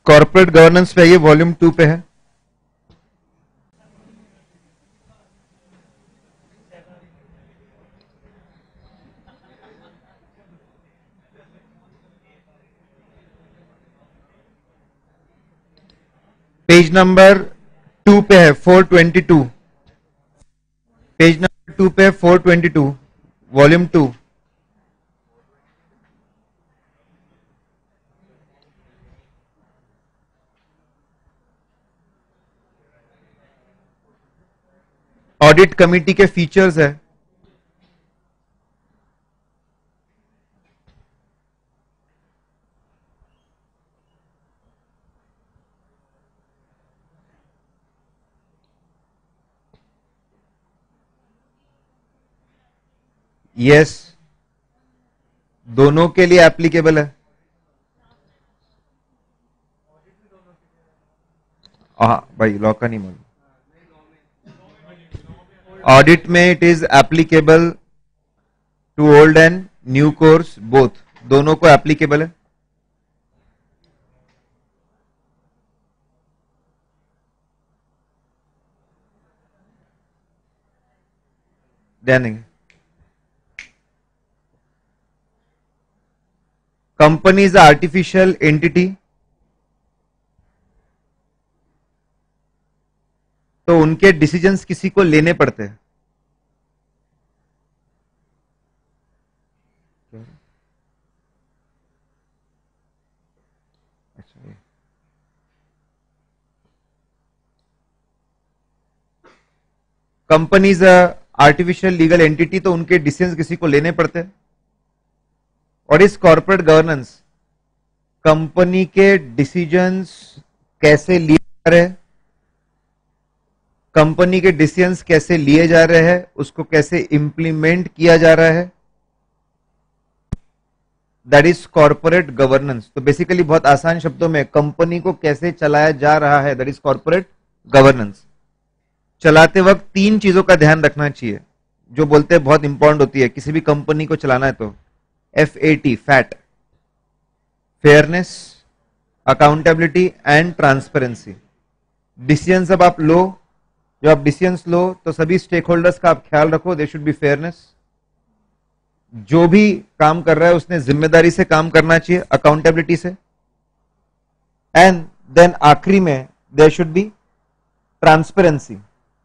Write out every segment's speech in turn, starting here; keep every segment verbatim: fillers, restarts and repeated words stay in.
Corporate governance पे ये volume two पे है। पेज नंबर टू पे है, four twenty two. Page number two पे four twenty two, volume two. Audit committee के फीचर्स है। यस, दोनों के लिए एप्लीकेबल है। हाँ भाई, लॉ का नहीं मालूम। ऑडिट में it is applicable to old and new course both, दोनों को एप्लीकेबल है। ध्यान देंगे। कंपनी इज आर्टिफिशियल एंटिटी, तो उनके डिसीजंस किसी को लेने पड़ते हैं। अच्छा, company is artificial legal entity, तो उनके डिसीजंस किसी को लेने पड़ते हैं। और इस कॉर्पोरेट गवर्नेंस, कंपनी के डिसीजंस कैसे लिए जा रहे हैं, कंपनी के डिसीजंस कैसे लिए जा रहे हैं, उसको कैसे इंप्लीमेंट किया जा रहा है, दैट इज कॉर्पोरेट गवर्नेंस। तो बेसिकली बहुत आसान शब्दों में कंपनी को कैसे चलाया जा रहा है, दैट इज कॉर्पोरेट गवर्नेंस। चलाते वक्त तीन चीजों का ध्यान रखना चाहिए, जो बोलते हैं बहुत इंपॉर्टेंट होती है किसी भी कंपनी को चलाना है तो। F A T, fat, fairness, accountability and transparency. Decision सब आप लो, जब आप डिसीजंस लो तो सभी स्टेक होल्डर्स का आप ख्याल रखो, दे शुड बी फेयरनेस। जो भी काम कर रहा है उसने जिम्मेदारी से काम करना चाहिए, अकाउंटेबिलिटी से। एंड देन आखिरी में देयर शुड बी ट्रांसपेरेंसी।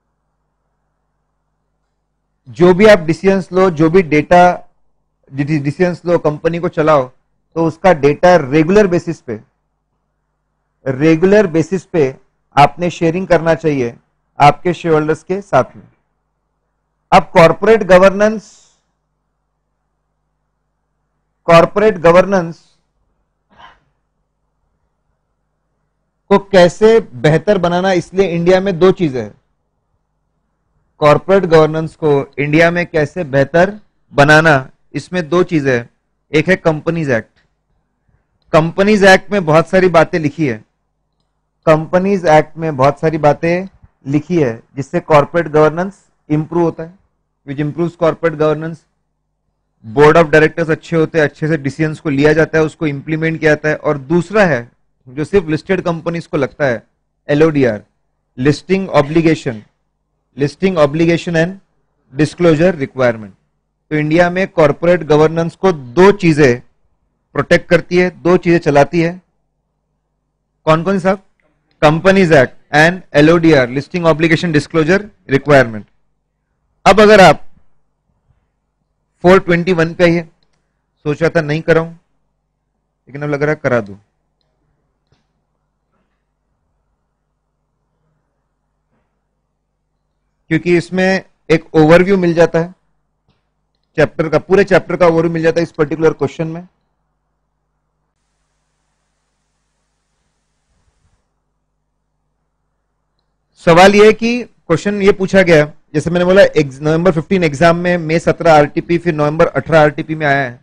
जो भी आप डिसीजंस लो, जो भी डेटा डिसीजंस लो, कंपनी को चलाओ, तो उसका डेटा रेगुलर बेसिस पे रेगुलर बेसिस पे आपने शेयरिंग करना चाहिए आपके शेयर होल्डर्स के साथ में। अब कॉर्पोरेट गवर्नेंस कॉर्पोरेट गवर्नेंस को कैसे बेहतर बनाना, इसलिए इंडिया में दो चीजें हैं। कॉर्पोरेट गवर्नेंस को इंडिया में कैसे बेहतर बनाना, इसमें दो चीजें हैं। एक है कंपनीज एक्ट। कंपनीज एक्ट में बहुत सारी बातें लिखी है कंपनीज एक्ट में बहुत सारी बातें लिखी है जिससे कॉर्पोरेट गवर्नेंस इंप्रूव होता है, which improves corporate governance. Board of directors अच्छे होते हैं, अच्छे से डिसीजंस को लिया जाता है, उसको इंप्लीमेंट किया जाता है। और दूसरा है जो सिर्फ लिस्टेड कंपनीज को लगता है, L O D R, listing obligation listing obligation and disclosure requirement. तो इंडिया में कॉर्पोरेट गवर्नेंस को दो चीजें प्रोटेक्ट करती है, दो चीजें चलाती है। कौन कौन सी साहब? Companies act and L O D R, listing obligation disclosure requirement. अब अगर आप फोर ट्वेंटी वन पे आइए, सोचा था नहीं कराऊं लेकिन अब लग रहा है करा दूं। क्योंकि इसमें एक ओवरव्यू मिल जाता है चैप्टर का, पूरे चैप्टर का ओवरव्यू मिल जाता है इस पर्टिकुलर क्वेश्चन में। सवाल यह है कि क्वेश्चन ये पूछा गया, जैसे मैंने बोला नवंबर फिफ्टीन एग्जाम में, मई सत्रह आरटीपी, फिर नवंबर अठारह आरटीपी में आया है।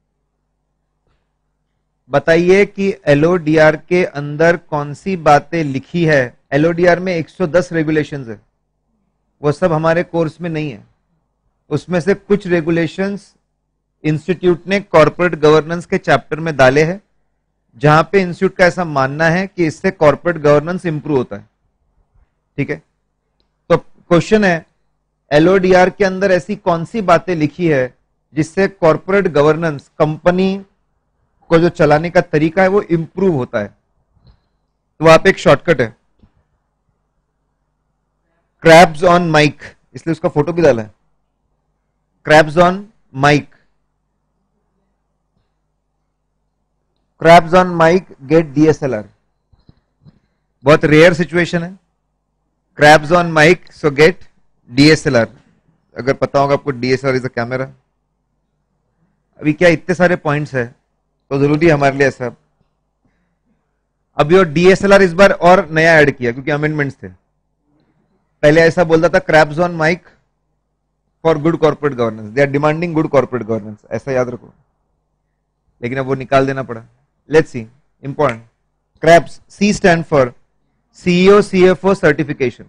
बताइए कि एलओडीआर के अंदर कौन सी बातें लिखी है। एलओडीआर में एक सौ दस रेगुलेशंस है, वो सब हमारे कोर्स में नहीं है। उसमें से कुछ रेगुलेशंस इंस्टीट्यूट ने कॉर्पोरेट गवर्नेंस के चैप्टर में डाले हैं जहां पे इंस्टीट्यूट का ऐसा मानना है कि इससे कॉर्पोरेट गवर्नेंस इंप्रूव होता है। ठीक है, तो क्वेश्चन है एलओडीआर के अंदर ऐसी कौन सी बातें लिखी है जिससे कॉर्पोरेट गवर्नेंस, कंपनी को जो चलाने का तरीका है वो इंप्रूव होता है। तो वहां पे एक शॉर्टकट है, क्रैब्स ऑन माइक, इसलिए उसका फोटो भी डाला है, crabs on mic, crabs on mic get DSLR. बहुत रेयर सिचुएशन है, crabs on mic so get DSLR. अगर पता होगा आपको, डीएसएलआर इज अ कैमरा। अभी क्या इतने सारे पॉइंट्स है तो जरूरी है हमारे लिए ऐसा। अभी और डीएसएलआर इस बार और नया ऐड किया क्योंकि अमेंडमेंट्स थे। पहले ऐसा बोलता था crabs on mic for good corporate governance, they are demanding good corporate governance, ऐसा याद रखो। लेकिन अब वो निकाल देना पड़ा। Let's see, important, crabs, C stand for CEO CFO certification.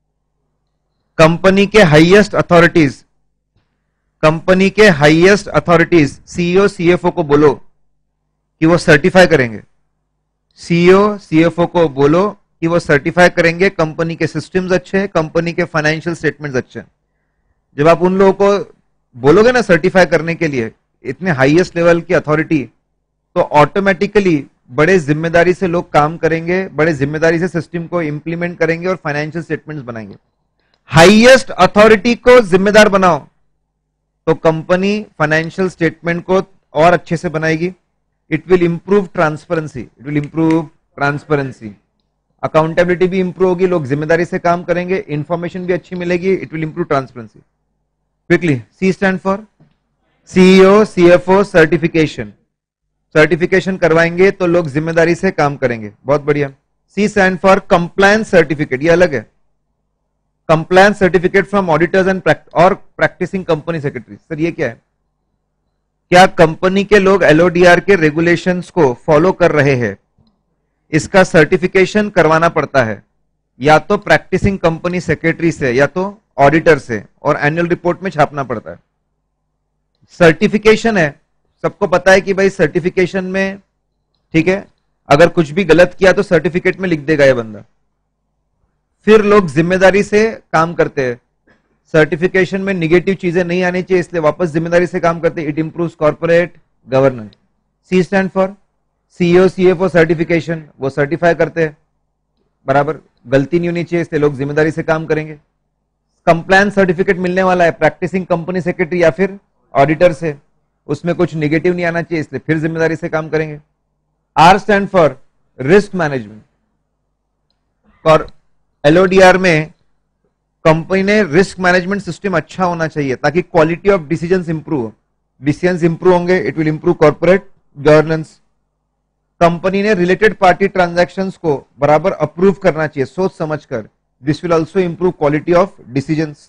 Company के हाईएस्ट अथॉरिटीज, कंपनी के हाईएस्ट अथॉरिटीज सीईओ सीएफओ को बोलो कि वो सर्टिफाई करेंगे, सीईओ सीएफओ को बोलो कि वो सर्टिफाई करेंगे कंपनी के सिस्टम्स अच्छे हैं, कंपनी के फाइनेंशियल स्टेटमेंट्स अच्छे हैं। जब आप उन लोगों को बोलोगे ना सर्टिफाई करने के लिए, इतने हाईएस्ट लेवल की अथॉरिटी, तो ऑटोमेटिकली बड़े जिम्मेदारी से लोग काम करेंगे, बड़े जिम्मेदारी से सिस्टम को इंप्लीमेंट करेंगे और फाइनेंशियल स्टेटमेंट्स बनाएंगे। हाईएस्ट अथॉरिटी को जिम्मेदार बनाओ तो कंपनी फाइनेंशियल स्टेटमेंट को और अच्छे से बनाएगी। It will improve transparency, it will improve transparency, accountability भी इंप्रूव होगी, लोग जिम्मेदारी से काम करेंगे, इंफॉर्मेशन भी अच्छी मिलेगी, it will improve transparency. Quickly, C stand for CEO CFO certification, certification करवाएंगे तो लोग जिम्मेदारी से काम करेंगे। बहुत बढ़िया। C stand for compliance certificate, ये अलग है, compliance certificate from auditors and और प्रैक्टिसिंग कंपनी सेक्रेटरी। सर ये क्या है? क्या कंपनी के लोग एलओडीआर के रेगुलेशंस को फॉलो कर रहे हैं, इसका सर्टिफिकेशन करवाना पड़ता है, या तो प्रैक्टिसिंग कंपनी सेक्रेटरी से या तो ऑडिटर से, और एनुअल रिपोर्ट में छापना पड़ता है। सर्टिफिकेशन है, सबको पता है कि भाई सर्टिफिकेशन में, ठीक है, अगर कुछ भी गलत किया तो सर्टिफिकेट में लिख देगा ये बंदा, फिर लोग जिम्मेदारी से काम करते हैं। सर्टिफिकेशन में निगेटिव चीजें नहीं आनी चाहिए, इसलिए वापस जिम्मेदारी से काम करते हैं। It improves corporate governance. C stand for CEO CFO certification, वो सर्टिफाई करते हैं, बराबर, गलती नहीं होनी चाहिए, इसलिए लोग जिम्मेदारी से काम करेंगे। कंप्लायंस सर्टिफिकेट मिलने वाला है प्रैक्टिसिंग कंपनी सेक्रेटरी या फिर ऑडिटर से, उसमें कुछ निगेटिव नहीं आना चाहिए, इसलिए फिर जिम्मेदारी से काम करेंगे। R stand for risk management, और एलओडीआर में कंपनी ने रिस्क मैनेजमेंट सिस्टम अच्छा होना चाहिए ताकि क्वालिटी ऑफ डिसीजंस इंप्रूव हो, डिसीजंस इंप्रूव होंगे, it will improve corporate governance. Company ने रिलेटेड पार्टी ट्रांजैक्शंस को बराबर अप्रूव करना चाहिए सोच समझकर, this will also improve quality of decisions.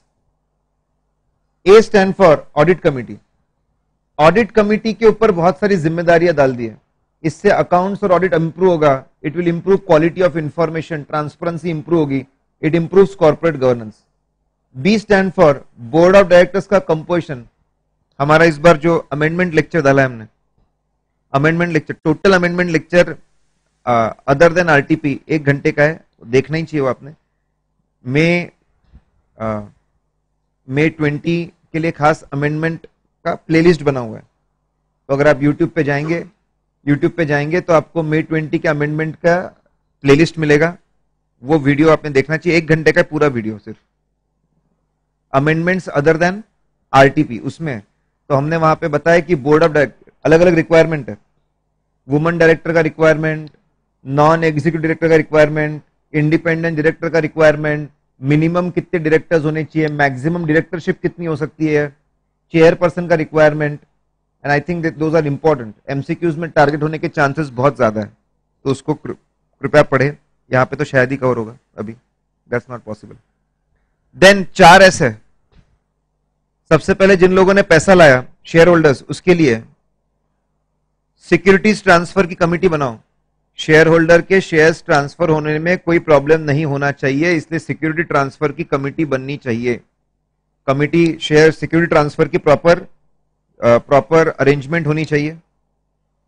A stand for audit committee, audit committee के ऊपर बहुत सारी जिम्मेदारियां डाल दी है, इससे अकाउंट्स और ऑडिट इंप्रूव होगा, it will improve quality of information, transparency improve होगी, it improves corporate governance. B stand for board of directors का कंपोजिशन। हमारा इस बार जो अमेंडमेंट लेक्चर डाला है हमने, amendment lecture, total amendment lecture other than RTP एक घंटे का है, देखना ही चाहिए वो आपने। मे मे ट्वेंटी के लिए खास अमेंडमेंट का प्लेलिस्ट बना हुआ है, तो अगर आप यूट्यूब पे जाएंगे यूट्यूब पे जाएंगे तो आपको मे ट्वेंटी के अमेंडमेंट का प्लेलिस्ट मिलेगा, वो वीडियो आपने देखना चाहिए, एक घंटे का पूरा वीडियो सिर्फ अमेंडमेंट्स अदर देन आरटीपी उसमें। तो हमने वहां पे बताया कि बोर्ड ऑफ डायरेक्टर अलग अलग रिक्वायरमेंट है, वुमन डायरेक्टर का रिक्वायरमेंट, नॉन एग्जीक्यूटिव डायरेक्टर का रिक्वायरमेंट, इंडिपेंडेंट डायरेक्टर का रिक्वायरमेंट, मिनिमम कितने डायरेक्टर्स होने चाहिए, मैक्सिमम डायरेक्टरशिप कितनी हो सकती है, चेयरपर्सन का requirement, and I think that those are important. MCQs में टारगेट होने के चांसेस बहुत ज्यादा है, तो उसको कृपया पढ़े, यहाँ पे तो शायद ही कवर होगा अभी, दैट्स नॉट पॉसिबल। देन चार ऐसे, सबसे पहले जिन लोगों ने पैसा लाया शेयर होल्डर्स, उसके लिए सिक्योरिटीज ट्रांसफर की कमिटी बनाओ, शेयर होल्डर के शेयर्स ट्रांसफर होने में कोई प्रॉब्लम नहीं होना चाहिए, इसलिए सिक्योरिटी ट्रांसफर की कमिटी बननी चाहिए। कमिटी शेयर सिक्योरिटी ट्रांसफर की प्रॉपर प्रॉपर अरेंजमेंट होनी चाहिए।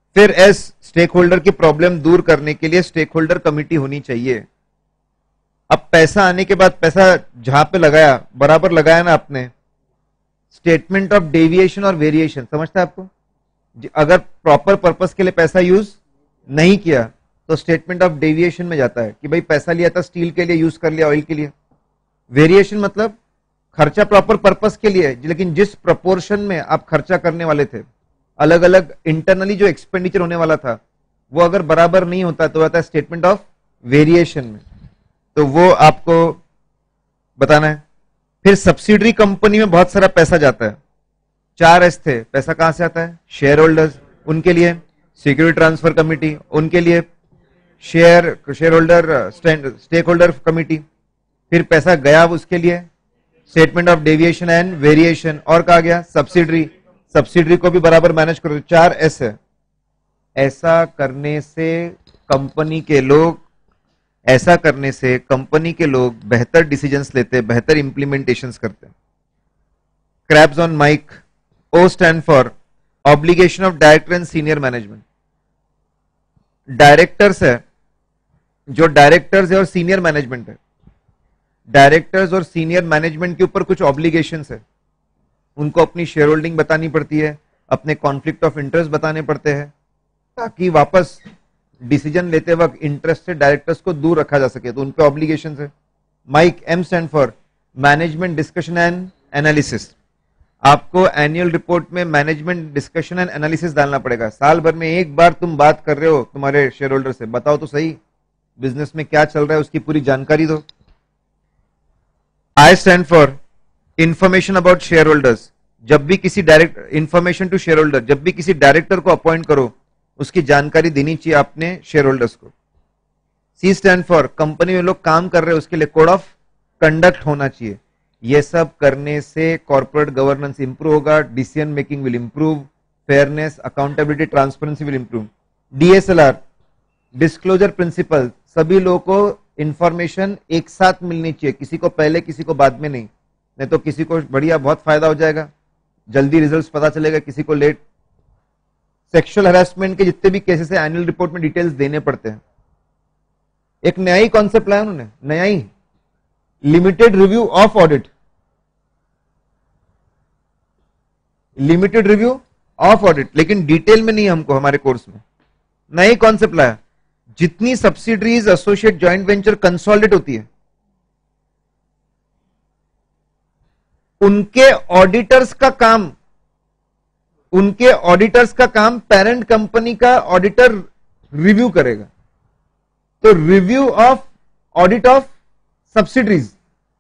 फिर एस, स्टेक होल्डर की प्रॉब्लम दूर करने के लिए स्टेक होल्डर कमिटी होनी चाहिए। अब पैसा आने के बाद, पैसा जहां पे लगाया बराबर लगाया ना आपने, स्टेटमेंट ऑफ डेविएशन और वेरिएशन समझता है आपको? अगर प्रॉपर पर्पस के लिए पैसा यूज नहीं किया तो स्टेटमेंट ऑफ डेविएशन में जाता है कि भाई पैसा लिया था स्टील के लिए, यूज कर लिया ऑयल के लिए। वेरिएशन मतलब खर्चा प्रॉपर पर्पस के लिए, लेकिन जिस प्रोपोर्शन में आप खर्चा करने वाले थे, अलग अलग इंटरनली जो एक्सपेंडिचर होने वाला था वो अगर बराबर नहीं होता तो आता है स्टेटमेंट ऑफ वेरिएशन में, तो वो आपको बताना है। फिर सब्सिडरी कंपनी में बहुत सारा पैसा जाता है, चार एस थे, पैसा कहां से आता है? शेयर होल्डर्स, उनके लिए सिक्योरिटी ट्रांसफर कमिटी, उनके लिए share shareholder stakeholder committee, फिर पैसा गया उसके लिए statement of deviation and variation, और कहा गया सब्सिडरी, सब्सिडरी को भी बराबर मैनेज करो, चार एस है। ऐसा करने से कंपनी के लोग ऐसा करने से कंपनी के लोग बेहतर डिसीजंस लेते, बेहतर इंप्लीमेंटेशंस करते। Crabs on mic. O stand for obligation of director and senior management. Directors है, जो डायरेक्टर्स है और सीनियर मैनेजमेंट है, डायरेक्टर्स और सीनियर मैनेजमेंट के ऊपर कुछ ऑब्लिगेशंस है। उनको अपनी शेयर होल्डिंग बतानी पड़ती है, अपने कॉन्फ्लिक्ट ऑफ इंटरेस्ट बताने पड़ते हैं, ताकि वापस डिसीजन लेते वक्त इंटरेस्टेड डायरेक्टर्स को दूर रखा जा सके, तो उनके ऑब्लिगेशन है। Mic. M stand for management discussion and analysis. आपको एनुअल रिपोर्ट में मैनेजमेंट डिस्कशन एंड एनालिसिस डालना पड़ेगा। साल भर में एक बार तुम बात कर रहे हो तुम्हारे शेयर होल्डर से, बताओ तो सही बिजनेस में क्या चल रहा है, उसकी पूरी जानकारी दो। I stand for information about shareholders. जब भी किसी direct information to shareholder, जब भी किसी डायरेक्टर को अपॉइंट करो उसकी जानकारी देनी चाहिए आपने शेयर होल्डर्स को। सी स्टैंड फॉर कंपनी में लोग काम कर रहे हैं उसके लिए कोड ऑफ कंडक्ट होना चाहिए। ये सब करने से कॉर्पोरेट गवर्नेंस इंप्रूव होगा, decision making will improve, fairness, accountability, transparency will improve. DSLR, disclosure principle, सभी लोगों को इंफॉर्मेशन एक साथ मिलनी चाहिए, किसी को पहले किसी को बाद में नहीं, नहीं तो किसी को बढ़िया बहुत फायदा हो जाएगा, जल्दी रिजल्ट्स पता चलेगा, किसी को लेट। सेक्सुअल हरासमेंट के जितने भी केसेस है एनुअल रिपोर्ट में डिटेल्स देने पड़ते हैं। एक नया ही कॉन्सेप्ट लाया उन्होंने, नया ही, limited review of audit. Limited review of audit, लेकिन डिटेल में नहीं हमको हमारे कोर्स में, नया ही कॉन्सेप्ट लाया। जितनी subsidiaries, associate, joint venture consolidate होती है, उनके ऑडिटर्स का काम उनके ऑडिटर्स का काम पेरेंट कंपनी का ऑडिटर रिव्यू करेगा। तो review of audit of subsidiaries,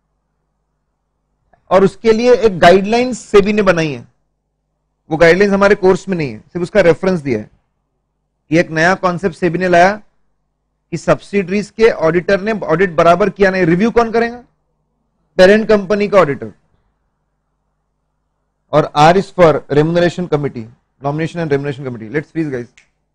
और उसके लिए एक गाइडलाइंस सेबी ने बनाई है। वो गाइडलाइंस हमारे कोर्स में नहीं है, सिर्फ उसका रेफरेंस दिया है। ये एक नया कॉन्सेप्ट सेबी ने लाया कि सब्सिडरीज के ऑडिटर ने ऑडिट बराबर किया नहीं, रिव्यू कौन करेगा? पेरेंट कंपनी का ऑडिटर। और R is for remuneration committee, nomination and remuneration committee. Let's freeze guys.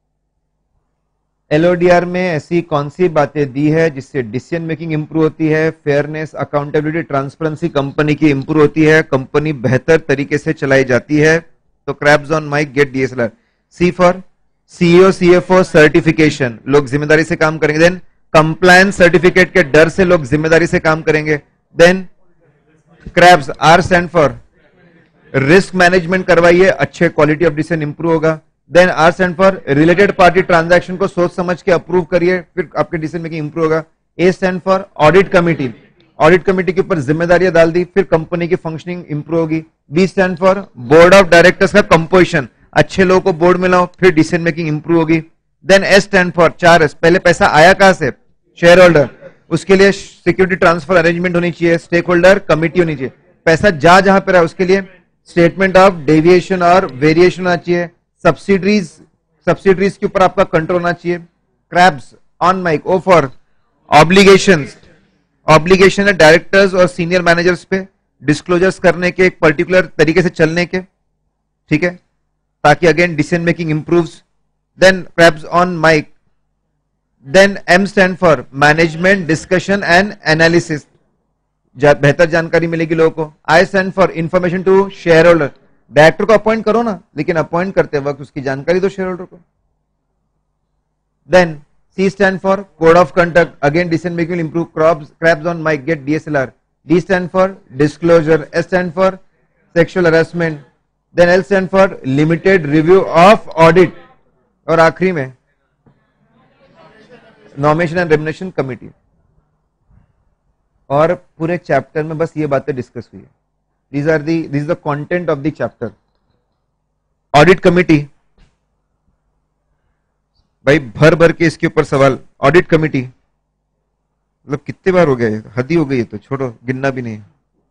LODR में ऐसी कौन सी बातें दी है जिससे डिसीजन मेकिंग इंप्रूव होती है, फेयरनेस, अकाउंटेबिलिटी, ट्रांसपेरेंसी कंपनी की इंप्रूव होती है, कंपनी बेहतर तरीके से चलाई जाती है? तो crabs on mic, get DSLR. C for CEO CFO certification, लोग जिम्मेदारी से काम करेंगे। देन कंप्लायंस सर्टिफिकेट के डर से लोग जिम्मेदारी से काम करेंगे। Then crabs, R stand for risk management करवाइए, अच्छे क्वालिटी ऑफ डिसीजन इंप्रूव होगा। Then R stand for related party transaction को सोच समझ के अप्रूव करिए, फिर आपके डिसीजन मेकिंग इंप्रूव होगा। A stand for audit committee, audit committee के ऊपर जिम्मेदारियां डाल दी, फिर कंपनी की फंक्शनिंग इंप्रूव होगी। B stand for board of directors का कंपोजिशन, अच्छे लोगों को बोर्ड में लाओ, फिर डिसीजन मेकिंग इंप्रूव होगी। देन एस स्टैंड फॉर चार एस, पहले पैसा आया कहां से? शेयर होल्डर, उसके लिए सिक्योरिटी ट्रांसफर अरेंजमेंट होनी चाहिए, स्टेक होल्डर कमिटी होनी चाहिए। पैसा जा जहां पर है उसके लिए स्टेटमेंट ऑफ डेविएशन और वेरिएशन होना चाहिए। सब्सिडरीज सब्सिडरीज के ऊपर आपका कंट्रोल होना चाहिए। Crabs on mic, O for obligations, obligation है डायरेक्टर्स और सीनियर मैनेजर्स पे डिस्क्लोजर्स करने के, एक पर्टिकुलर तरीके से चलने के, ठीक है, ताकि again decision making improves. Then crabs on mic. Then M stand for management discussion and analysis, बेहतर जानकारी मिलेगी लोगों को। I stand for information to shareholder, director को अपॉइंट करो ना, लेकिन अपॉइंट करते वक्त उसकी जानकारी दो शेयर होल्डर को। Then C stand for code of conduct. Again, decision making will improve. Crabs, crabs on mic get D S L R. D stand for disclosure. S stand for sexual harassment. Then L stand for limited review of audit. और आखिरी में nomination and remuneration committee. और पूरे chapter में बस ये बातें discuss हुई है. These are the this is the content of the chapter. Audit committee. भाई भर भर के इसके ऊपर सवाल. ऑडिट कमिटी मतलब कितने बार हो गया, हद ही हो गई है, तो छोड़ो, गिनना भी नहीं.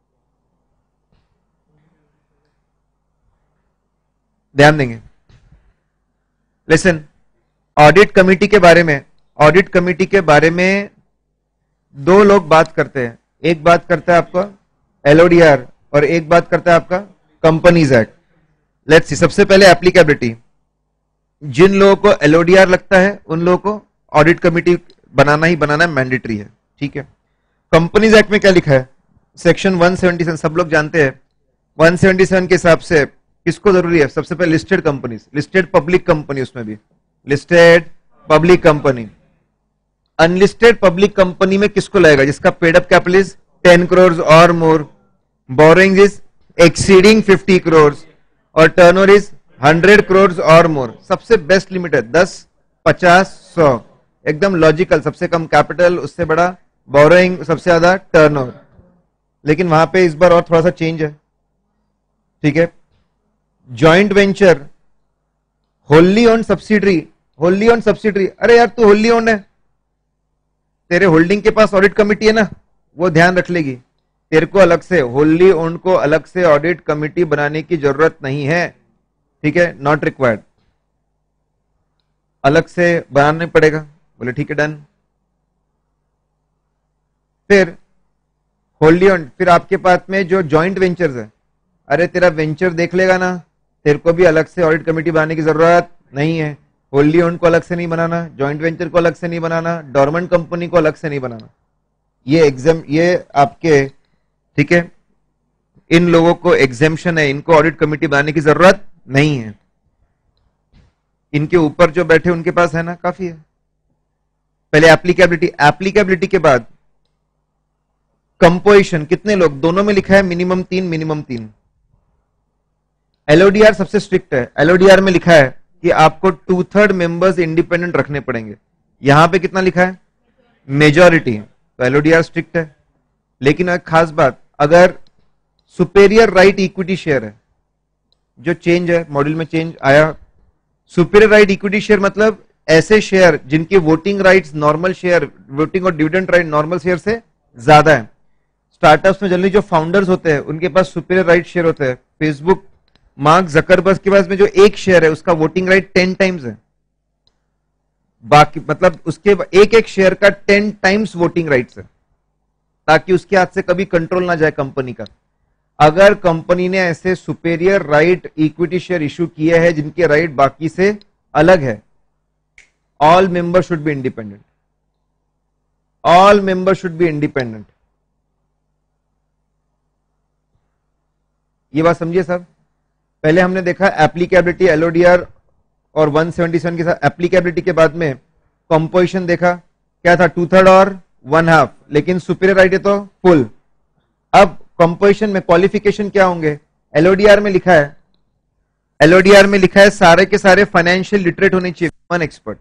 ध्यान देंगे. लिसन, ऑडिट कमिटी के बारे में ऑडिट कमिटी के बारे में दो लोग बात करते हैं. एक बात करता है आपका एलओडीआर और एक बात करता है आपका कंपनीज एक्ट. Let's see. सबसे पहले एप्लीकेबिलिटी. जिन लोगों को एलओडीआर लगता है उन लोगों को ऑडिट कमिटी बनाना ही बनाना मैंडेटरी है. ठीक है. कंपनीज एक्ट में क्या लिखा है? सेक्शन वन सेवेंटी सेवन, सब लोग जानते हैं. वन सेवेंटी सेवन के हिसाब से किसको जरूरी है? सबसे पहले listed companies, listed public company, उसमें भी listed public company. Unlisted public company में किसको लगेगा? जिसका paid up capital is ten crore और more, borrowing is exceeding fifty crore और टर्नओवर इज हंड्रेड करोड़ और मोर. सबसे बेस्ट लिमिट है दस, पचास, सौ. एकदम लॉजिकल. सबसे कम कैपिटल, उससे बड़ा बोरोइंग, सबसे ज्यादा टर्नओवर. लेकिन वहां पे इस बार और थोड़ा सा चेंज है. ठीक है. Joint venture, wholly owned subsidiary. Wholly owned subsidiary, अरे यार तू होल्ली ओन्ड है, तेरे होल्डिंग के पास ऑडिट कमिटी है ना, वो ध्यान रख लेगी. तेरे को अलग से, होल्ली ओन्ड को अलग से ऑडिट कमिटी बनाने की जरूरत नहीं है. ठीक है, नॉट रिक्वायर्ड. अलग से बनाना पड़ेगा. बोले ठीक है, डन. फिर होल्ली ओन्ड, फिर आपके पास में जो जॉइंट वेंचर्स है, अरे तेरा वेंचर देख लेगा ना, तेरे को भी अलग से ऑडिट कमिटी बनाने की जरूरत नहीं है. होल्ली ओन्ड को अलग से नहीं बनाना, जॉइंट वेंचर को अलग से नहीं बनाना, डोरमेंट कंपनी को अलग से नहीं बनाना. ये एग्जाम, ये आपके, ठीक है, इन लोगों को एग्जेम्पशन है, इनको ऑडिट कमिटी बनाने की जरूरत नहीं है. इनके ऊपर जो बैठे उनके पास है ना, काफी है. पहले एप्लीकेबिलिटी. एप्लीकेबिलिटी के बाद कंपोजिशन. कितने लोग? दोनों में लिखा है मिनिमम तीन, मिनिमम तीन. एलओडीआर सबसे स्ट्रिक्ट है. एलओडीआर में लिखा है कि आपको टू थर्ड मेंबर्स इंडिपेंडेंट रखने पड़ेंगे. यहां पे कितना लिखा है? मेजॉरिटी. तो एलओडीआर स्ट्रिक्ट है. लेकिन एक खास बात, अगर सुपेरियर राइट इक्विटी शेयर है, जो चेंज है मॉड्यूल में, चेंज आया. सुपेरियर राइट इक्विटी शेयर मतलब ऐसे शेयर जिनके voting rights normal share, voting और डिविडेंड राइट नॉर्मल शेयर से ज्यादा है. स्टार्टअप्स में जनरली जो फाउंडर्स होते हैं उनके पास सुपेरियर राइट शेयर होते हैं. फेसबुक, मार्क जकरबर्ग के पास में जो एक शेयर है उसका वोटिंग राइट टेन टाइम्स है. बाकी मतलब उसके एक एक शेयर का टेन टाइम्स वोटिंग राइट्स है, ताकि उसके हाथ से कभी कंट्रोल ना जाए कंपनी का. अगर कंपनी ने ऐसे superior right equity share issue किए हैं जिनके राइट बाकी से अलग है, all member should be independent. All member should be independent. ये बात समझिए सब. पहले हमने देखा एप्लीकेबिलिटी, एलओडीआर और वन सेवेंटी सेवन के साथ. एप्लीकेबिलिटी के बाद में कंपोजिशन देखा, क्या था? टू थर्ड और वन हाफ. लेकिन सुपीरियर राइट है तो फुल. अब कंपोजिशन में क्वालिफिकेशन क्या होंगे? एलओडीआर में लिखा है, एलओडीआर में लिखा है सारे के सारे फाइनेंशियल लिटरेट होने चाहिए, वन एक्सपर्ट.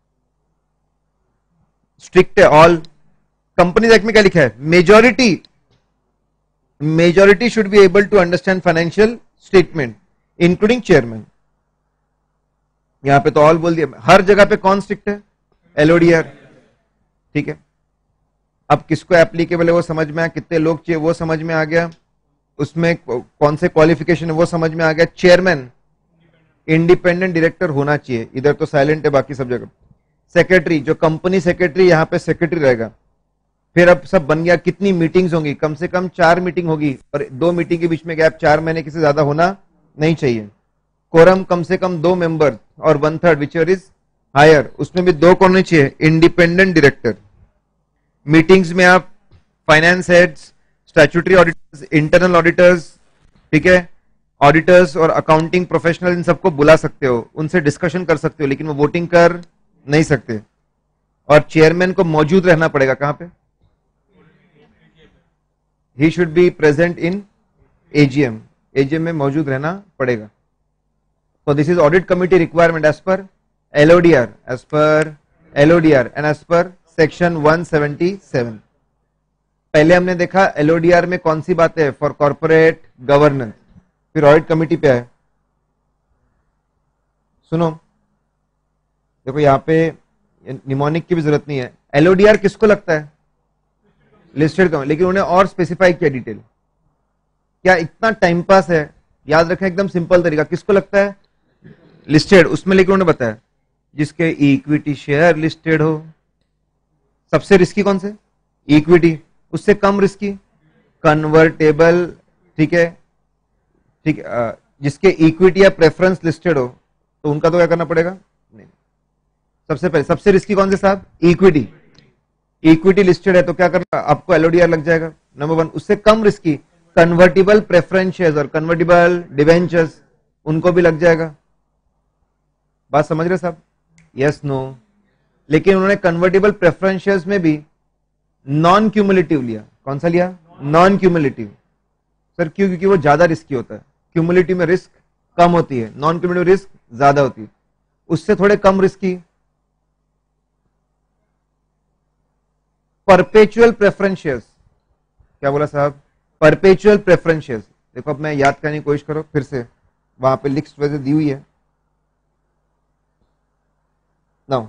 स्ट्रिक्ट है ऑल. कंपनीज एक्ट में क्या लिखा है? Majority, majority should be able to understand financial statement including chairman. यहां पे तो ऑल बोल दिया. हर जगह पे कौन स्ट्रिक्ट है? एलओडीआर. ठीक है. अब किसको एप्लीकेबल है वो समझ में आया, कितने लोग चाहिए वो समझ में आ गया, उसमें कौन से क्वालिफिकेशन है वो समझ में आ गया. चेयरमैन इंडिपेंडेंट डायरेक्टर होना चाहिए. इधर तो साइलेंट है, बाकी सब जगह. सेक्रेटरी, जो कंपनी सेक्रेटरी, यहां पे सेक्रेटरी रहेगा. फिर अब सब बन गया. कितनी मीटिंग्स होंगी? कम से कम चार मीटिंग होगी, और दो मीटिंग के बीच में गैप चार महीने के से ज्यादा होना नहीं चाहिए. कोरम कम से कम दो मेंबर और one third which is higher, उसमें भी दो कौन होने चाहिए? Independent director. मीटिंग्स में आप finance heads, statutory auditors, internal auditors, ठीक है, ऑडिटर्स और अकाउंटिंग प्रोफेशनल, इन सबको बुला सकते हो, उनसे डिस्कशन कर सकते हो, लेकिन वो वोटिंग कर नहीं सकते। और चेयरमैन को मौजूद रहना पड़ेगा कहां पे? He should be present in AGM, AGM में मौजूद रहना पड़ेगा। So this is audit committee requirement as per L O D R, as per L O D R and as per section one seventy-seven. पहले हमने देखा L O D R में कौन सी बातें है फॉर कॉर्पोरेट गवर्नेंस, फिर audit committee पे आए। सुनो देखो यहाँ पे निमोनिक की भी जरूरत नहीं है। L O D R किसको लगता है? लिस्टेड कंपनी, लेकिन उन्हें और स्पेसिफाई किया डिटेल। क्या इतना टाइम पास है? याद रखें एकदम सिंपल तरीका, किसको लगता है? लिस्टेड, उसमें लेकिन उन्होंने बताया जिसके इक्विटी शेयर लिस्टेड हो। सबसे रिस्की कौन से? इक्विटी। उससे कम रिस्की कन्वर्टेबल, ठीक है ठीक है। जिसके इक्विटी या प्रेफरेंस लिस्टेड हो तो उनका तो क्या करना पड़ेगा? नहीं। सबसे पहले सबसे रिस्की कौन से साहब? इक्विटी। इक्विटी लिस्टेड है तो क्या करना? आपको एलओडीआर लग जाएगा नंबर वन। उससे कम रिस्की कन्वर्टिबल प्रेफरेंस शेयर्स और कन्वर्टिबल डिवेंचर्स, उनको भी लग जाएगा। बात समझ रहे साहब? Yes no. लेकिन उन्होंने कन्वर्टिबल प्रेफरेंस शेयर्स में भी नॉन क्यूमुलेटिव लिया। कौन सा लिया? Non cumulative. सर क्यों? क्योंकि वो ज्यादा रिस्की होता है। क्यूमुलेटिव में रिस्क कम होती है, नॉन क्यूमुलेटिव रिस्क ज्यादा होती है। उससे थोड़े कम रिस्की परपेचुअल प्रेफरेंस शेयर्स। क्या बोला साहब? Perpetual preference shares. देखो अब मैं याद करने की कोशिश करो फिर से, वहां पे लिस्ट वैसे दी हुई है ना।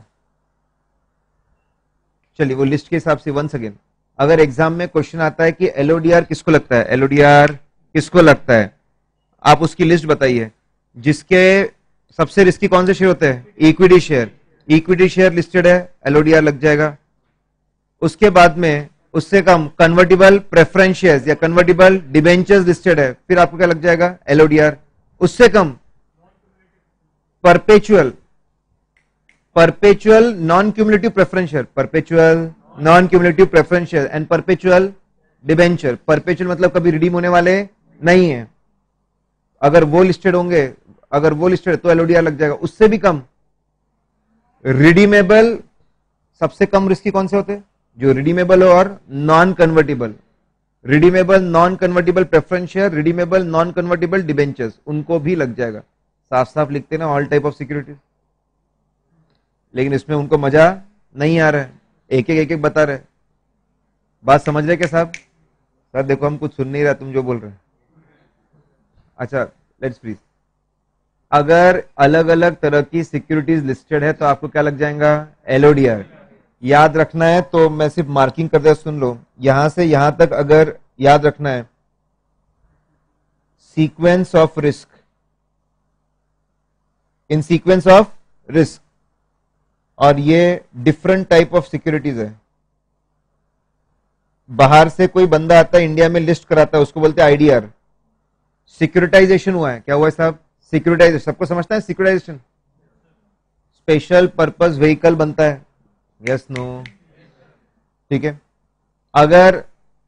चलिए वो लिस्ट के हिसाब से वंस अगेन, अगर एग्जाम में क्वेश्चन आता है कि एलओडीआर किसको लगता है, एलओडीआर किसको लगता है, आप उसकी लिस्ट बताइए। जिसके सबसे रिस्की कौन से शेयर होते हैं? Equity share. Equity share listed है, एलओडीआर लग जाएगा। उसके बाद में उससे कम कन्वर्टिबल प्रेफरेंस शेयर्स या कन्वर्टिबल डिबेंचर्स लिस्टेड है, फिर आपको क्या लग जाएगा? एलओडीआर। उससे कम perpetual perpetual non cumulative preference share, perpetual non cumulative preference share and perpetual debenture. Perpetual मतलब कभी रिडीम होने वाले नहीं है, अगर वो लिस्टेड होंगे, अगर वो लिस्टेड तो एलओडीआर लग जाएगा। उससे भी कम रिडीमेबल। सबसे कम रिस्की कौन से होते हैं? जो रिडीमेबल हो और non convertible. Redeemable non convertible preference share, redeemable non convertible debentures, उनको भी लग जाएगा। साफ साफ लिखते ना ऑल टाइप ऑफ सिक्योरिटीज, लेकिन इसमें उनको मजा नहीं आ रहा है, एक एक एक एक बता रहे। बात समझ रहे क्या साहब? सर देखो हम कुछ सुन नहीं रहा तुम जो बोल रहे हैं। अच्छा लेट्स प्लीज, अगर अलग अलग तरह की सिक्योरिटीज लिस्टेड है तो आपको क्या लग जाएगा? एलओडीआर। याद रखना है तो मैं सिर्फ मार्किंग कर दिया, सुन लो। यहां से यहां तक अगर याद रखना है, sequence of risk, in sequence of risk, और ये डिफरेंट टाइप ऑफ सिक्योरिटीज है। बाहर से कोई बंदा आता है, इंडिया में लिस्ट कराता है, उसको बोलते हैं आईडीआर। सिक्योरिटाइजेशन हुआ है, क्या हुआ है साहब? सिक्योरिटाइजेशन। सबको समझता है सिक्योरिटाइजेशन? स्पेशल पर्पस व्हीकल बनता है, यस नो? ठीक है। अगर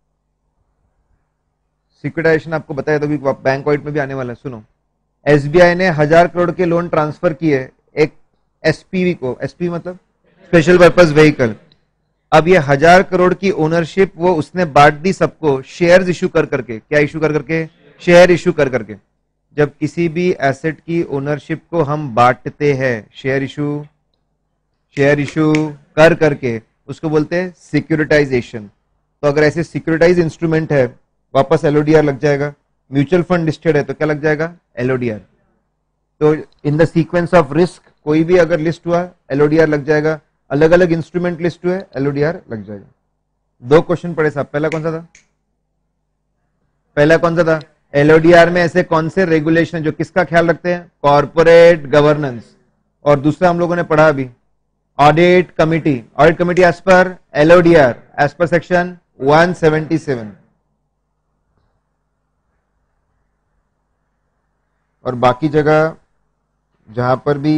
सिक्योरिटाइजेशन आपको बताया तो भी बैंक ऑडिट में भी आने वाला है। सुनो, एसबीआई ने हजार करोड़ के लोन ट्रांसफर किए एक एसपीवी को। एसपी मतलब स्पेशल पर्पस व्हीकल। अब ये हजार करोड़ की ओनरशिप वो उसने बांट दी सबको, शेयर्स इशू कर करके। क्या इशू कर करके? शेयर इशू कर करके। जब किसी भी एसेट की ओनरशिप को हम बांटते हैं, शेयर इशू शेयर इशू कर करके, उसको बोलते हैं सिक्योरिटाइजेशन। तो अगर ऐसे सिक्योरिटाइज इंस्ट्रूमेंट है, वापस एलओडीआर लग जाएगा। म्यूचुअल फंड लिस्टेड है तो क्या लग जाएगा? एलओडीआर। तो in the sequence of risk कोई भी अगर लिस्ट हुआ, एलओडीआर लग जाएगा। अलग अलग इंस्ट्रूमेंट लिस्ट हुए, एलओडीआर लग जाएगा। दो क्वेश्चन पड़े साहब। पहला कौन सा था? पहला कौन सा था? एलओडीआर में ऐसे कौन से रेगुलेशन जो किसका ख्याल रखते हैं? Corporate governance. और दूसरा हम लोगों ने पढ़ा अभी audit committee. Audit committee as per LODR, as per section one seventy seven. और बाकी जगह जहां पर भी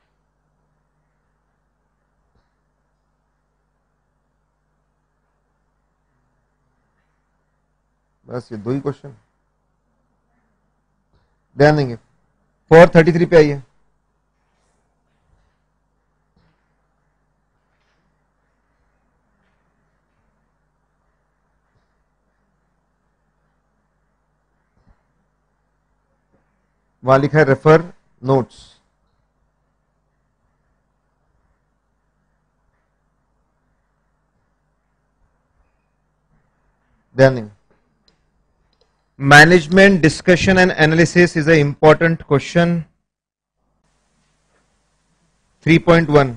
बस ये दो ही क्वेश्चन ध्यान देंगे। फोर थर्टी थ्री पे आइए। वहां लिखा है रेफर नोट्स। ध्यान देंगे, management discussion and analysis is a important question. Three point one,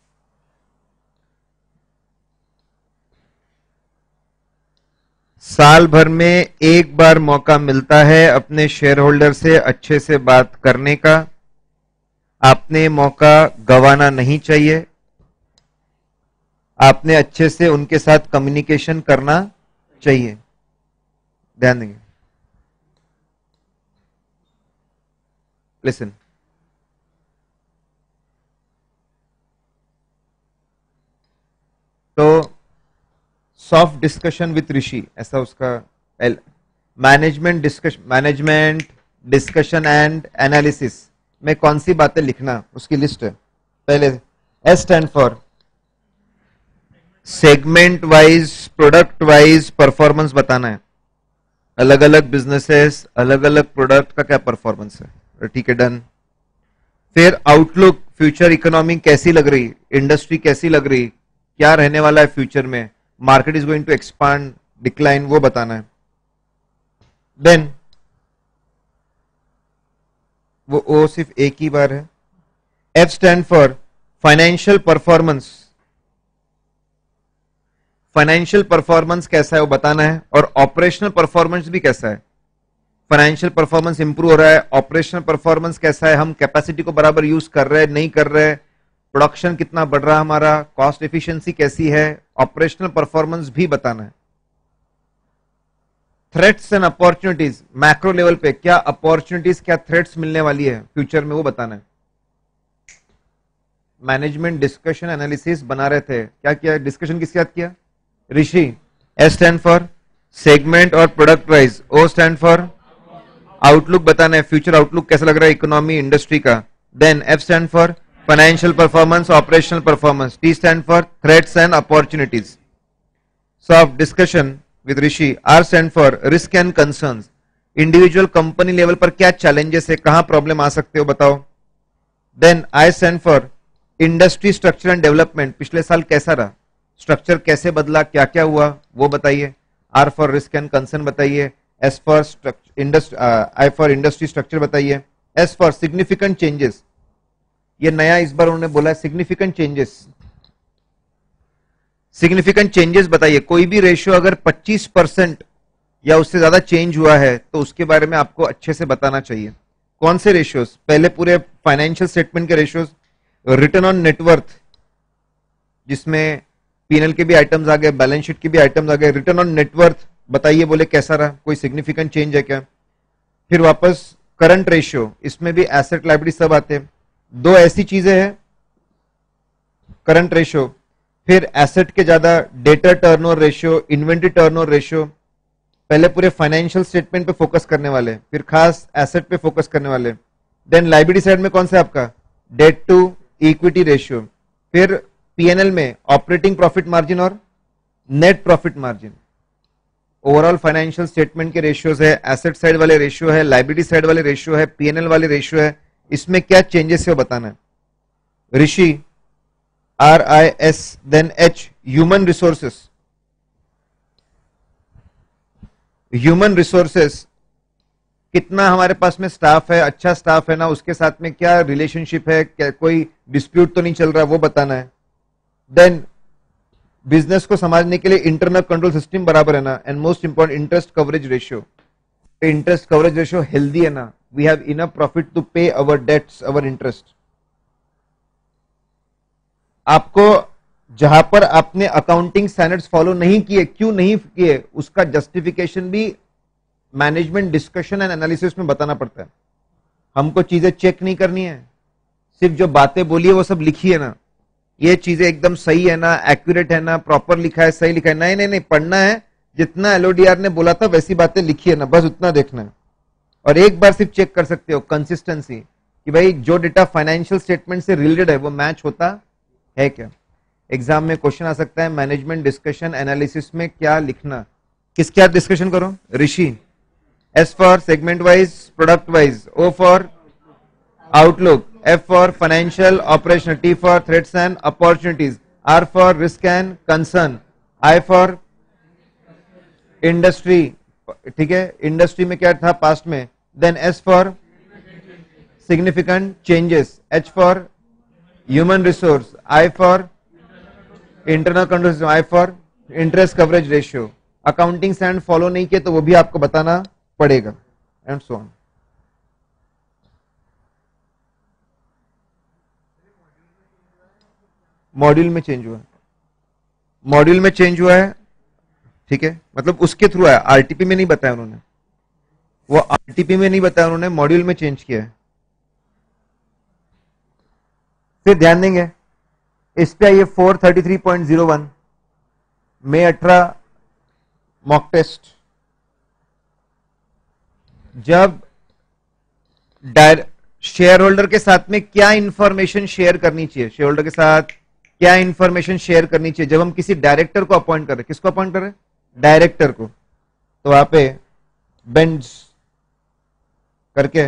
साल भर में एक बार मौका मिलता है अपने शेयर होल्डर से अच्छे से बात करने का, आपने मौका गंवाना नहीं चाहिए, आपने अच्छे से उनके साथ कम्युनिकेशन करना चाहिए। ध्यान देंगे, लिसन, तो सॉफ्ट डिस्कशन विथ ऋषि, ऐसा उसका L, management discussion, management discussion and analysis में कौन सी बातें लिखना, उसकी लिस्ट है। पहले S stand for segment wise, product wise performance बताना है, अलग अलग बिजनेसेस, अलग अलग प्रोडक्ट का क्या परफॉर्मेंस है, ठीक है, डन। फिर आउटलुक, फ्यूचर इकोनॉमी कैसी लग रही, इंडस्ट्री कैसी लग रही, क्या रहने वाला है फ्यूचर में, market is going to expand, decline, वो बताना है। देन वो ओ सिर्फ एक ही बार है। F stand for financial performance, financial performance कैसा है वो बताना है, और ऑपरेशनल परफॉर्मेंस भी कैसा है, फाइनेंशियल परफॉर्मेंस इंप्रूव हो रहा है, ऑपरेशनल परफॉर्मेंस कैसा है, हम कैपेसिटी को बराबर यूज कर रहे हैं नहीं कर रहे, प्रोडक्शन कितना बढ़ रहा है हमारा, कॉस्ट एफिशिएंसी कैसी है, ऑपरेशनल परफॉर्मेंस भी बताना है। Threats and opportunities, macro level पे क्या अपॉर्चुनिटीज, क्या थ्रेट्स मिलने वाली है फ्यूचर में, वो बताना है। मैनेजमेंट डिस्कशन एनालिसिस बना रहे थे, क्या किया, डिस्कशन किसके साथ किया, Rishi. S stand for segment और product wise, O stand for outlook बताना है, फ्यूचर आउटलुक कैसा लग रहा है इकोनॉमी इंडस्ट्री का। Then F stand for financial performance, operational performance, T stand for threats and opportunities. Soft discussion with Rishi, R stand for risk and concerns, individual company level पर क्या challenges है, कहां problem आ सकते हो बताओ। Then I stand for industry structure and development, पिछले साल कैसा रहा, स्ट्रक्चर कैसे बदला, क्या क्या हुआ वो बताइए। R for risk and concern बताइए, S for industry, I for industry structure बताइए, एस फॉर सिग्निफिकेंट चेंजेस, ये नया इस बार उन्होंने बोला है सिग्निफिकेंट चेंजेस, सिग्निफिकेंट चेंजेस बताइए, कोई भी रेशियो अगर पच्चीस परसेंट या उससे ज्यादा चेंज हुआ है तो उसके बारे में आपको अच्छे से बताना चाहिए। कौन से रेशियोज, पहले पूरे फाइनेंशियल स्टेटमेंट के रेशियोज, रिटर्न ऑन नेटवर्थ जिसमें पीएनएल के भी आइटम्स आ गए, बैलेंस शीट के भी आइटम्स आ गए, रिटर्न ऑन नेटवर्थ बताइए, बोले कैसा रहा, कोई सिग्निफिकेंट चेंज है क्या। फिर वापस करंट रेशियो, इसमें भी एसेट लायबिलिटी सब आते हैं, दो ऐसी चीजें हैं करंट रेशियो, फिर एसेट के ज्यादा debtor turnover ratio, inventory turnover ratio, पहले पूरे फाइनेंशियल स्टेटमेंट पे फोकस करने वाले, फिर खास एसेट पे फोकस करने वाले। देन लायबिलिटी साइड में कौन सा आपका डेट टू इक्विटी रेशियो, फिर पीएनएल में ऑपरेटिंग प्रॉफिट मार्जिन और net profit margin, overall financial statement के रेशियोज है, एसेट साइड वाले रेशियो है, लायबिलिटी साइड वाले रेशियो है, पीएनएल वाले रेशियो है, इसमें क्या चेंजेस है वो बताना है। Rishi R I S, then H human resources, human resources कितना हमारे पास में स्टाफ है, अच्छा स्टाफ है ना, उसके साथ में क्या रिलेशनशिप है, क्या कोई डिस्प्यूट तो नहीं चल रहा, वो बताना है। देन बिजनेस को समझने के लिए इंटरनल कंट्रोल सिस्टम बराबर है ना, and most important interest coverage ratio, interest coverage ratio healthy है ना, we have enough profit to pay our dates, our interest. आपको जहां पर आपने अकाउंटिंग स्टैंडर्ड्स फॉलो नहीं किए, क्यों नहीं किए, उसका जस्टिफिकेशन भी मैनेजमेंट डिस्कशन एंड एनालिसिस में बताना पड़ता है। हमको चीजें चेक नहीं करनी है, सिर्फ जो बातें बोली है वो सब लिखी है ना, ये चीजें एकदम सही है ना, एक्यूरेट है ना, प्रॉपर लिखा है, सही लिखा है, नहीं नहीं नहीं, पढ़ना है जितना एलओडीआर ने बोला था वैसी बातें लिखी है ना, बस उतना देखना है। और एक बार सिर्फ चेक कर सकते हो कंसिस्टेंसी कि भाई जो डेटा फाइनेंशियल स्टेटमेंट से रिलेटेड है वो मैच होता है क्या। एग्जाम में क्वेश्चन आ सकता है मैनेजमेंट डिस्कशन एनालिसिस में क्या लिखना, किसके साथ डिस्कशन करो, Rishi S for segment wise, product wise, O for outlook, F for financial, operational, T for threats and opportunities, R for risk and concern, I for industry, ठीक है, इंडस्ट्री में क्या था पास्ट में, then S for significant changes, H for human resource, I for internal control system, I for interest coverage ratio. Accounting standard follow नहीं किए तो वो भी आपको बताना पड़ेगा एंड सो ऑन. मॉड्यूल में चेंज हुआ है, मॉड्यूल में चेंज हुआ है, ठीक है, मतलब उसके थ्रू आया, आरटीपी में नहीं बताया उन्होंने, वो आरटीपी में नहीं बताया उन्होंने, मॉड्यूल में चेंज किया है. फिर ध्यान देंगे इस पे आइए four thirty three point zero one में अठारह मॉक टेस्ट. जब शेयर होल्डर के साथ में क्या इंफॉर्मेशन शेयर करनी चाहिए, शेयर होल्डर के साथ क्या इंफॉर्मेशन शेयर करनी चाहिए जब हम किसी डायरेक्टर को अपॉइंट कर रहे हैं, किसको अपॉइंट कर रहे हैं, डायरेक्टर को, तो वहां पे बेंड्स करके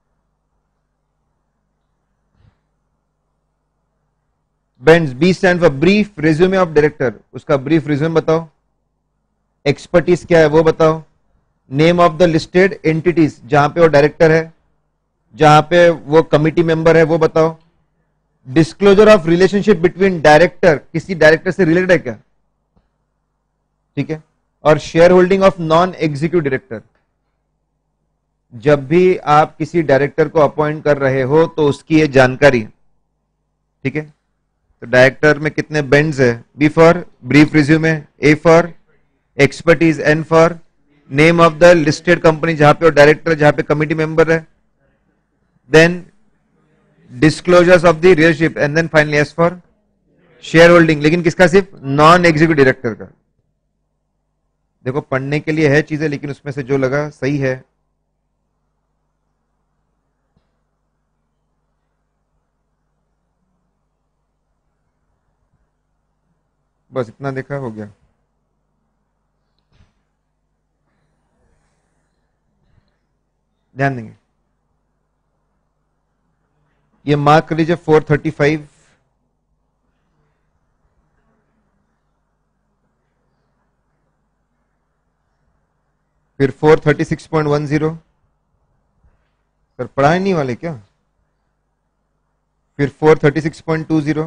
bends, B stand for brief resume of director, उसका ब्रीफ रिज्यूमे बताओ, एक्सपर्टीज क्या है वो बताओ, name of the listed entities जहां पे वो डायरेक्टर है, जहां पे वो कमिटी मेंबर है वो बताओ, disclosure of relationship between director, किसी डायरेक्टर से रिलेटेड है क्या, ठीक है, और shareholding of non executive director. जब भी आप किसी डायरेक्टर को अपॉइंट कर रहे हो तो उसकी ये जानकारी, ठीक है, तो डायरेक्टर में कितने बेंड्स है, B for brief resume, A for expertise, N for name of the listed company जहां पे वो डायरेक्टर, जहां पे कमिटी मेंबर है, then disclosures of the relationship, and then finally S for shareholding, लेकिन किसका, सिर्फ नॉन एग्जीक्यूटिव डायरेक्टर का. देखो पढ़ने के लिए है चीजें, लेकिन उसमें से जो लगा सही है बस इतना देखा हो गया. ध्यान देंगे, ये मार्क कर लीजिए फोर थर्टी फाइव, फिर four thirty six point one zero, sir पढ़ाए नहीं वाले क्या, फिर four thirty six point two zero,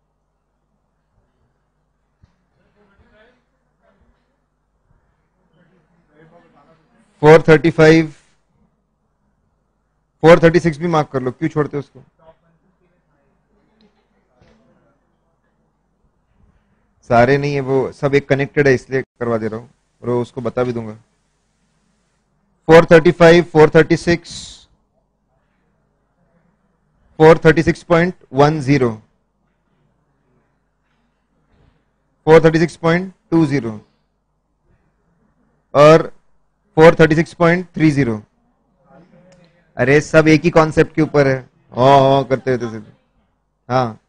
four thirty five, four thirty six भी मार्क कर लो, क्यों छोड़ते हो उसको, सारे नहीं है वो सब एक कनेक्टेड है इसलिए करवा दे रहा हूं, और उसको बता भी दूंगा. Four thirty five, four thirty six, four thirty six point one zero, four thirty six point two zero और four thirty six point three zero. अरे सब एक ही कॉन्सेप्ट के ऊपर है, ओ, ओ करते हुए. हाँ,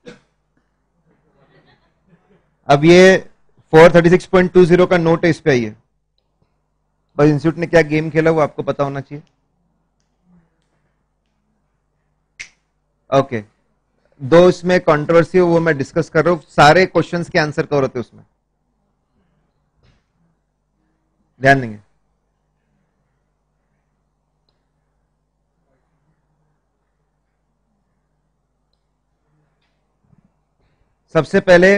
अब ये four thirty six point two zero का नोट है, इस पे आइए. बस इंस्टीट्यूट ने क्या गेम खेला वो आपको पता होना चाहिए. Okay okay. दो इसमें कंट्रोवर्सी हो वो मैं डिस्कस कर रहा हूं, सारे क्वेश्चंस के आंसर कवर होते उसमें, ध्यान देंगे. सबसे पहले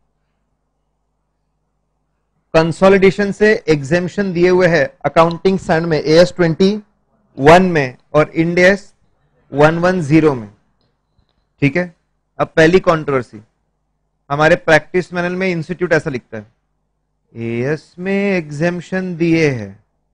कंसोलिडेशन से एग्जेम्पशन दिए हुए हैं अकाउंटिंग स्टैंड में, ए एस ट्वेंटी वन में और Ind AS one one zero में, ठीक है. अब पहली कंट्रोवर्सी, हमारे प्रैक्टिस मैनुअल में इंस्टीट्यूट ऐसा लिखता है, एएस में एग्जेम्पशन दिए हैं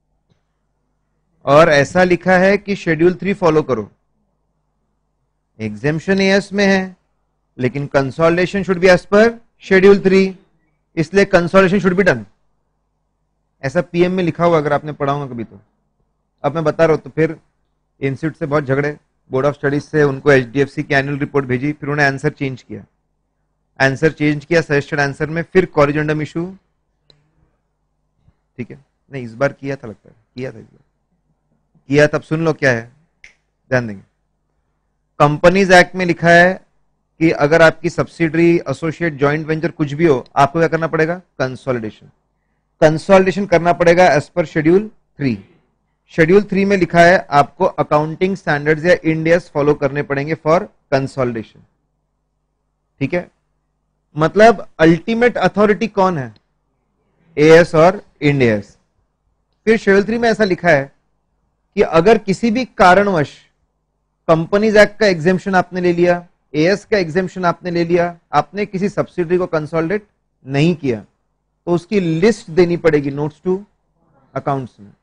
और ऐसा लिखा है कि शेड्यूल थ्री फॉलो करो. एग्जेम्पशन एएस में है लेकिन consolidation should be as per schedule three, इसलिए कंसोलिडेशन शुड बी डन. ऐसा पीएम में लिखा हुआ, अगर आपने पढ़ा होगा कभी तो. अब मैं बता रहा हूं, तो फिर इंस्टीट्यूट से बहुत झगड़े, बोर्ड ऑफ स्टडीज से उनको एचडीएफसी की एनुअल रिपोर्ट भेजी, फिर उन्होंने आंसर चेंज किया, आंसर चेंज किया सजेस्टेड आंसर में, फिर कॉरिजेंडम इशू, ठीक है, नहीं इस बार किया था, लगता है किया था इस बार, किया तब सुन लो क्या है, ध्यान देंगे। कंपनीज एक्ट में लिखा है कि अगर आपकी सब्सिडरी, एसोसिएट, जॉइंट वेंचर कुछ भी हो, आपको क्या करना पड़ेगा, कंसोलिडेशन। कंसोलिडेशन करना पड़ेगा as per schedule three. Schedule three में लिखा है आपको अकाउंटिंग स्टैंडर्ड्स या इंड एस फॉलो करने पड़ेंगे फॉर कंसोलिडेशन। ठीक है, मतलब अल्टीमेट अथॉरिटी कौन है, एएस और इंड एस। फिर शेड्यूल थ्री में ऐसा लिखा है कि अगर किसी भी कारणवश कंपनीज एक्ट का एग्जेम्पशन आपने ले लिया, एएस का एग्जेम्पशन आपने ले लिया, आपने किसी सब्सिडरी को कंसोलिडेट नहीं किया, तो उसकी लिस्ट देनी पड़ेगी नोट्स टू अकाउंट्स में।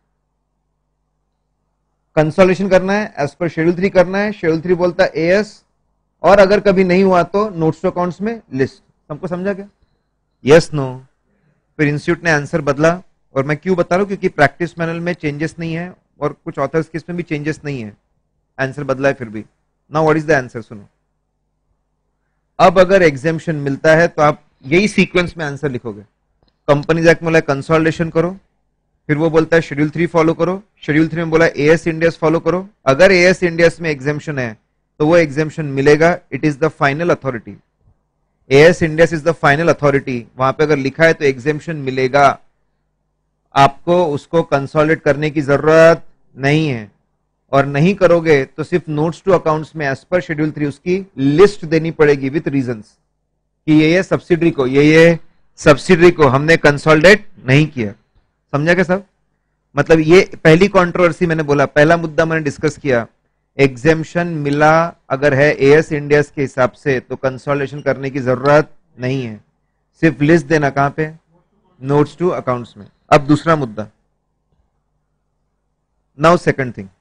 कंसोलिडेशन करना है एज पर शेड्यूल थ्री करना है, शेड्यूल थ्री बोलता है एएस, और अगर कभी नहीं हुआ तो नोट्स टू अकाउंट्स में लिस्ट। सबको समझा क्या, यस नो। फिर इंस्टीट्यूट ने आंसर बदला, और मैं क्यों बता रहा हूं, क्योंकि प्रैक्टिस मैनुअल में चेंजेस नहीं है और कुछ ऑथर्स के इसमें भी चेंजेस नहीं है, आंसर बदला है फिर भी। Now what is the answer, सुनो। अब अगर एग्जेम्पशन मिलता है तो आप यही सीक्वेंस में आंसर लिखोगे। कंपनीज एक्ट में बोला कंसोलिडेशन करो, फिर वो बोलता है शेड्यूल थ्री फॉलो करो, शेड्यूल थ्री में बोला एएस इंडियस फॉलो करो। अगर एएस इंडियस में एग्जेम्पशन है तो वो एग्जेम्पशन मिलेगा, it is the final authority. AS Ind AS is the final authority, वहां पे अगर लिखा है तो एग्जेम्पशन मिलेगा, आपको उसको कंसोलिडेट करने की जरूरत नहीं है। और नहीं करोगे तो सिर्फ नोट्स टू अकाउंट्स में एज पर शेड्यूल थ्री उसकी लिस्ट देनी पड़ेगी विथ रीजंस कि ये ये सब्सिडरी को, ये ये सब्सिडरी को हमने कंसोलिडेट नहीं किया। समझा क्या सब, मतलब ये पहली कंट्रोवर्सी मैंने बोला, पहला मुद्दा मैंने डिस्कस किया, एग्जेम्पशन मिला अगर है एएस इंडियस के हिसाब से तो कंसोलिडेशन करने की जरूरत नहीं है, सिर्फ लिस्ट देना कहां पे, नोट्स टू अकाउंट्स में। अब दूसरा मुद्दा, नाउ सेकंड थिंग,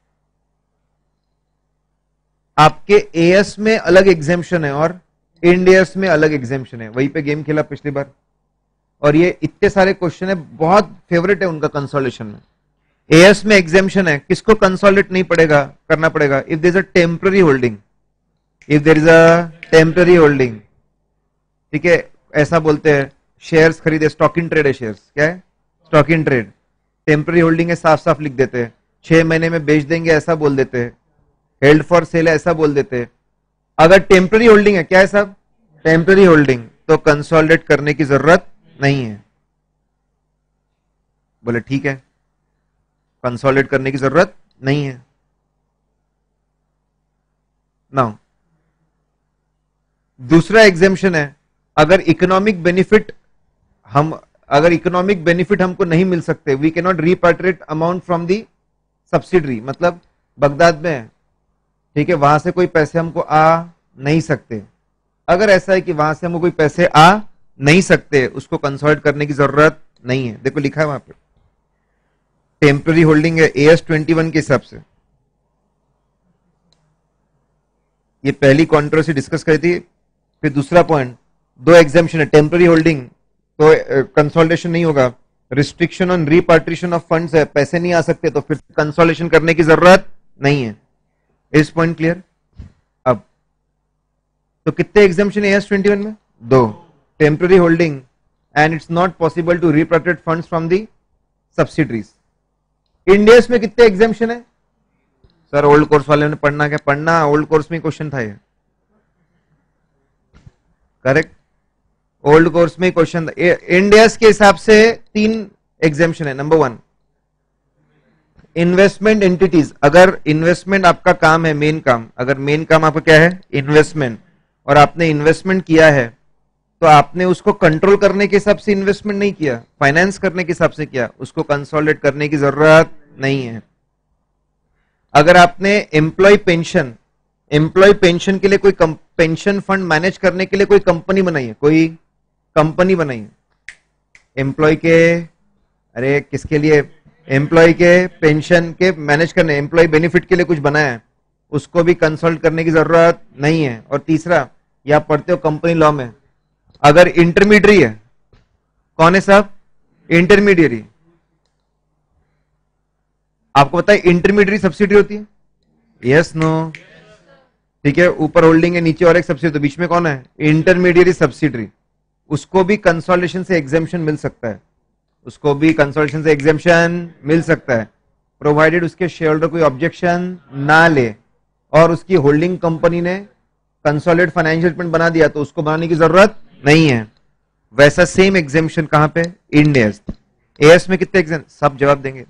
आपके एएस में अलग एग्जेम्पशन है और इंडियस में अलग एग्जेम्पशन है, वहीं पे गेम खेला पिछली बार, और ये इतने सारे क्वेश्चन है, बहुत फेवरेट है उनका कंसोलिडेशन में। एएस में एग्जेम्पशन है, किसको कंसोलिडेट नहीं पड़ेगा, करना पड़ेगा, if there is a temporary holding, if there is a temporary holding. ठीक है, ऐसा बोलते हैं, शेयर्स खरीदे, स्टॉक इन ट्रेड है, शेयर्स क्या है, stock in trade. Temporary holding है, साफ साफ लिख देते हैं, छह महीने में बेच देंगे ऐसा बोल देते हैं, हेल्ड फॉर सेल है ऐसा बोल देते हैं। अगर टेम्पररी होल्डिंग है, क्या है सब, टेम्पररी होल्डिंग, तो कंसोलिडेट करने की जरूरत नहीं है। बोले ठीक है, कंसोलिडेट करने की जरूरत नहीं है। नाउ दूसरा एग्जेम्पशन है, अगर इकोनॉमिक बेनिफिट हम अगर इकोनॉमिक बेनिफिट हमको नहीं मिल सकते, we can not repatriate amount from the subsidiary, मतलब बगदाद में है, ठीक है, वहां से कोई पैसे हमको आ नहीं सकते। अगर ऐसा है कि वहां से हमको कोई पैसे आ नहीं सकते, उसको कंसोलिडेट करने की जरूरत नहीं है। देखो लिखा है वहां पे, टेम्पररी होल्डिंग है एएस ट्वेंटी वन के हिसाब से, ये पहली कंट्रोवर्सी डिस्कस करी थी। फिर दूसरा पॉइंट, दो एग्जेम्पशन है, टेम्पररी होल्डिंग तो कंसोलिडेशन नहीं होगा, restriction on repatriation of funds है, पैसे नहीं आ सकते तो फिर कंसोलिडेशन करने की जरूरत नहीं है। इस पॉइंट क्लियर। अब तो कितने एग्जेम्पशन है एएस ट्वेंटी वन में, दो, temporary holding and it's not possible to repatriate funds from the subsidiaries. Ind AS में कितने एग्जेम्पशन है, सर ओल्ड कोर्स वाले ने पढ़ना, क्या पढ़ना, ओल्ड कोर्स में क्वेश्चन था ये, करेक्ट, ओल्ड कोर्स में क्वेश्चन था। इंडियस के हिसाब से तीन एग्जेम्पशन है। नंबर वन, इन्वेस्टमेंट एंटिटीज, अगर इन्वेस्टमेंट आपका काम है, मेन काम, अगर मेन काम आपका क्या है, इन्वेस्टमेंट, और आपने इन्वेस्टमेंट किया है तो आपने उसको कंट्रोल करने के हिसाब से इन्वेस्टमेंट नहीं किया, फाइनेंस करने के हिसाब से किया, उसको कंसोलिडेट करने की जरूरत नहीं है। अगर आपने एम्प्लॉय पेंशन, एम्प्लॉय पेंशन के लिए कोई पेंशन फंड मैनेज करने के लिए कोई कंपनी बनाई है, कोई कंपनी बनाई है एम्प्लॉय के, अरे किसके लिए, एम्प्लॉय के पेंशन के मैनेज करने, एम्प्लॉय बेनिफिट के लिए कुछ बनाया है, उसको भी कंसल्ट करने की जरूरत नहीं है। और तीसरा, ये आप पढ़ते हो कंपनी लॉ में, अगर इंटरमीडियरी है, कौन है साहब, इंटरमीडियरी, आपको पता है इंटरमीडियरी सब्सिडी होती है, यस नो, ठीक है, ऊपर होल्डिंग है, नीचे और एक सब्सिडी, तो बीच में कौन है, इंटरमीडियरी सब्सिडरी, उसको भी कंसोलिडेशन से एग्जेम्पशन मिल सकता है, उसको भी कंसोलिडेशन से एग्जेम्पशन मिल सकता है। प्रोवाइडेड उसके शेयर होल्डर कोई ऑब्जेक्शन ना ले और उसकी होल्डिंग कंपनी ने कंसोलिडेटेड फाइनेंशियल स्टेटमेंट बना दिया तो उसको बनाने की जरूरत नहीं है। वैसा सेम एग्जामिशन कहां पे? इंडियस। एएस में कितने एग्जाम? सब जवाब देंगे,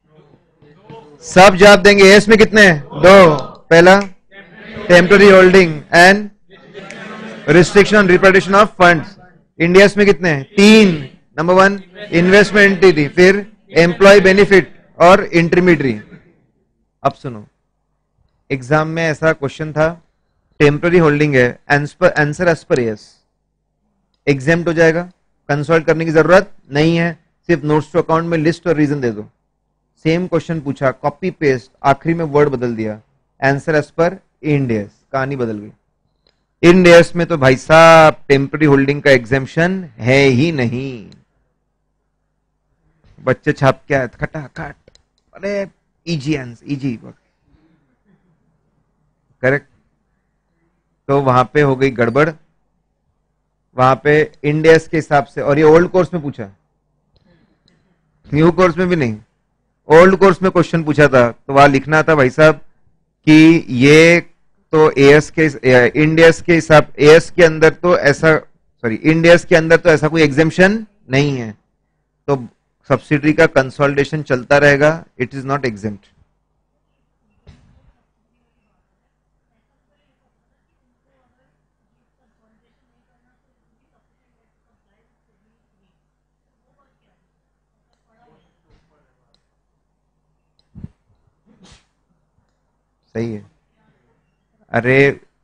सब जवाब देंगे। एएस में कितने? दो। पहला temporary holding and restriction on repatriation of funds. Ind AS में कितने? तीन। नंबर वन इन्वेस्टमेंट एंटिटी, फिर एम्प्लॉय बेनिफिट और इंटरमीडियरी। अब सुनो, एग्जाम में ऐसा क्वेश्चन था, टेम्पररी होल्डिंग है, answer as per AS, exempt हो जाएगा, कंसल्ट करने की जरूरत नहीं है, सिर्फ नोट्स टू अकाउंट में लिस्ट और रीजन दे दो। सेम क्वेश्चन पूछा, कॉपी पेस्ट, आखिरी में वर्ड बदल दिया, answer as per Ind AS, कहानी बदल गई। इंड एस में तो भाई साहब टेम्पररी होल्डिंग का एग्जाम्पशन है ही नहीं। बच्चे छाप क्या खटाखट, अरे इजी आंसर, इजी करेक्ट। तो वहां पे हो गई गड़बड़, वहां पे इंडेस के हिसाब से। और ये ओल्ड कोर्स में पूछा, न्यू कोर्स में भी नहीं, ओल्ड कोर्स में क्वेश्चन पूछा था तो वहां लिखना था भाई साहब कि ये तो एएस के इंडेस के हिसाब, एएस के अंदर तो ऐसा, सॉरी इंडेस के अंदर तो ऐसा कोई एग्जेम्पशन नहीं है, तो सब्सिडरी का कंसोलिडेशन चलता रहेगा, इट इज नॉट एग्जेम्प्ट। सही है। अरे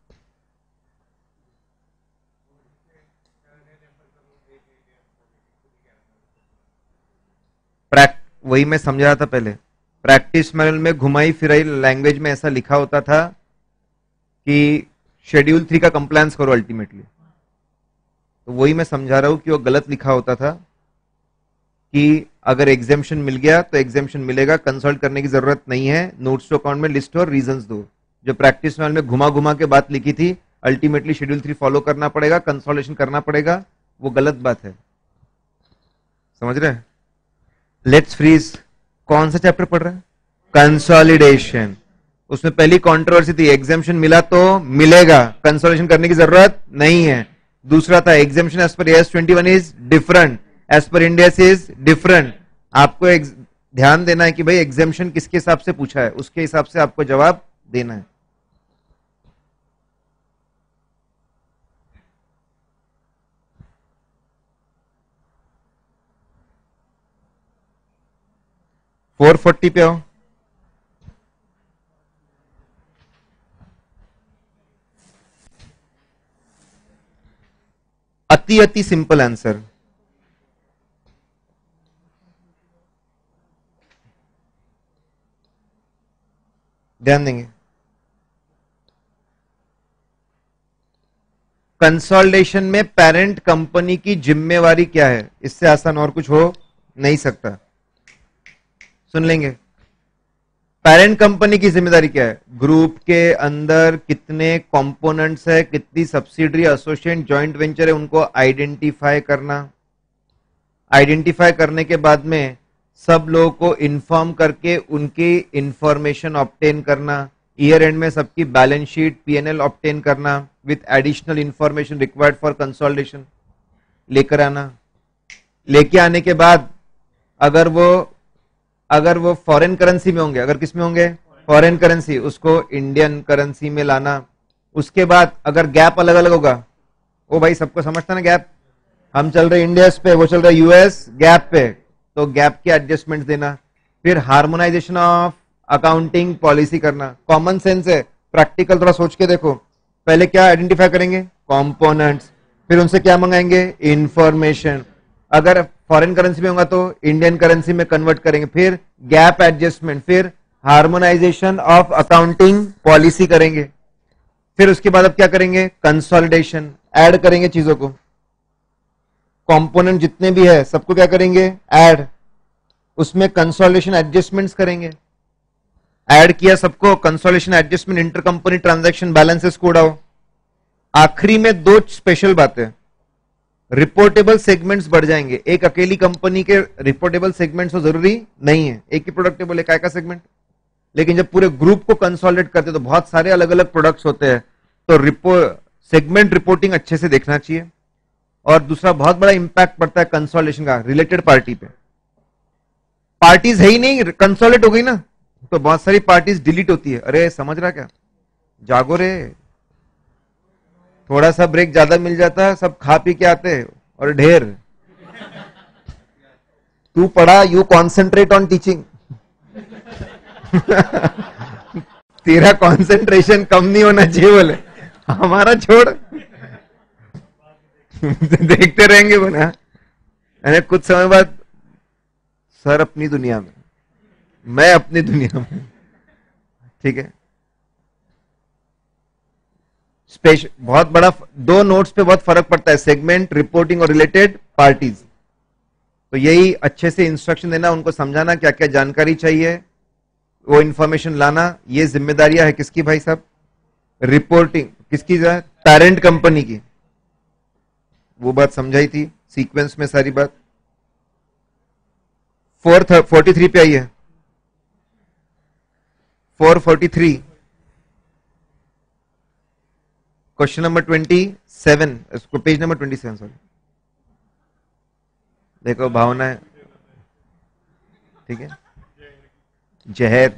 वही मैं समझा रहा था पहले, प्रैक्टिस मैनुअल में घुमाई फिराई लैंग्वेज में ऐसा लिखा होता था कि शेड्यूल थ्री का कंप्लायंस करो अल्टीमेटली, तो वही मैं समझा रहा हूं कि वो गलत लिखा होता था कि अगर एग्जाम्शन मिल गया तो एग्जाम्शन मिलेगा, कंसल्ट करने की जरूरत नहीं है, नोट्स टू अकाउंट में लिस्ट और रीजंस दो। जो प्रैक्टिस मैनुअल में घुमा घुमा के बात लिखी थी, अल्टीमेटली शेड्यूल थ्री फॉलो करना पड़ेगा, कंसोलिडेशन करना पड़ेगा, वो गलत बात है। समझ रहे हैं? लेट्स फ्रीज कौन सा चैप्टर पढ़ रहा है? कंसोलिडेशन। उसमें पहली कंट्रोवर्सी थी, एग्जाम्शन मिला तो मिलेगा, कंसोलिडेशन करने की जरूरत नहीं है। दूसरा था exemption as per AS twenty one is different, as per Ind AS is different. आपको ध्यान देना है कि भाई एग्जाम्शन किसके हिसाब से पूछा है, उसके हिसाब से आपको जवाब देना है। फोर फोर्टी पे आओ। अति अति सिंपल आंसर, ध्यान देंगे। कंसोलिडेशन में पेरेंट कंपनी की जिम्मेवारी क्या है, इससे आसान और कुछ हो नहीं सकता। सुन लेंगे, पेरेंट कंपनी की जिम्मेदारी क्या है? ग्रुप के अंदर कितने कंपोनेंट्स है, कितनी सब्सिडरी, एसोसिएट, जॉइंट वेंचर है, उनको आइडेंटिफाई करना। आइडेंटिफाई करने के बाद में सब लोगों को इन्फॉर्म करके उनकी इंफॉर्मेशन ऑब्टेन करना, ईयर एंड में सबकी बैलेंस शीट, पीएनएल ऑब्टेन करना with additional information required for consolidation लेकर आना। लेके आने के बाद अगर वो अगर वो फॉरेन करेंसी में होंगे, अगर किस में होंगे? फॉरेन करेंसी, उसको इंडियन करेंसी में लाना। उसके बाद अगर गैप अलग अलग होगा, ओ भाई सबको समझता ना गैप, हम चल रहे इंडियस पे, वो चल रहा है यूएस गैप पे, तो गैप के एडजस्टमेंट देना। फिर हार्मोनाइजेशन ऑफ अकाउंटिंग पॉलिसी करना। कॉमन सेंस है, प्रैक्टिकल थोड़ा सोच के देखो। पहले क्या आइडेंटिफाई करेंगे? कंपोनेंट्स, फिर उनसे क्या मंगाएंगे? इंफॉर्मेशन। अगर फॉरेन करेंसी में होगा तो इंडियन करेंसी में कन्वर्ट करेंगे, फिर गैप एडजस्टमेंट, फिर हार्मोनाइजेशन ऑफ अकाउंटिंग पॉलिसी करेंगे। फिर उसके बाद अब क्या करेंगे? कंसोलिडेशन, ऐड करेंगे चीजों को, कंपोनेंट जितने भी है सबको क्या करेंगे? ऐड। उसमें कंसोलिडेशन एडजस्टमेंट्स करेंगे। ऐड किया सबको, consolidation adjustment, intercompany transaction balances को उड़ाओ। आखिरी में दो स्पेशल बातें, रिपोर्टेबल सेगमेंट्स बढ़ जाएंगे। एक अकेली कंपनी के रिपोर्टेबल सेगमेंट्स तो जरूरी नहीं है, एक ही प्रोडक्टेबल है, काय का सेगमेंट। लेकिन जब पूरे ग्रुप को कंसोलिडेट करते तो बहुत सारे अलग अलग प्रोडक्ट्स होते हैं, तो रिपोर्ट सेगमेंट रिपोर्टिंग अच्छे से देखना चाहिए। और दूसरा बहुत बड़ा इंपैक्ट पड़ता है कंसोलिडेशन का रिलेटेड पार्टी पे। पार्टीज है ही नहीं, कंसोलिडेट हो गई ना, तो बहुत सारी पार्टीज डिलीट होती है। अरे समझ रहा क्या, जागो रे, थोड़ा सा ब्रेक ज्यादा मिल जाता है, सब खा पी के आते और ढेर। तू पढ़ा, यू कॉन्सेंट्रेट ऑन टीचिंग। तेरा कंसंट्रेशन कम नहीं होना चाहिए, बोले हमारा छोड़। देखते रहेंगे बना, यानी कुछ समय बाद सर अपनी दुनिया में, मैं अपनी दुनिया में। ठीक है, स्पेशल बहुत बड़ा, दो नोट्स पे बहुत फर्क पड़ता है, सेगमेंट रिपोर्टिंग और रिलेटेड पार्टीज। तो यही अच्छे से इंस्ट्रक्शन देना, उनको समझाना क्या क्या जानकारी चाहिए, वो इंफॉर्मेशन लाना, ये जिम्मेदारियां है किसकी भाई साहब, रिपोर्टिंग किसकी, पेरेंट कंपनी की। वो बात समझाई थी सीक्वेंस में सारी बात। फोर फोर्टी थ्री पे आई है, four forty three, question number twenty seven, इसको page number twenty seven, sorry. देखो भावना है, ठीक है, जहर,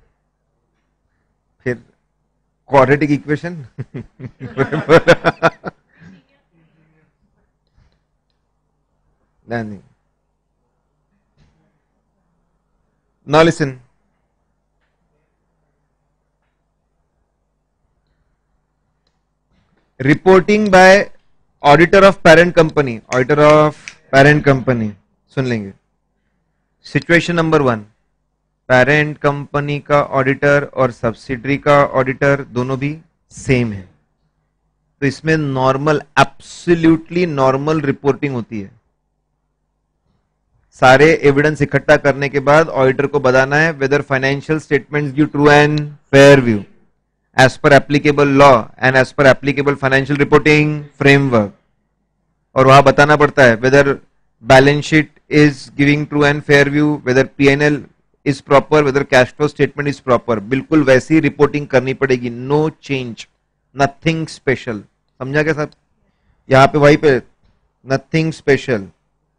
फिर क्वाड्रेटिक इक्वेशन। नहीं, now listen, reporting by auditor of parent company, auditor of parent company, सुन लेंगे। Situation number one, parent company का ऑडिटर और सब्सिडरी का ऑडिटर दोनों भी सेम है, तो इसमें नॉर्मल, एब्सोल्युटली नॉर्मल रिपोर्टिंग होती है। सारे एविडेंस इकट्ठा करने के बाद ऑडिटर को बताना है whether financial statements give true and fair view as per applicable law and as per applicable financial reporting framework. और वहां बताना पड़ता है whether balance sheet is giving true and fair view, whether PNL is proper, whether cash flow statement is proper. बिल्कुल वैसी reporting करनी पड़ेगी, no change, nothing special. समझा क्या साहब? यहां पे वहीं पे नथिंग स्पेशल।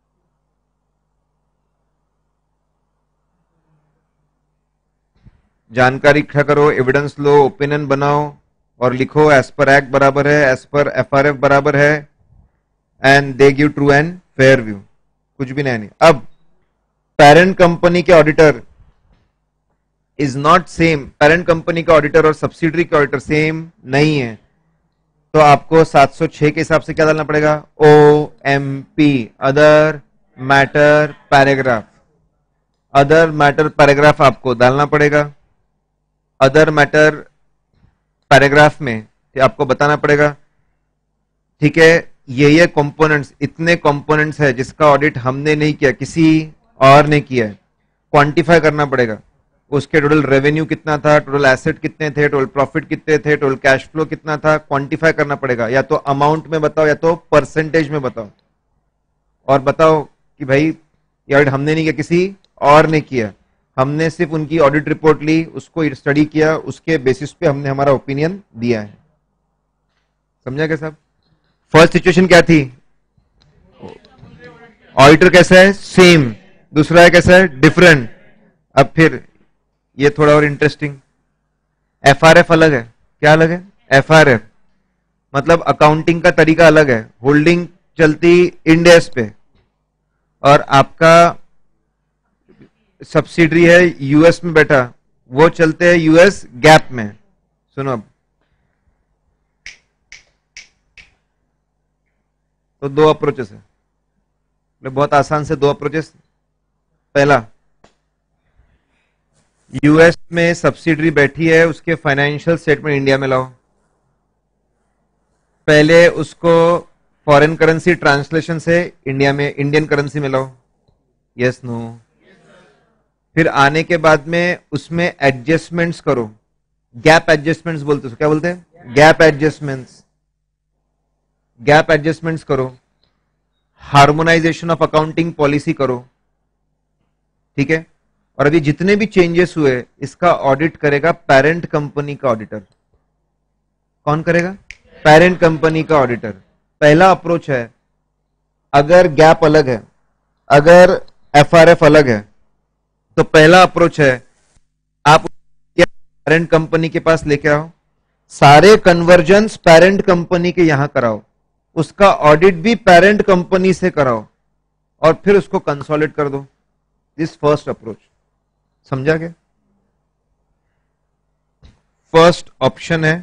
जानकारी इकट्ठा करो, एविडेंस लो, ओपिनियन बनाओ और लिखो एज पर एक्ट बराबर है, एज पर एफआरएफ बराबर है, and they give true and fair view. कुछ भी नहीं, नहीं। अब पेरेंट कंपनी के auditor is not same, parent company का ऑडिटर और सब्सिडरी के ऑडिटर सेम नहीं है, तो आपको सात सौ छह के हिसाब से क्या डालना पड़ेगा, O M P, other matter paragraph. Other matter paragraph आपको डालना पड़ेगा। अदर मैटर पैराग्राफ में आपको बताना पड़ेगा, ठीक है, ये ये कंपोनेंट्स, इतने कंपोनेंट्स है जिसका ऑडिट हमने नहीं किया, किसी और ने किया है, क्वांटिफाई करना पड़ेगा। उसके टोटल रेवेन्यू कितना था, टोटल एसेट कितने थे, टोटल प्रॉफिट कितने थे, टोटल कैश फ्लो कितना था, क्वांटिफाई करना पड़ेगा। या तो अमाउंट में बताओ या तो परसेंटेज में बताओ, और बताओ कि भाई ये ऑडिट हमने नहीं किया, किसी और ने किया, हमने सिर्फ उनकी ऑडिट रिपोर्ट ली, उसको स्टडी किया, उसके बेसिस पे हमने हमारा ओपिनियन दिया है। समझा क्या साहब? फर्स्ट सिचुएशन क्या थी, ऑडिटर कैसा है, सेम, दूसरा है कैसा है, डिफरेंट। अब फिर ये थोड़ा और इंटरेस्टिंग, एफआरएफ अलग है। क्या अलग है? एफआरएफ मतलब अकाउंटिंग का तरीका अलग है। होल्डिंग चलती इंडेस पे और आपका सब्सिडरी है यूएस में बैठा, वो चलते हैं यूएस गैप में। सुनो, अब तो दो अप्रोचेस है, बहुत आसान से दो अप्रोचेस। पहला, यूएस में सब्सिडरी बैठी है, उसके फाइनेंशियल स्टेटमेंट इंडिया में लाओ। पहले उसको फॉरेन करेंसी ट्रांसलेशन से इंडिया में, इंडियन करेंसी में लाओ। Yes no? फिर आने के बाद में उसमें एडजस्टमेंट्स करो, गैप एडजस्टमेंट्स बोलते हैं, क्या बोलते हैं, गैप एडजस्टमेंट्स। गैप एडजस्टमेंट्स करो, हार्मोनाइजेशन ऑफ अकाउंटिंग पॉलिसी करो, ठीक है। और अभी जितने भी चेंजेस हुए इसका ऑडिट करेगा पेरेंट कंपनी का ऑडिटर। कौन करेगा? पेरेंट कंपनी का ऑडिटर। पहला अप्रोच है, अगर गैप अलग है, अगर एफआरएफ अलग है, तो पहला अप्रोच है आप पेरेंट कंपनी के पास लेके आओ, सारे कन्वर्जन्स पेरेंट कंपनी के यहां कराओ, उसका ऑडिट भी पेरेंट कंपनी से कराओ और फिर उसको कंसोलिडेट कर दो। This first approach. समझा क्या? फर्स्ट ऑप्शन है,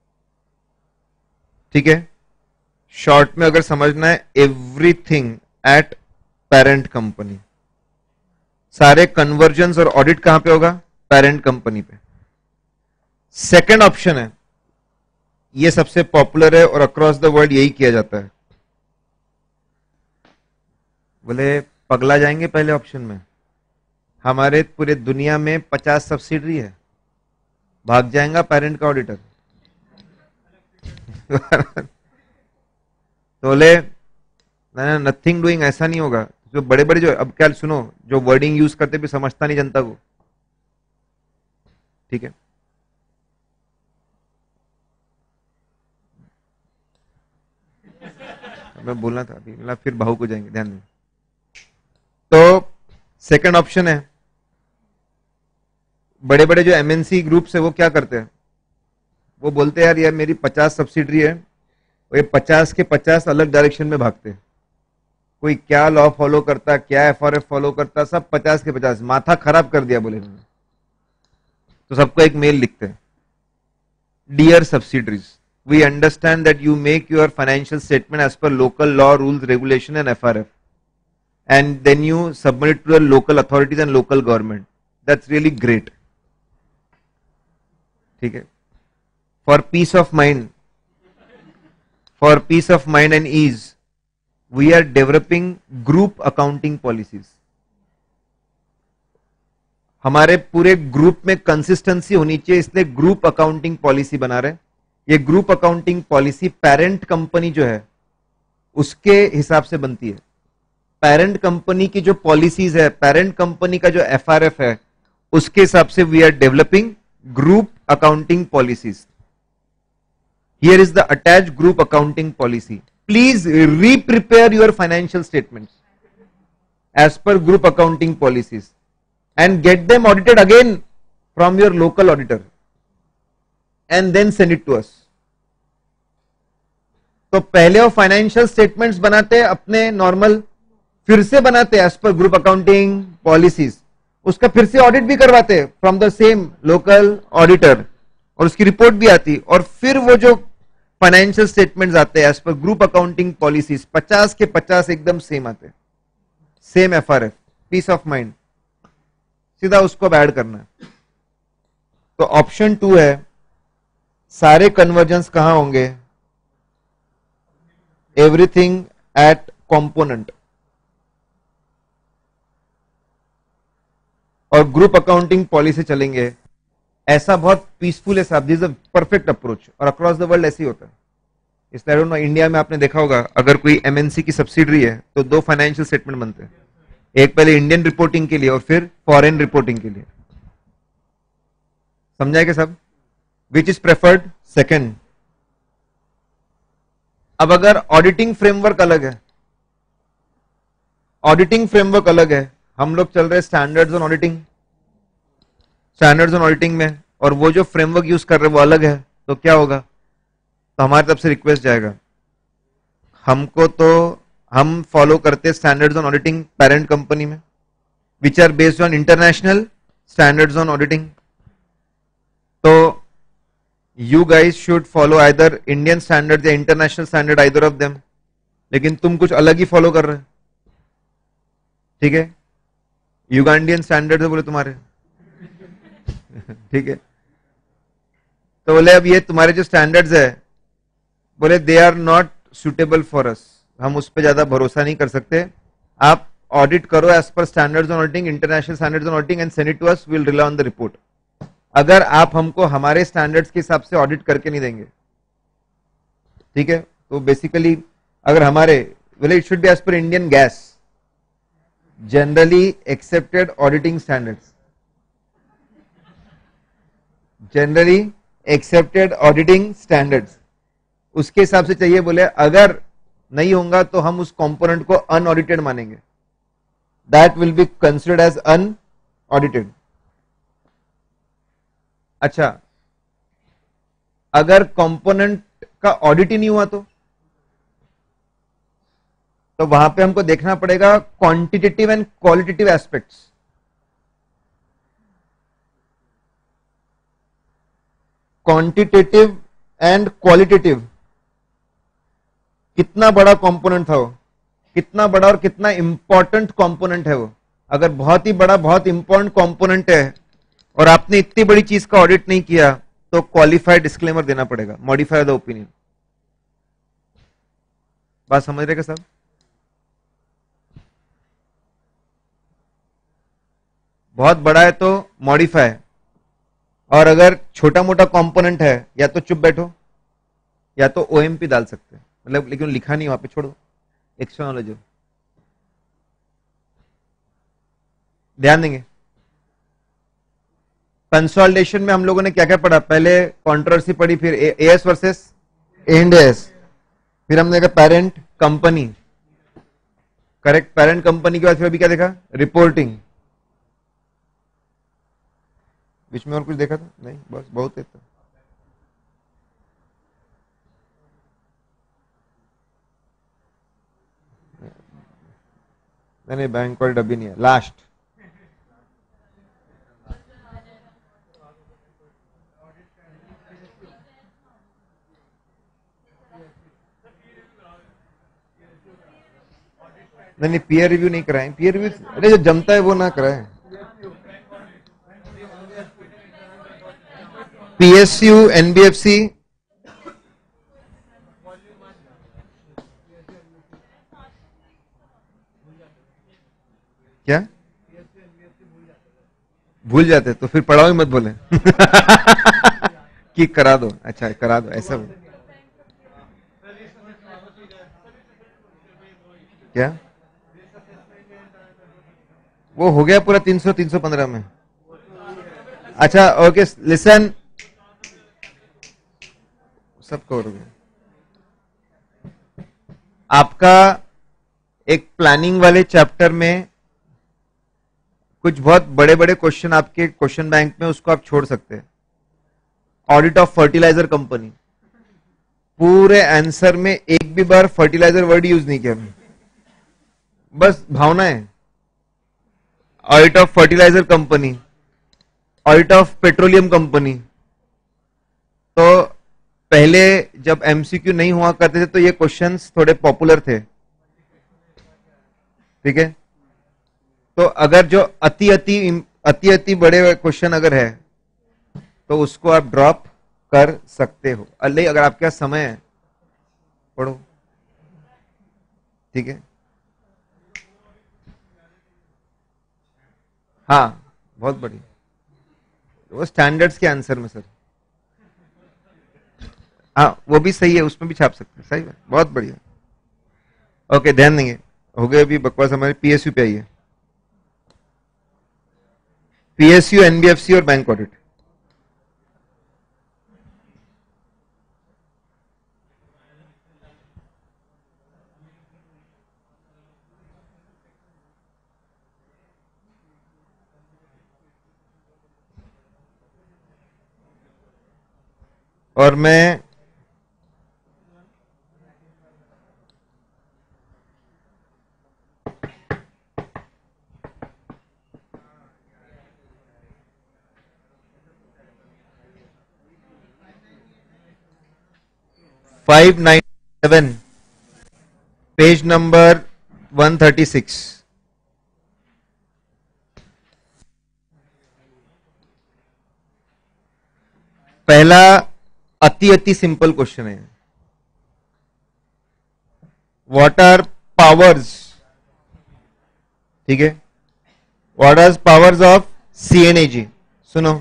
ठीक है। शॉर्ट में अगर समझना है, एवरीथिंग एट पेरेंट कंपनी, सारे कन्वर्जन्स और ऑडिट कहां पे होगा? पेरेंट कंपनी पे। सेकंड ऑप्शन है, ये सबसे पॉपुलर है और अक्रॉस द वर्ल्ड यही किया जाता है। बोले पगला जाएंगे पहले ऑप्शन में, हमारे पूरे दुनिया में पचास सब्सिडरी है, भाग जाएगा पेरेंट का ऑडिटर। तो बोले नथिंग डूइंग, ऐसा नहीं होगा। जो बड़े बड़े जो, अब क्या सुनो, जो वर्डिंग यूज करते भी समझता नहीं जनता को, ठीक है। मैं बोलना था अभी, मतलब फिर भावुक हो जाएंगे, ध्यान दें। तो सेकंड ऑप्शन है, बड़े बड़े जो एमएनसी ग्रुप्स है वो क्या करते हैं, वो बोलते हैं यार यार मेरी पचास सब्सिडरी है, ये पचास के पचास अलग डायरेक्शन में भागते हैं, कोई क्या लॉ फॉलो करता, क्या एफआरएफ फॉलो करता, सब पचास के पचास, माथा खराब कर दिया बोले। तो सबको एक मेल लिखते हैं, dear subsidiaries, we understand that you make your financial statement as per local law, rules, regulation and F R F, and then you submit it to the local authorities and local government. That's really great. ठीक है। For peace of mind, for peace of mind and ease, we are developing group accounting policies. हमारे पूरे group में consistency होनी चाहिए, इसलिए group accounting policy बना रहे हैं। ये group accounting policy parent company जो है उसके हिसाब से बनती है। पेरेंट कंपनी की जो पॉलिसीज है, पेरेंट कंपनी का जो एफआरएफ है, उसके हिसाब से we are developing group accounting policies. Here is the attached group accounting policy. Please reprepare your financial statements as per group accounting policies and get them audited again from your local auditor and then send it to us. तो पहले वो financial statements बनाते अपने normal, फिर से बनाते as per group accounting policies, उसका फिर से ऑडिट भी करवाते from the same local auditor और उसकी रिपोर्ट भी आती, और फिर वो जो फाइनेंशियल स्टेटमेंट्स आते हैं as per group accounting policies, पचास के पचास एकदम सेम आते, same FRF, peace of mind, सीधा उसको ऐड करना है। तो ऑप्शन टू है, सारे कन्वर्जेंस कहां होंगे? एवरीथिंग एट कंपोनेंट, और ग्रुप अकाउंटिंग पॉलिसी चलेंगे। ऐसा बहुत पीसफुल है साहब, this is a perfect approach, और अक्रॉस द वर्ल्ड ऐसे ही होता है। इसलिए आई डोंट नो, इंडिया में आपने देखा होगा अगर कोई एमएनसी की सब्सिडरी है तो दो फाइनेंशियल स्टेटमेंट बनते हैं, एक पहले इंडियन रिपोर्टिंग के लिए और फिर फॉरेन रिपोर्टिंग के लिए। समझाए क्या सब? Which is preferred? सेकेंड। अब अगर ऑडिटिंग फ्रेमवर्क अलग है, ऑडिटिंग फ्रेमवर्क अलग है, हम लोग चल रहे standards on auditing, standards on auditing में, और वो जो फ्रेमवर्क यूज कर रहे हैं वो अलग है, तो क्या होगा? तो हमारी तरफ से रिक्वेस्ट जाएगा, हमको तो हम फॉलो करते standards on auditing parent company में, which are based on international standards on auditing. तो you guys should follow either Indian standard या international standard, either of them, लेकिन तुम कुछ अलग ही फॉलो कर रहे हो, ठीक है। युगांडियन स्टैंडर्ड है बोले तुम्हारे, ठीक है। तो बोले अब ये तुम्हारे जो स्टैंडर्ड्स है, बोले they are not suitable for us, हम उस पर ज्यादा भरोसा नहीं कर सकते, आप ऑडिट करो as per standards on auditing, international standards on auditing and send it to us, we will rely on the report. अगर आप हमको हमारे स्टैंडर्ड्स के हिसाब से ऑडिट करके नहीं देंगे, ठीक है, तो बेसिकली अगर हमारे बोले it should be as per Indian GAAS generally accepted auditing standards, generally accepted auditing standards, उसके हिसाब से चाहिए। बोले अगर नहीं होगा तो हम उस कंपोनेंट को अनऑडिटेड मानेंगे, that will be considered as unaudited. अच्छा, अगर कंपोनेंट का ऑडिट ही नहीं हुआ तो तो वहां पे हमको देखना पड़ेगा quantitative and qualitative aspects. Quantitative and qualitative, कितना बड़ा कंपोनेंट था वो, कितना बड़ा और कितना इंपॉर्टेंट कंपोनेंट है वो। अगर बहुत ही बड़ा बहुत इंपॉर्टेंट कंपोनेंट है और आपने इतनी बड़ी चीज का ऑडिट नहीं किया तो क्वालिफाइड डिस्क्लेमर देना पड़ेगा, मॉडिफाई द ओपिनियन। बात समझ रहे क्या सब? बहुत बड़ा है तो मॉडिफाई, और अगर छोटा मोटा कंपोनेंट है या तो चुप बैठो या तो ओएमपी डाल सकते हैं, मतलब लेकिन लिखा नहीं वहां पे, छोड़ो, एक्स्ट्रा नॉलेज हो। ध्यान देंगे। कंसोलिडेशन में हम लोगों ने क्या क्या पढ़ा? पहले कंट्रोवर्सी पढ़ी, फिर एएस वर्सेस इंड एस, फिर हमने देखा parent company, correct, parent company के बाद फिर अभी क्या देखा? रिपोर्टिंग। बीच में और कुछ देखा था? नहीं, बस बहुत है तो। नहीं नहीं, बैंक ऑडिट अभी नहीं है, लास्ट। नहीं नहीं, पीयर रिव्यू नहीं कराएं, पीयर रिव्यू अरे जो जमता है वो ना कराएं। पीएसयू, एनबीएफसी, क्या भूल जाते तो फिर पढ़ाओ ही मत बोले कि करा दो, अच्छा करा दो, ऐसा बोलो। क्या वो हो गया पूरा तीन सौ तीन सौ पंद्रह में? अच्छा ओके, लिसन, सब कवर हो गया। आपका एक प्लानिंग वाले चैप्टर में कुछ बहुत बड़े बड़े क्वेश्चन आपके क्वेश्चन बैंक में, उसको आप छोड़ सकते हैं। ऑडिट ऑफ फर्टिलाइजर कंपनी, पूरे आंसर में एक भी बार फर्टिलाइजर वर्ड यूज नहीं किया, बस भावना है। Audit of fertiliser company, audit of petroleum company, तो पहले जब एमसीक्यू नहीं हुआ करते थे तो ये क्वेश्चंस थोड़े पॉपुलर थे, ठीक है। तो अगर जो अति अति अति अति बड़े क्वेश्चन अगर है तो उसको आप ड्रॉप कर सकते हो, अगर आपके पास समय है पढ़ो, ठीक है। हाँ बहुत बढ़िया, वो स्टैंडर्ड्स के आंसर में सर, हाँ वो भी सही है, उसमें भी छाप सकते हैं, सही है, बहुत बढ़िया। ओके, ध्यान देंगे। हो गए अभी बकवास, हमारे पीएसयू पे आइए। पीएसयू, एनबीएफसी और बैंक ऑडिट। और मैं five nine seven page number one thirty six, पहला अति अति सिंपल क्वेश्चन है। व्हाट आर पावर्स, ठीक है, what are powers of CNAG? सुनो,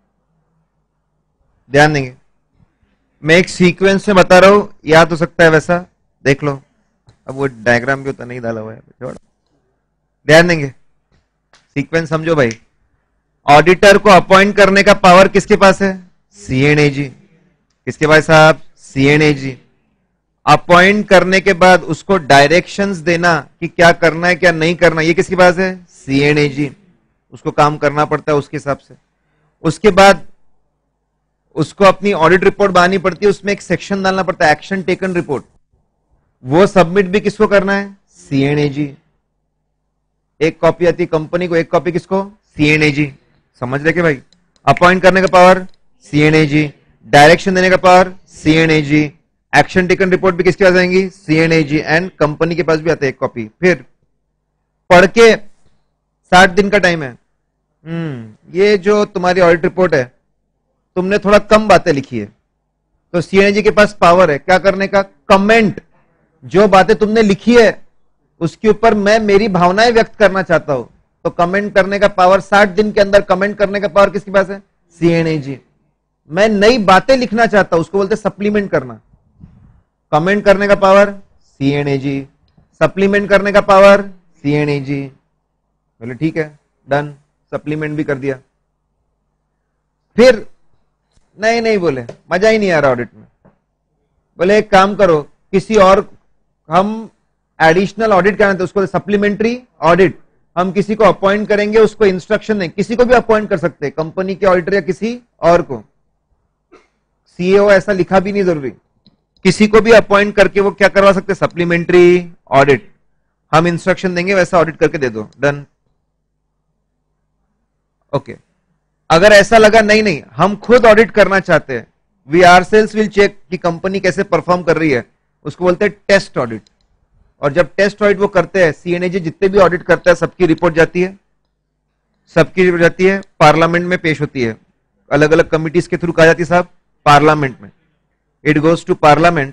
ध्यान देंगे। मैं एक सीक्वेंस में बता रहा हूं, याद हो सकता है वैसा, देख लो। अब वो डायग्राम भी होता नहीं डाला हुआ है, छोड़, ध्यान देंगे, सीक्वेंस समझो भाई। ऑडिटर को अपॉइंट करने का पावर किसके पास है? सीएनएजी। किसके पास साहब? सीएनएजी। अपॉइंट करने के बाद उसको डायरेक्शंस देना कि क्या करना है क्या नहीं करना, ये किसके पास है? सीएनएजी। उसको काम करना पड़ता है उसके हिसाब से। उसके बाद उसको अपनी ऑडिट रिपोर्ट बनानी पड़ती है, उसमें एक सेक्शन डालना पड़ता है एक्शन टेकन रिपोर्ट, वो सबमिट भी किसको करना है? सीएनएजी। एक कॉपी आती है कंपनी को, एक कॉपी किसको? सीएनएजी। समझ रहे कि भाई? अपॉइंट करने का पावर सीएनएजी, डायरेक्शन देने का power CNAG, action taken report भी किसके पास आएंगी? सीएनएजी, एंड कंपनी के पास भी आते हैं एक कॉपी। फिर पढ़ के साठ दिन का टाइम है। हम्म ये जो तुम्हारी ऑडिट रिपोर्ट है, तुमने थोड़ा कम बातें लिखी है, तो सीएनएजी के पास पावर है क्या करने का? कमेंट। जो बातें तुमने लिखी है उसके ऊपर मैं मेरी भावनाएं व्यक्त करना चाहता हूं, तो कमेंट करने का पावर, साठ दिन के अंदर कमेंट करने का पावर किसके पास है? सीएनएजी। मैं नई बातें लिखना चाहता हूं, उसको बोलते सप्लीमेंट करना। कमेंट करने का पावर सीएनएजी, सप्लीमेंट करने का पावर सीएनएजी। बोले ठीक है, डन, सप्लीमेंट भी कर दिया। फिर नहीं नहीं बोले, मजा ही नहीं आ रहा ऑडिट में। बोले एक काम करो, किसी और, हम एडिशनल ऑडिट कराते हैं, उसको सप्लीमेंट्री ऑडिट, हम किसी को अपॉइंट करेंगे, उसको इंस्ट्रक्शन दें, किसी को भी अपॉइंट कर सकते हैं, कंपनी के ऑडिटर या किसी और को। सीईओ ऐसा लिखा भी नहीं जरूरी, किसी को भी अपॉइंट करके वो क्या करवा सकते हैं? Supplementary audit. हम इंस्ट्रक्शन देंगे, वैसा ऑडिट करके दे दो, डन। Okay okay. अगर ऐसा लगा नहीं नहीं हम खुद ऑडिट करना चाहते हैं, वी आरसेल्स विल चेक कि कंपनी कैसे परफॉर्म कर रही है, उसको बोलते हैं टेस्ट ऑडिट। और जब टेस्ट ऑडिट वो करते हैं, सीएनएजी जितने भी ऑडिट करता है सबकी रिपोर्ट जाती है, सबकी रिपोर्ट जाती है, पार्लियामेंट में पेश होती है, अलग अलग कमिटीज के थ्रू कहा जाती है साहब, पार्लियामेंट में, it goes to parliament,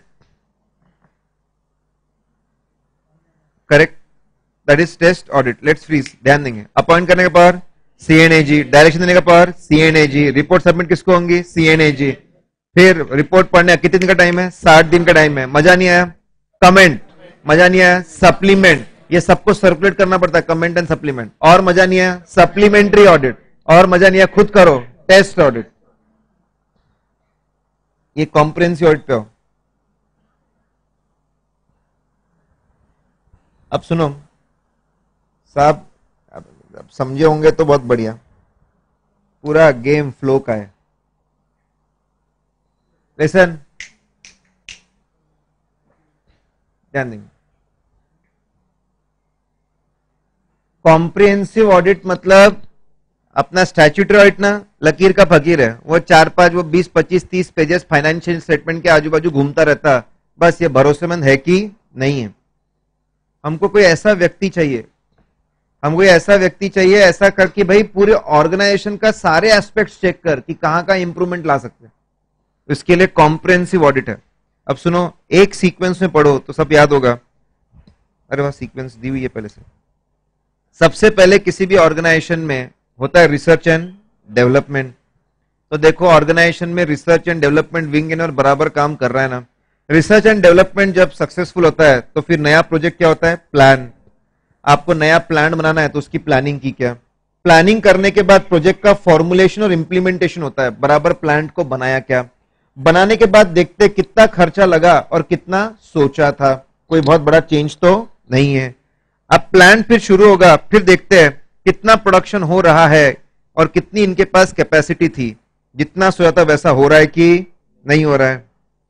correct, that is test audit. Let's freeze, ध्यान देंगे। अपॉइंट करने के पावर सीएनएजी, डायरेक्शन देने का पावर सीएनएजी, रिपोर्ट सबमिट किसको होंगी? सीएनएजी। फिर रिपोर्ट पढ़ने कितने दिन का टाइम है? साठ दिन का टाइम है। मजा नहीं आया? कमेंट, मजा नहीं आया? सप्लीमेंट, ये सबको सर्कुलेट करना पड़ता है, कमेंट एंड सप्लीमेंट। और मजा नहीं आया? Supplementary audit. और मजा नहीं आया? खुद करो, टेस्ट ऑडिट। ये कॉम्प्रिहेंसिव ऑडिट पे हो। अब सुनो साहब, अब समझे होंगे तो बहुत बढ़िया, पूरा गेम फ्लो का है। लिसन, ध्यान देंगे। कॉम्प्रिहेंसिव ऑडिट मतलब अपना स्टैट्यूटरी ऑडिट ना लकीर का फकीर है, वो चार पांच, वो बीस पच्चीस तीस पेजेस फाइनेंशियल स्टेटमेंट के आजू बाजू घूमता रहता, बस ये भरोसेमंद है कि नहीं है। हमको कोई ऐसा व्यक्ति चाहिए, हमको ऐसा व्यक्ति चाहिए ऐसा करके भाई पूरे ऑर्गेनाइजेशन का सारे एस्पेक्ट्स चेक कर कि कहां कहां इंप्रूवमेंट ला सकते हैं, इसके लिए कॉम्प्रिहेंसिव ऑडिट है। अब सुनो, एक सीक्वेंस में पढ़ो तो सब याद होगा। अरे वहां सीक्वेंस दी हुई है पहले से। सबसे पहले किसी भी ऑर्गेनाइजेशन में होता है रिसर्च एंड डेवलपमेंट। तो देखो ऑर्गेनाइजेशन में research and development wing in और बराबर काम कर रहा है ना। रिसर्च एंड डेवलपमेंट जब सक्सेसफुल होता है तो फिर नया प्रोजेक्ट क्या होता है? प्लान। आपको नया प्लान बनाना है तो उसकी प्लानिंग की क्या, प्लानिंग करने के बाद प्रोजेक्ट का फॉर्मुलेशन और इंप्लीमेंटेशन होता है, बराबर प्लान को बनाया क्या, बनाने के बाद देखते कितना खर्चा लगा और कितना सोचा था, कोई बहुत बड़ा चेंज तो नहीं है। अब प्लान फिर शुरू होगा, फिर देखते हैं कितना प्रोडक्शन हो रहा है और कितनी इनके पास कैपेसिटी थी, जितना सोचा था वैसा हो रहा है कि नहीं हो रहा है,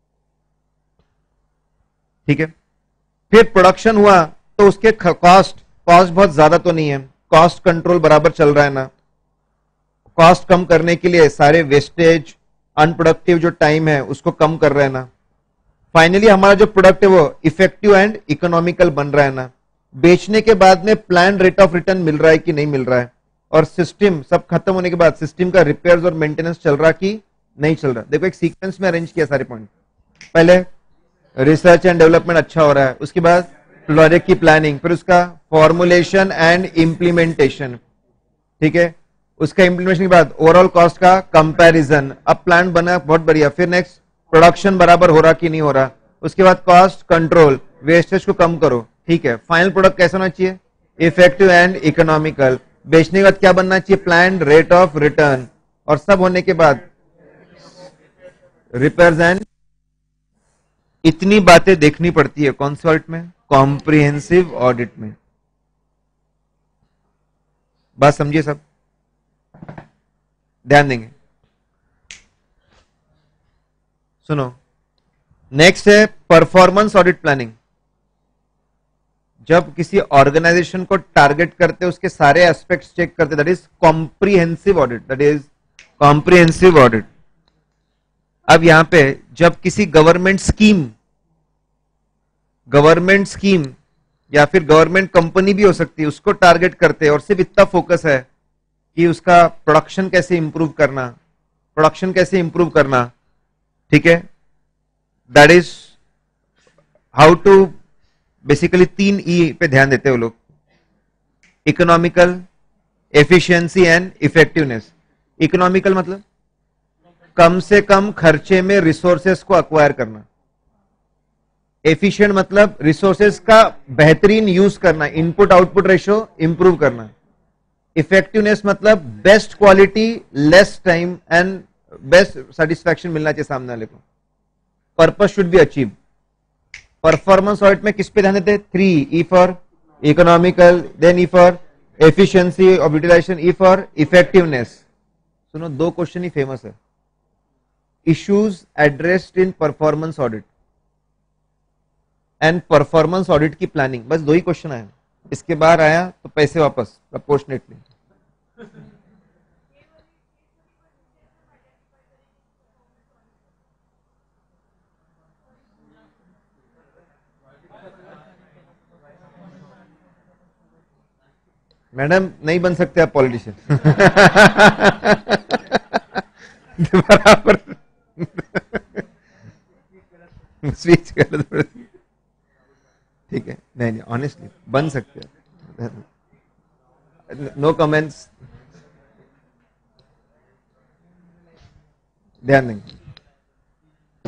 ठीक है। फिर प्रोडक्शन हुआ तो उसके कॉस्ट कॉस्ट बहुत ज्यादा तो नहीं है, कॉस्ट कंट्रोल बराबर चल रहा है ना, कॉस्ट कम करने के लिए सारे वेस्टेज अनप्रोडक्टिव जो टाइम है उसको कम कर रहे हैं ना। फाइनली हमारा जो प्रोडक्ट है वो इफेक्टिव एंड इकोनॉमिकल बन रहा है ना। बेचने के बाद में प्लान रेट ऑफ रिटर्न मिल रहा है कि नहीं मिल रहा है, और सिस्टम सब खत्म होने के बाद सिस्टम का रिपेयर्स और मेंटेनेंस चल रहा कि नहीं चल रहा। देखो एक सीक्वेंस में अरेंज किया सारे पॉइंट, पहले रिसर्च एंड डेवलपमेंट अच्छा हो रहा है, उसके बाद प्रोजेक्ट की प्लानिंग, फिर उसका फॉर्मुलेशन एंड इंप्लीमेंटेशन, ठीक है, उसका इंप्लीमेंटेशन के बाद ओवरऑल कॉस्ट का कंपैरिजन, अब प्लान बना बहुत बढ़िया, फिर नेक्स्ट प्रोडक्शन बराबर हो रहा कि नहीं हो रहा, उसके बाद कॉस्ट कंट्रोल, वेस्टेज को कम करो, ठीक है। फाइनल प्रोडक्ट कैसा होना चाहिए, इफेक्टिव एंड इकोनॉमिकल। बेचने के बाद क्या बनना चाहिए, प्लान्ड रेट ऑफ रिटर्न। और सब होने के बाद रिपेयर्स एंड, इतनी बातें देखनी पड़ती है कौन से ऑडिट में, कॉम्प्रिहेंसिव ऑडिट में। बात समझिए सब, ध्यान देंगे। सुनो, नेक्स्ट है परफॉर्मेंस ऑडिट प्लानिंग। जब किसी ऑर्गेनाइजेशन को टारगेट करते उसके सारे एस्पेक्ट्स चेक करते, that is comprehensive audit, that is comprehensive audit. अब यहां पे जब किसी गवर्नमेंट स्कीम, गवर्नमेंट स्कीम या फिर गवर्नमेंट कंपनी भी हो सकती है, उसको टारगेट करते और सिर्फ इतना फोकस है कि उसका प्रोडक्शन कैसे इंप्रूव करना, प्रोडक्शन कैसे इंप्रूव करना, ठीक है, that is how to, basically तीन ई पे ध्यान देते हैं वो लोग, economical, efficiency and effectiveness. Economical मतलब कम से कम खर्चे में रिसोर्सेस को अक्वायर करना। एफिशिएंट मतलब रिसोर्सेस का बेहतरीन यूज करना, इनपुट आउटपुट रेशो इंप्रूव करना। इफेक्टिवनेस मतलब best quality, less time and best satisfaction मिलना चाहिए सामने वाले को। Purpose should be achieve. Performance audit में किस पे ध्यान देते हैं, three, E for economical, then E for efficiency of utilisation, E for effectiveness. सुनो, दो क्वेश्चन ही फेमस है, issues addressed in performance audit and performance audit की प्लानिंग, बस दो ही क्वेश्चन आए। इसके बाहर आया तो पैसे वापस प्रपोर्शनेटली। मैडम नहीं बन सकते आप पॉलिटिशियन। बराबर स्विच कर दो, ठीक है। नहीं नहीं, ऑनेस्टली बन सकते हैं, नो कमेंट्स, ध्यान देंगे।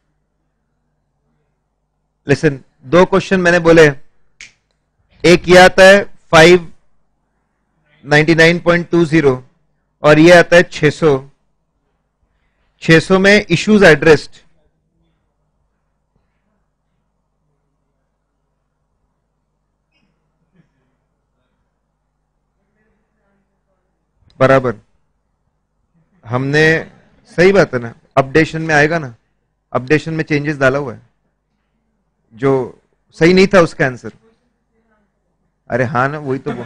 लिसन, दो क्वेश्चन मैंने बोले, एक ये आता है five ninety nine point two zero और ये आता है छह सौ। छह सौ में इश्यूज एड्रेस्ड, बराबर हमने, सही बात है ना, अपडेशन में आएगा ना, अपडेशन में चेंजेस डाला हुआ है, जो सही नहीं था उसका आंसर। अरे हाँ ना, वही तो वो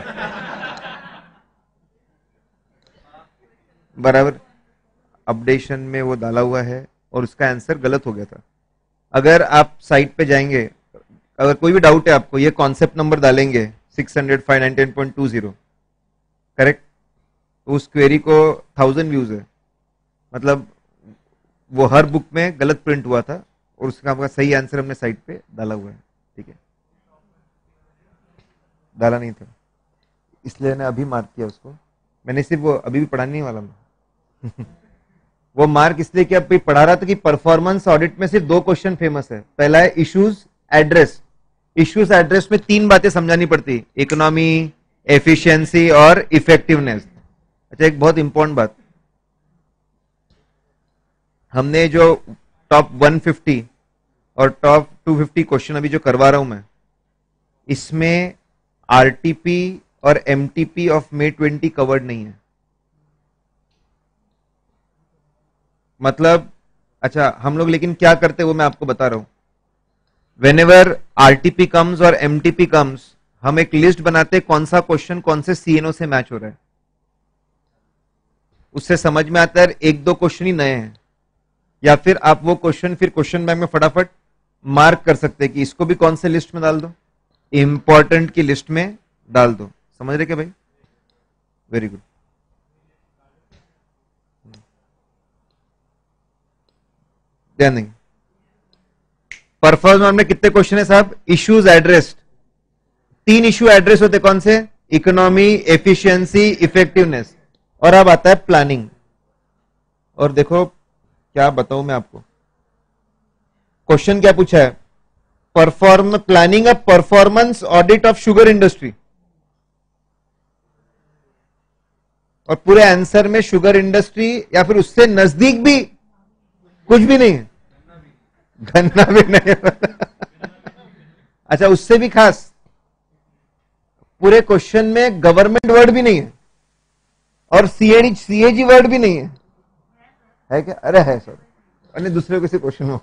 बराबर अपडेशन में वो डाला हुआ है और उसका आंसर गलत हो गया था। अगर आप साइट पे जाएंगे, अगर कोई भी डाउट है आपको, ये कॉन्सेप्ट नंबर डालेंगे six hundred five ninety nine point two zero, correct, उस क्वेरी को थाउजेंड व्यूज है, मतलब वो हर बुक में गलत प्रिंट हुआ था और उसका आपका सही आंसर हमने साइट पे डाला हुआ है, ठीक है, डाला नहीं था इसलिए मैंने अभी मार्क किया उसको। मैंने सिर्फ वो अभी भी पढ़ाने नहीं वाला मैं वो मार्क इसलिए कि अब पढ़ा रहा था कि परफॉर्मेंस ऑडिट में सिर्फ दो क्वेश्चन फेमस है। पहला है इश्यूज एड्रेस। इश्यूज एड्रेस में तीन बातें समझानी पड़ती, इकोनॉमी, एफिशिएंसी और इफेक्टिवनेस। अच्छा, एक बहुत इंपॉर्टेंट बात, हमने जो टॉप वन फिफ्टी और टॉप टू फिफ्टी क्वेश्चन अभी जो करवा रहा हूं मैं, इसमें आरटीपी और MTP of May twenty covered नहीं है। मतलब अच्छा, हम लोग लेकिन क्या करते हैं वो मैं आपको बता रहा हूं। वेन एवर आरटीपी कम्स और एमटीपी कम्स, हम एक लिस्ट बनाते हैं कौन सा क्वेश्चन कौन से सीएनओ से मैच हो रहा है, उससे समझ में आता है एक दो क्वेश्चन ही नए हैं, या फिर आप वो क्वेश्चन फिर क्वेश्चन बैंक में फटाफट मार्क कर सकते हैं कि इसको भी कौन से लिस्ट में डाल दो, इंपॉर्टेंट की लिस्ट में डाल दो। समझ रहे क्या भाई? Very good. ध्यान देंगे। परफॉर्मेंस में कितने क्वेश्चन है साहब? इश्यूज एड्रेस्ड, तीन इश्यू एड्रेस होते, कौन से? Economy, efficiency, effectiveness. और अब आता है प्लानिंग। और देखो क्या बताऊं मैं आपको, क्वेश्चन क्या पूछा है, perform planning a performance audit of sugar industry, और पूरे आंसर में शुगर इंडस्ट्री या फिर उससे नजदीक भी कुछ भी नहीं है, गन्ना भी नहीं है। अच्छा, उससे भी खास पूरे क्वेश्चन में गवर्नमेंट वर्ड भी नहीं है और सीएडी सीएजी वर्ड भी नहीं है, है क्या? अरे है सर, अरे दूसरे किसी क्वेश्चन में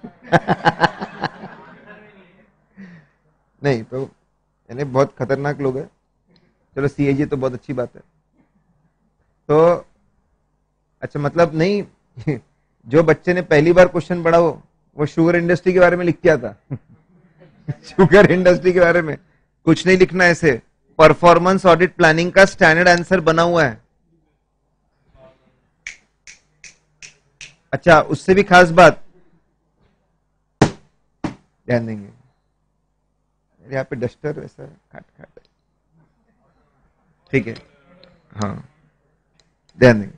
नहीं तो यानी बहुत खतरनाक लोग है। चलो सीएजी तो बहुत अच्छी बात है। तो अच्छा, मतलब नहीं जो बच्चे ने पहली बार क्वेश्चन पढ़ा हो वो शुगर इंडस्ट्री के बारे में लिख के आता शुगर इंडस्ट्री के बारे में कुछ नहीं लिखना, ऐसे परफॉर्मेंस ऑडिट प्लानिंग का स्टैंडर्ड आंसर बना हुआ है। अच्छा, उससे भी खास बात ध्यान देंगे, यहाँ पे डस्टर वैसा खाट खाट है, ठीक है, हाँ ध्यान देंगे।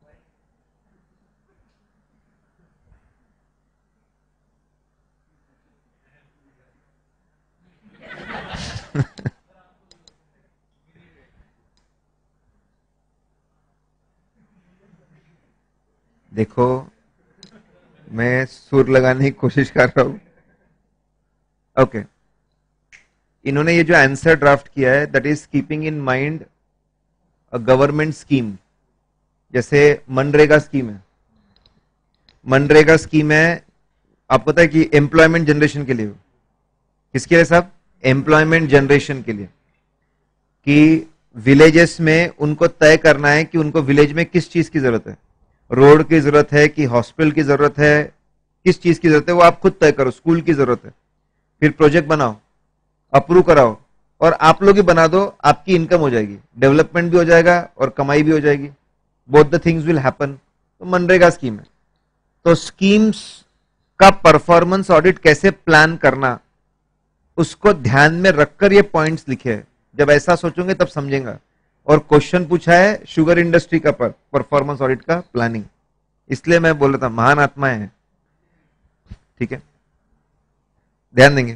देखो मैं सुर लगाने की कोशिश कर रहा हूं। Okay okay. इन्होंने ये जो आंसर ड्राफ्ट किया है that is keeping in mind a government scheme, जैसे मनरेगा स्कीम है। मनरेगा स्कीम है, आपको पता है कि एम्प्लॉयमेंट जनरेशन के लिए, किसके लिए साहब? एम्प्लॉयमेंट जनरेशन के लिए, कि विलेजेस में उनको तय करना है कि उनको विलेज में किस चीज की जरूरत है, रोड की जरूरत है कि हॉस्पिटल की जरूरत है, किस चीज की जरूरत है वो आप खुद तय करो। स्कूल की जरूरत है, फिर प्रोजेक्ट बनाओ, अप्रूव कराओ और आप लोग ही बना दो, आपकी इनकम हो जाएगी, डेवलपमेंट भी हो जाएगा और कमाई भी हो जाएगी, both the things will happen. तो मनरेगा स्कीम है। तो स्कीम्स का परफॉर्मेंस ऑडिट कैसे प्लान करना, उसको ध्यान में रखकर ये पॉइंट्स लिखे हैं। जब ऐसा सोचोगे तब समझेगा। और क्वेश्चन पूछा है शुगर इंडस्ट्री का पर परफॉर्मेंस ऑडिट का प्लानिंग, इसलिए मैं बोल रहा था महान आत्माएं हैं, ठीक है, ध्यान देंगे।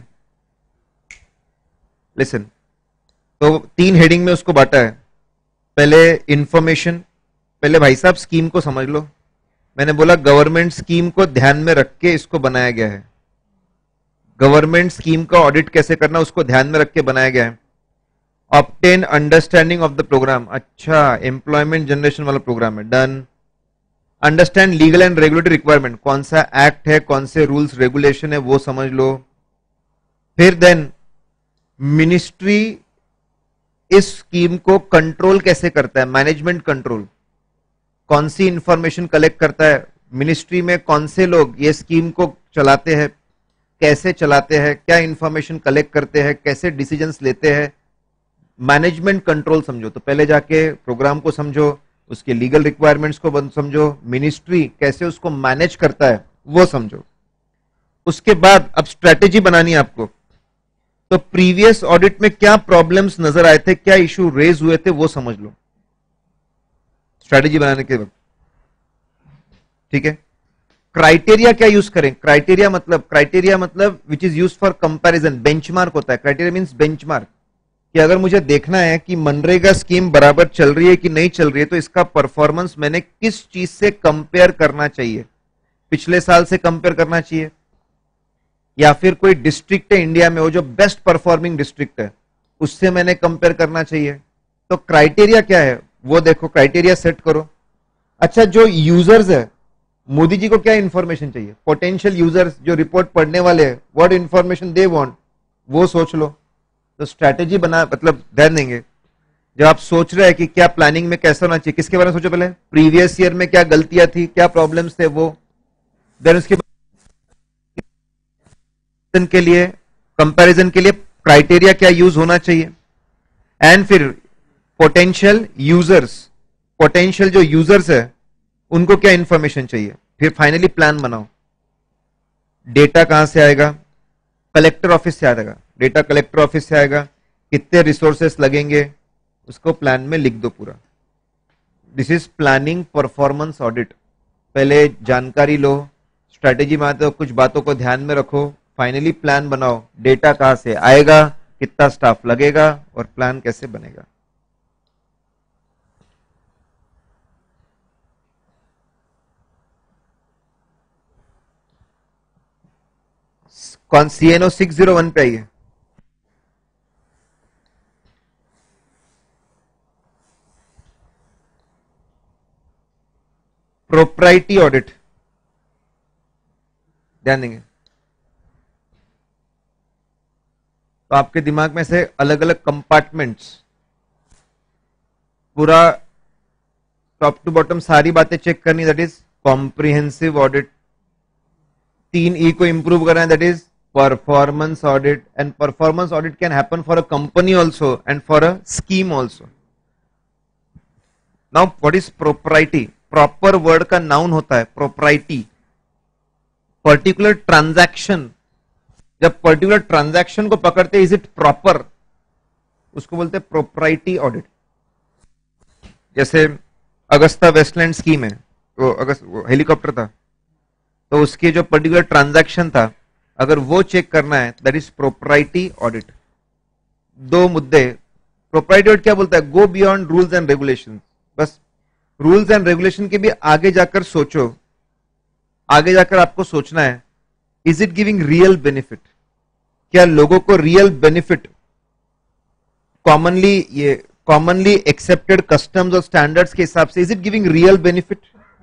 लिसन, तो तीन हेडिंग में उसको बांटा है। पहले इंफॉर्मेशन, पहले भाई साहब स्कीम को समझ लो। मैंने बोला गवर्नमेंट स्कीम को ध्यान में रख के इसको बनाया गया है। गवर्नमेंट स्कीम का ऑडिट कैसे करना उसको ध्यान में रख के बनाया गया है। Obtain understanding of the program, अच्छा एम्प्लॉयमेंट जनरेशन वाला प्रोग्राम है, done. Understand legal and regulatory requirement, कौन सा एक्ट है, कौन से रूल्स रेगुलेशन है वो समझ लो। फिर देन मिनिस्ट्री इस स्कीम को कंट्रोल कैसे करता है, मैनेजमेंट कंट्रोल, कौन सी इंफॉर्मेशन कलेक्ट करता है, मिनिस्ट्री में कौन से लोग ये स्कीम को चलाते हैं, कैसे चलाते हैं, क्या इंफॉर्मेशन कलेक्ट करते हैं, कैसे डिसीजंस लेते हैं, मैनेजमेंट कंट्रोल समझो। तो पहले जाके प्रोग्राम को समझो, उसके लीगल रिक्वायरमेंट्स को समझो, मिनिस्ट्री कैसे उसको मैनेज करता है वो समझो। उसके बाद अब स्ट्रेटेजी बनानी है आपको। तो प्रीवियस ऑडिट में क्या प्रॉब्लम्स नजर आए थे, क्या इशू रेज हुए थे वो समझ लो स्ट्रेटेजी बनाने के वक्त, ठीक है। क्राइटेरिया क्या यूज करें, क्राइटेरिया मतलब क्राइटेरिया मतलब which is use for comparison, benchmark होता है। क्राइटेरिया मींस बेंचमार्क, कि अगर मुझे देखना है कि मनरेगा स्कीम बराबर चल रही है कि नहीं चल रही है, तो इसका परफॉर्मेंस मैंने किस चीज से कंपेयर करना चाहिए, पिछले साल से कंपेयर करना चाहिए, या फिर कोई डिस्ट्रिक्ट है इंडिया में वो जो बेस्ट परफॉर्मिंग डिस्ट्रिक्ट है उससे मैंने कंपेयर करना चाहिए। तो क्राइटेरिया क्या है वो देखो, क्राइटेरिया सेट करो। अच्छा, जो यूजर्स है, मोदी जी को क्या इंफॉर्मेशन चाहिए, पोटेंशियल यूजर्स जो रिपोर्ट पढ़ने वाले हैं, व्हाट इंफॉर्मेशन दे वांट वो सोच लो। तो स्ट्रैटेजी बना, मतलब ध्यान देंगे जब आप सोच रहे हैं कि क्या प्लानिंग में कैसा होना चाहिए, किसके बारे में सोचो पहले, प्रीवियस ईयर में क्या गलतियां थी, क्या प्रॉब्लम्स थे वो, देन उसके बाद के लिए कंपैरिजन के लिए क्राइटेरिया क्या यूज होना चाहिए, एंड फिर पोटेंशियल यूजर्स, पोटेंशियल जो यूजर्स है उनको क्या इंफॉर्मेशन चाहिए, फिर फाइनली प्लान बनाओ। डेटा कहां से आएगा, कलेक्टर ऑफिस से आएगा, डेटा कलेक्टर ऑफिस से आएगा, कितने रिसोर्सेस लगेंगे उसको प्लान में लिख दो पूरा। This is planning performance audit. पहले जानकारी लो, स्ट्रैटेजी में आते हो कुछ बातों को ध्यान में रखो, फाइनली प्लान बनाओ, डेटा कहां से आएगा, कितना स्टाफ लगेगा और प्लान कैसे बनेगा। कौन सी N O six zero one पे आइए। प्रोप्राइटी ऑडिट ध्यान देंगे तो आपके दिमाग में से अलग अलग कंपार्टमेंट्स, पूरा टॉप टू बॉटम सारी बातें चेक करनी, दैट इज कॉम्प्रिहेंसिव ऑडिट। तीन ई को इंप्रूव करना है, that is performance audit. And performance audit can happen for a company also and for a scheme also. Now what is propriety? Proper word का noun होता है propriety. Particular transaction, जब particular transaction को पकड़ते is it proper, उसको बोलते हैं propriety audit. जैसे अगस्ता वेस्टलैंड स्कीम है, वो अगस्त वो हेलीकॉप्टर था, तो उसके जो पर्टिकुलर ट्रांजैक्शन था अगर वो चेक करना है, दैट इज प्रोप्राइटी ऑडिट। दो मुद्दे, प्रोप्राइटी ऑडिट क्या बोलता है? Go beyond rules and regulation. बस रूल्स एंड रेगुलेशन के भी आगे जाकर सोचो, आगे जाकर आपको सोचना है is it giving real benefit? क्या लोगों को रियल बेनिफिट, कॉमनली ये कॉमनली एक्सेप्टेड कस्टम्स और स्टैंडर्ड्स के हिसाब से, is it giving real benefit?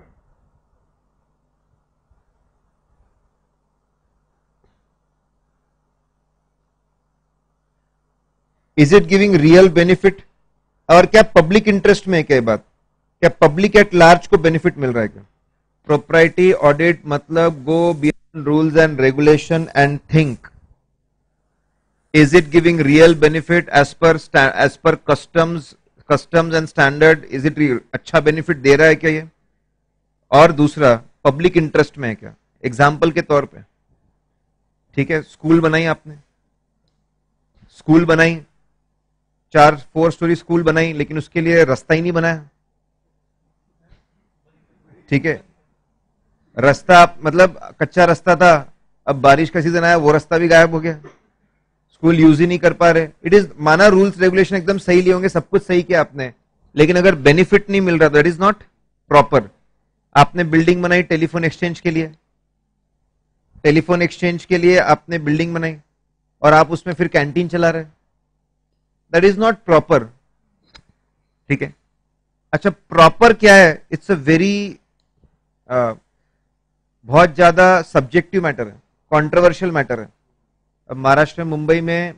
Is it giving real benefit? और क्या पब्लिक इंटरेस्ट में है? क्या बात, क्या पब्लिक एट लार्ज को बेनिफिट मिल रहा है क्या? प्रोप्राइटी ऑडिट मतलब go beyond rules and regulation and think is it giving real benefit as per as per customs customs and standard, is it अच्छा बेनिफिट दे रहा है क्या ये? और दूसरा पब्लिक इंटरेस्ट में है क्या? एग्जाम्पल के तौर पे, ठीक है, स्कूल बनाई आपने, स्कूल बनाई, चार फोर स्टोरी स्कूल बनाई, लेकिन उसके लिए रास्ता ही नहीं बनाया, ठीक है, रास्ता मतलब कच्चा रास्ता था, अब बारिश का सीजन आया वो रास्ता भी गायब हो गया, स्कूल यूज ही नहीं कर पा रहे। इट इज माना रूल्स रेगुलेशन एकदम सही लिए होंगे, सब कुछ सही किया आपने, लेकिन अगर बेनिफिट नहीं मिल रहा दैट इज नॉट प्रॉपर। आपने बिल्डिंग बनाई टेलीफोन एक्सचेंज के लिए, टेलीफोन एक्सचेंज के लिए आपने बिल्डिंग बनाई और आप उसमें फिर कैंटीन चला रहे, दैट इज नॉट प्रॉपर, ठीक है। अच्छा, प्रॉपर क्या है? इट्स अ वेरी बहुत ज्यादा सब्जेक्टिव मैटर है, कंट्रोवर्शियल मैटर है। अब महाराष्ट्र में मुंबई में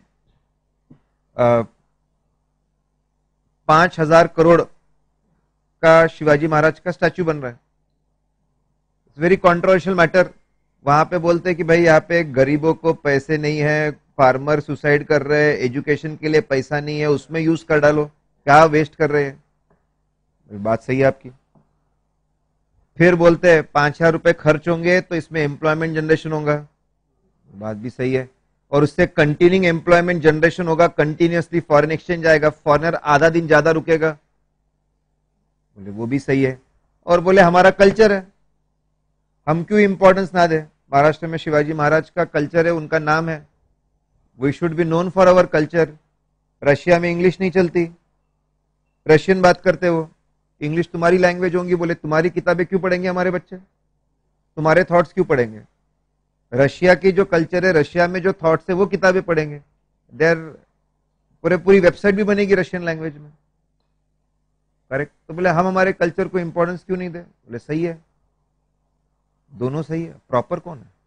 पांच हजार करोड़ का शिवाजी महाराज का स्टैच्यू बन रहा है, इट्स वेरी कंट्रोवर्शियल मैटर। वहां पे बोलते हैं कि भाई यहाँ पे गरीबों को पैसे नहीं है, फार्मर सुसाइड कर रहे हैं, एजुकेशन के लिए पैसा नहीं है, उसमें यूज कर डालो, क्या वेस्ट कर रहे हैं। बात सही है आपकी। फिर बोलते हैं पांच हजार रुपए खर्च होंगे तो इसमें एम्प्लॉयमेंट जनरेशन होगा, बात भी सही है, और उससे कंटिन्यूइंग एम्प्लॉयमेंट जनरेशन होगा, कंटिन्यूअसली फॉरेन एक्सचेंज आएगा, फॉरेनर आधा दिन ज्यादा रुकेगा, बोले वो भी सही है। और बोले हमारा कल्चर है, हम क्यों इंपॉर्टेंस ना दे, महाराष्ट्र में शिवाजी महाराज का कल्चर है, उनका नाम है, we should be known for our culture. Russia में इंग्लिश नहीं चलती, रशियन बात करते हो, इंग्लिश तुम्हारी लैंग्वेज होंगी, बोले तुम्हारी किताबें क्यों पढ़ेंगे हमारे बच्चे, तुम्हारे थॉट्स क्यों पढ़ेंगे, रशिया की जो कल्चर है, रशिया में जो थॉट्स है वो किताबें पढ़ेंगे, देर पूरे पूरी वेबसाइट भी बनेगी रशियन लैंग्वेज में, करेक्ट। तो बोले हम हमारे कल्चर को इंपॉर्टेंस क्यों नहीं दे, बोले सही है, दोनों सही है, प्रॉपर कौन है?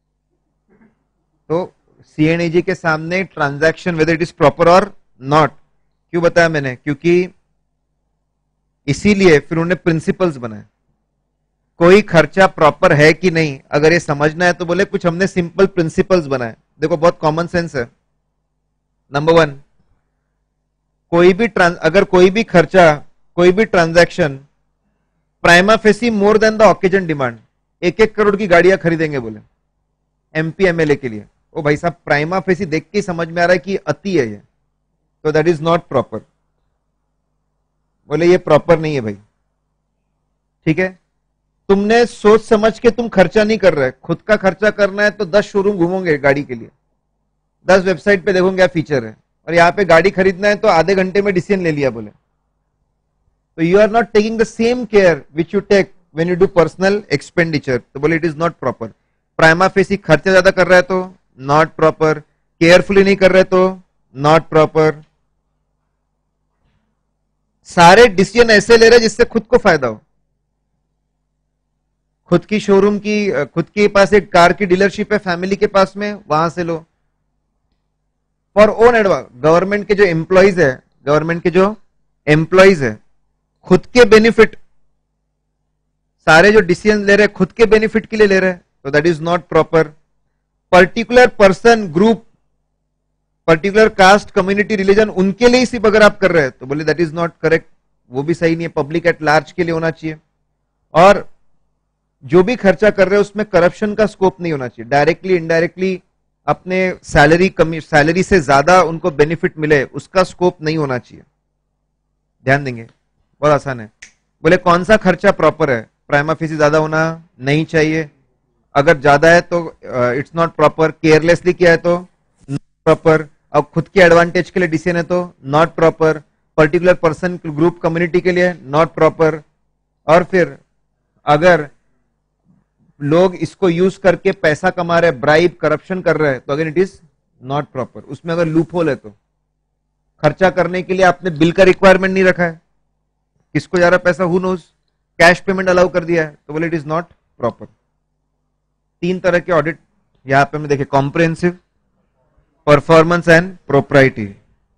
तो सीएनएजी के सामने transaction whether it is proper और नॉट, क्यों बताया मैंने? क्योंकि इसीलिए फिर उन्होंने प्रिंसिपल्स बनाए, कोई खर्चा प्रॉपर है कि नहीं अगर ये समझना है तो बोले कुछ हमने सिंपल प्रिंसिपल्स बनाए। देखो बहुत कॉमन सेंस है। नंबर वन, कोई भी ट्रांस अगर कोई भी खर्चा, कोई भी transaction prima facie more than the occasion demand, एक एक करोड़ की गाड़ियां खरीदेंगे बोले एमपी एमएलए के लिए, ओ भाई साहब प्राइमा फेसी देख के समझ में आ रहा है कि अति है ये, तो दैट इज नॉट प्रॉपर, बोले ये प्रॉपर नहीं है भाई, ठीक है। तुमने सोच समझ के तुम खर्चा नहीं कर रहे, खुद का खर्चा करना है तो दस शोरूम घूमोगे गाड़ी के लिए, दस वेबसाइट पे देखोगे क्या फीचर है, और यहाँ पे गाड़ी खरीदना है तो आधे घंटे में डिसीजन ले लिया बोले, तो you are not taking the same care which you take when you do personal expenditure, तो बोले it is not proper. Prima facie खर्चा ज्यादा कर रहा है तो नॉट प्रॉपर, केयरफुली नहीं कर रहे तो नॉट प्रॉपर, सारे डिसीजन ऐसे ले रहे जिससे खुद को फायदा हो, खुद की शोरूम की, खुद के पास एक कार की डीलरशिप है फैमिली के पास में, वहां से लो फॉर ओन एडवांस। गवर्नमेंट के जो एम्प्लॉइज है, गवर्नमेंट के जो एम्प्लॉइज है, खुद के बेनिफिट, सारे जो डिसीजन ले रहे हैं खुद के बेनिफिट के लिए ले रहे हैं, तो that is not proper. Particular person group, particular caste community religion, उनके लिए सिर्फ अगर आप कर रहे हैं तो बोले दैट इज नॉट करेक्ट, वो भी सही नहीं है, पब्लिक एट लार्ज के लिए होना चाहिए। और जो भी खर्चा कर रहे हैं उसमें करप्शन का स्कोप नहीं होना चाहिए, डायरेक्टली इनडायरेक्टली अपने सैलरी कमी, सैलरी से ज्यादा उनको बेनिफिट मिले उसका स्कोप नहीं होना चाहिए, ध्यान देंगे, बहुत आसान है। बोले कौन सा खर्चा प्रॉपर है, प्राइमा फेसी ज्यादा होना नहीं चाहिए, अगर ज्यादा है तो इट्स नॉट प्रॉपर, केयरलेसली किया है तो नॉट प्रॉपर, अब खुद के एडवांटेज के लिए डिसीजन है तो not proper, particular person group community के लिए नॉट प्रॉपर, और फिर अगर लोग इसको यूज करके पैसा कमा रहे, ब्राइब करप्शन कर रहे हैं तो अगर इट इज नॉट प्रॉपर। उसमें अगर लूप होल है तो खर्चा करने के लिए आपने बिल का रिक्वायरमेंट नहीं रखा है, किसको जा रहा है पैसा who knows, cash payment allow कर दिया है तो बोले इट इज नॉट प्रॉपर। तीन तरह के ऑडिट यहां पे हमने देखे, कॉम्प्रिहेंसिव, परफॉर्मेंस एंड प्रोप्राइटी।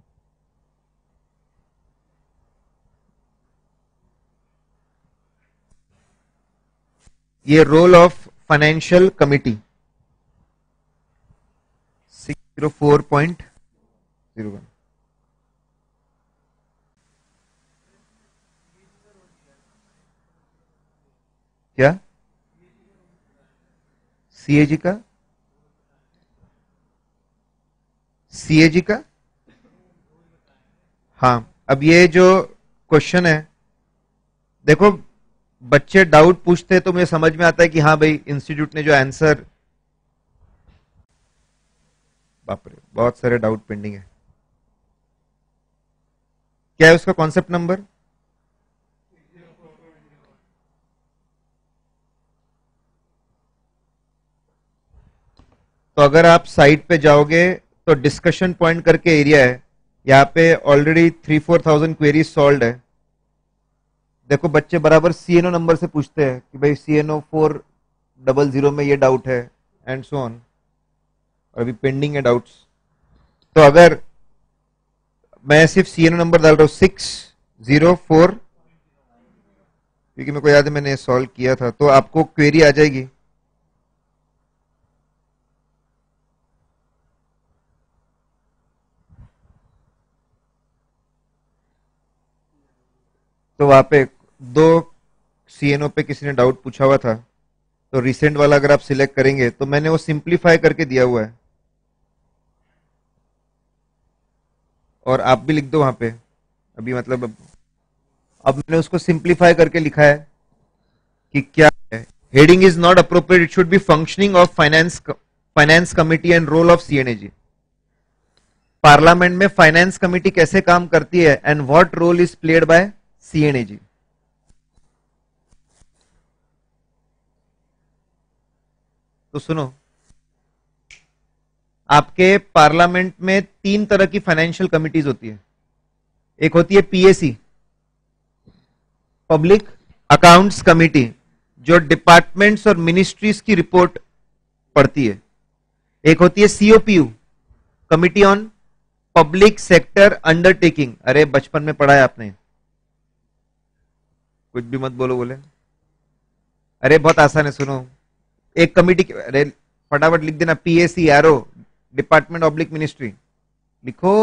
ये role of financial committee six zero four point zero one. क्या सीएजी का, सीएजी का, हाँ। अब ये जो क्वेश्चन है, देखो बच्चे डाउट पूछते हैं तो मुझे समझ में आता है कि हाँ भाई इंस्टीट्यूट ने जो आंसर, बाप रे बहुत सारे डाउट पेंडिंग है। क्या है उसका कॉन्सेप्ट नंबर, तो अगर आप साइट पे जाओगे तो डिस्कशन पॉइंट करके एरिया है, यहाँ पे already three four thousand queries solve है। देखो बच्चे बराबर सीएनओ नंबर से पूछते हैं कि भाई सीएनओ फोर डबल जीरो में ये डाउट है एंड सो ऑन, और अभी पेंडिंग है डाउट्स। तो अगर मैं सिर्फ सीएनओ नंबर डाल रहा हूं सिक्स जीरो फोर, क्योंकि मेरे को याद है मैंने सॉल्व किया था, तो आपको क्वेरी आ जाएगी। तो वहां पे दो सीएनओ पे किसी ने डाउट पूछा हुआ था, तो रिसेंट वाला अगर आप सिलेक्ट करेंगे तो मैंने वो सिंप्लीफाई करके दिया हुआ है, और आप भी लिख दो वहां पे। अभी मतलब अब, अब मैंने उसको सिंप्लीफाई करके लिखा है कि क्या है, heading is not appropriate, it should be functioning of finance finance committee and role of CNAG. Parliament में फाइनेंस कमिटी कैसे काम करती है and what role is played by CNAG. तो सुनो, आपके पार्लियामेंट में तीन तरह की फाइनेंशियल कमिटीज होती है। एक होती है पीएसी, पब्लिक अकाउंट्स कमिटी, जो डिपार्टमेंट्स और मिनिस्ट्रीज की रिपोर्ट पढ़ती है। एक होती है COPU, committee on public sector undertaking, अरे बचपन में पढ़ा है आपने, कुछ भी मत बोलो बोले, अरे बहुत आसान है सुनो। एक कमिटी, अरे फटाफट लिख देना, PAC arrow, department oblique ministry, लिखो,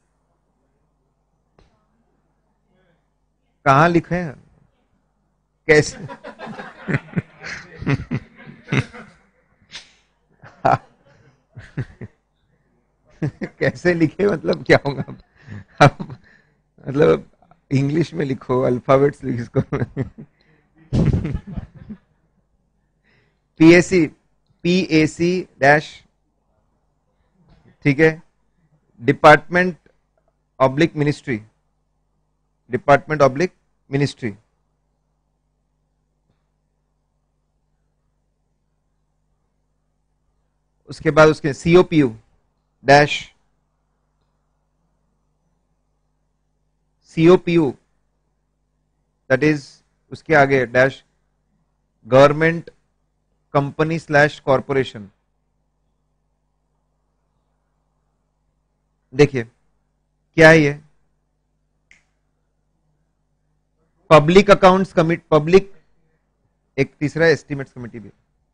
कहां लिखे हैं? कैसे कैसे लिखे मतलब क्या होगा अब? मतलब इंग्लिश में लिखो, अल्फाबेट्स लिखो इसको। पीएसी पीएसी डैश, ठीक है, department oblique ministry, department oblique ministry. उसके बाद उसके COPU dash, COPU that is उसके आगे dash, government company slash corporation. देखिए क्या है ये, पब्लिक अकाउंट्स कमिटी, पब्लिक, एक तीसरा एस्टिमेट्स कमिटी भी,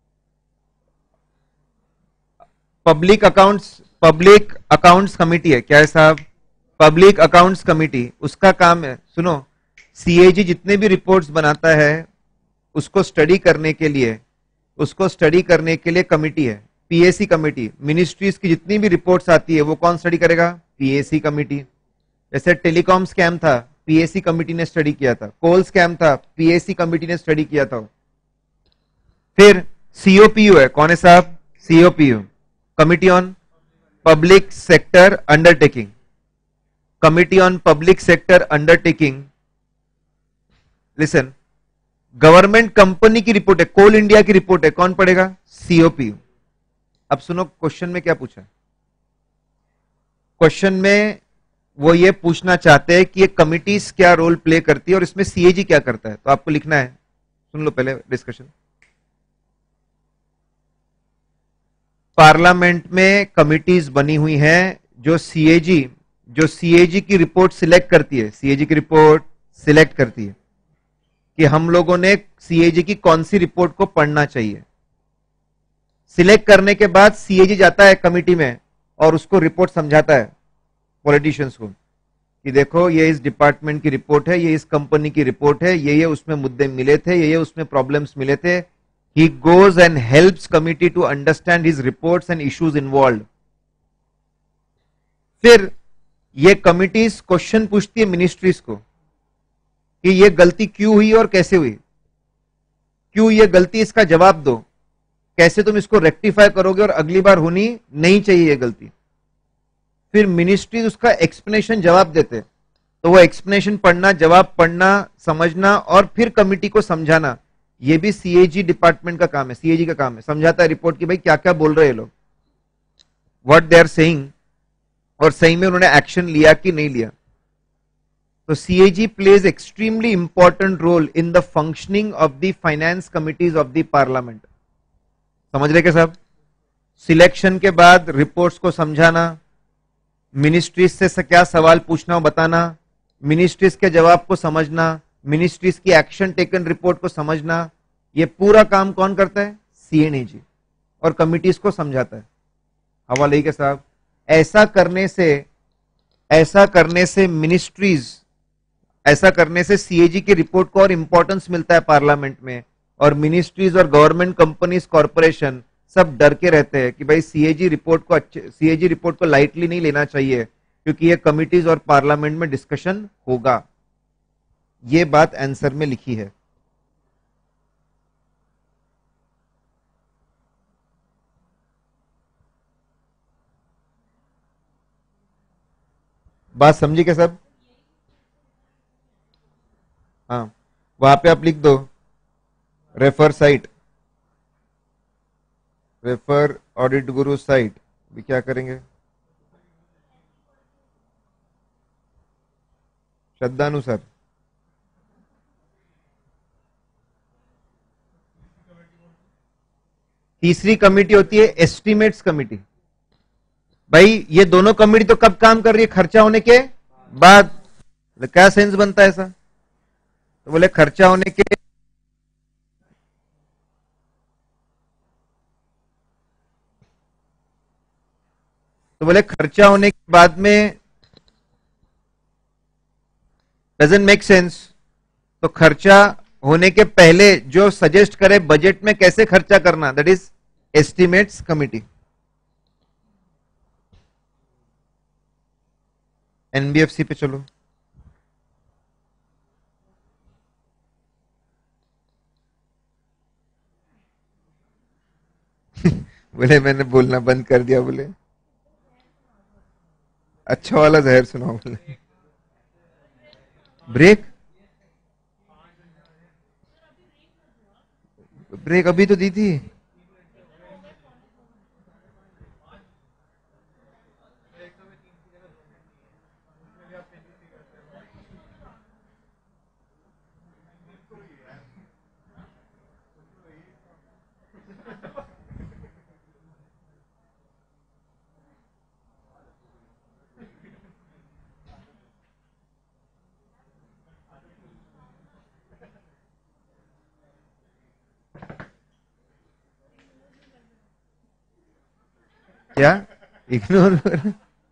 public accounts, public accounts committee है क्या है साहब, पब्लिक अकाउंट्स कमिटी, उसका काम है, सुनो, सीएजी जितने भी रिपोर्ट्स बनाता है उसको स्टडी करने के लिए, उसको स्टडी करने के लिए कमिटी है, पीएसी कमिटी। मिनिस्ट्रीज की जितनी भी रिपोर्ट्स आती है वो कौन स्टडी करेगा, पीएसी कमिटी। जैसे टेलीकॉम स्कैम था, पीएसी कमिटी ने स्टडी किया था, कोल स्कैम था, पीएसी कमिटी ने स्टडी किया था। फिर सीओपीयू है, कौन है साहब, COPU, committee on public sector undertaking, committee on public sector undertaking. Listen, government company की रिपोर्ट है, कोल इंडिया की रिपोर्ट है, कौन पढ़ेगा, सीओपीयू। अब सुनो क्वेश्चन में क्या पूछा, क्वेश्चन में वो ये पूछना चाहते हैं कि ये कमिटीज क्या रोल प्ले करती है और इसमें सीएजी क्या करता है। तो आपको लिखना है, सुन लो पहले डिस्कशन। पार्लियामेंट में कमिटीज बनी हुई हैं जो सीएजी, जो सीएजी की रिपोर्ट सिलेक्ट करती है, सीएजी की रिपोर्ट सिलेक्ट करती है कि हम लोगों ने सीएजी की कौन सी रिपोर्ट को पढ़ना चाहिए। सिलेक्ट करने के बाद सीएजी जाता है कमिटी में और उसको रिपोर्ट समझाता है पॉलिटिशियंस को कि देखो ये इस डिपार्टमेंट की रिपोर्ट है, ये इस कंपनी की रिपोर्ट है, ये ये उसमें मुद्दे मिले थे, ये ये उसमें प्रॉब्लम्स मिले थे। He goes and helps committee to understand his reports and issues involve. फिर ये कमिटीज क्वेश्चन पूछती है मिनिस्ट्रीज को कि ये गलती क्यों हुई और कैसे हुई, क्यों ये गलती, इसका जवाब दो, कैसे तुम इसको रेक्टिफाई करोगे और अगली बार होनी नहीं चाहिए ये गलती। फिर मिनिस्ट्रीज उसका एक्सप्लेनेशन जवाब देते, तो वो एक्सप्लेनेशन पढ़ना, जवाब पढ़ना, समझना और फिर कमिटी को समझाना, ये भी सीएजी डिपार्टमेंट का काम है, सीएजी का काम है, समझाता है रिपोर्ट की भाई क्या क्या बोल रहे हैं लोग, व्हाट दे आर सेइंग, और सही में उन्होंने एक्शन लिया कि नहीं लिया। तो CAG plays extremely important role in the functioning of the finance committees of the parliament. समझ रहे क्या साहब, सिलेक्शन के बाद रिपोर्ट्स को समझाना, मिनिस्ट्रीज से क्या सवाल पूछना बताना, मिनिस्ट्रीज के जवाब को समझना, मिनिस्ट्रीज की एक्शन टेकन रिपोर्ट को समझना, ये पूरा काम कौन करता है, सीएनएजी, और कमिटीज को समझाता है। हवाले के साहब, ऐसा करने से ऐसा करने से मिनिस्ट्रीज, ऐसा करने से सीएजी की रिपोर्ट को और इंपॉर्टेंस मिलता है पार्लियामेंट में, और मिनिस्ट्रीज और गवर्नमेंट कंपनीज, कॉर्पोरेशन सब डर के रहते हैं कि भाई सीएजी रिपोर्ट को अच्छे सीएजी रिपोर्ट को लाइटली नहीं लेना चाहिए क्योंकि ये कमिटीज और पार्लियामेंट में डिस्कशन होगा। ये बात आंसर में लिखी है। बात समझी क्या सब, हाँ, वहां पे आप लिख दो refer site, refer audit guru site. भी क्या करेंगे, श्रद्धानुसार तीसरी कमेटी होती है एस्टिमेट्स कमेटी। भाई ये दोनों कमेटी तो कब काम कर रही है, खर्चा होने के बाद। क्या सेंस बनता है ऐसा, तो बोले खर्चा होने के, तो बोले खर्चा होने के बाद में डजंट मेक सेंस। तो खर्चा होने के पहले जो सजेस्ट करे बजट में कैसे खर्चा करना, that is estimates committee. NBFC पे चलो, बोले मैंने बोलना बंद कर दिया। बोले अच्छा वाला जहर सुनाओ। बोले ब्रेक, ब्रेक अभी तो दी थी। क्या इग्नोर कर?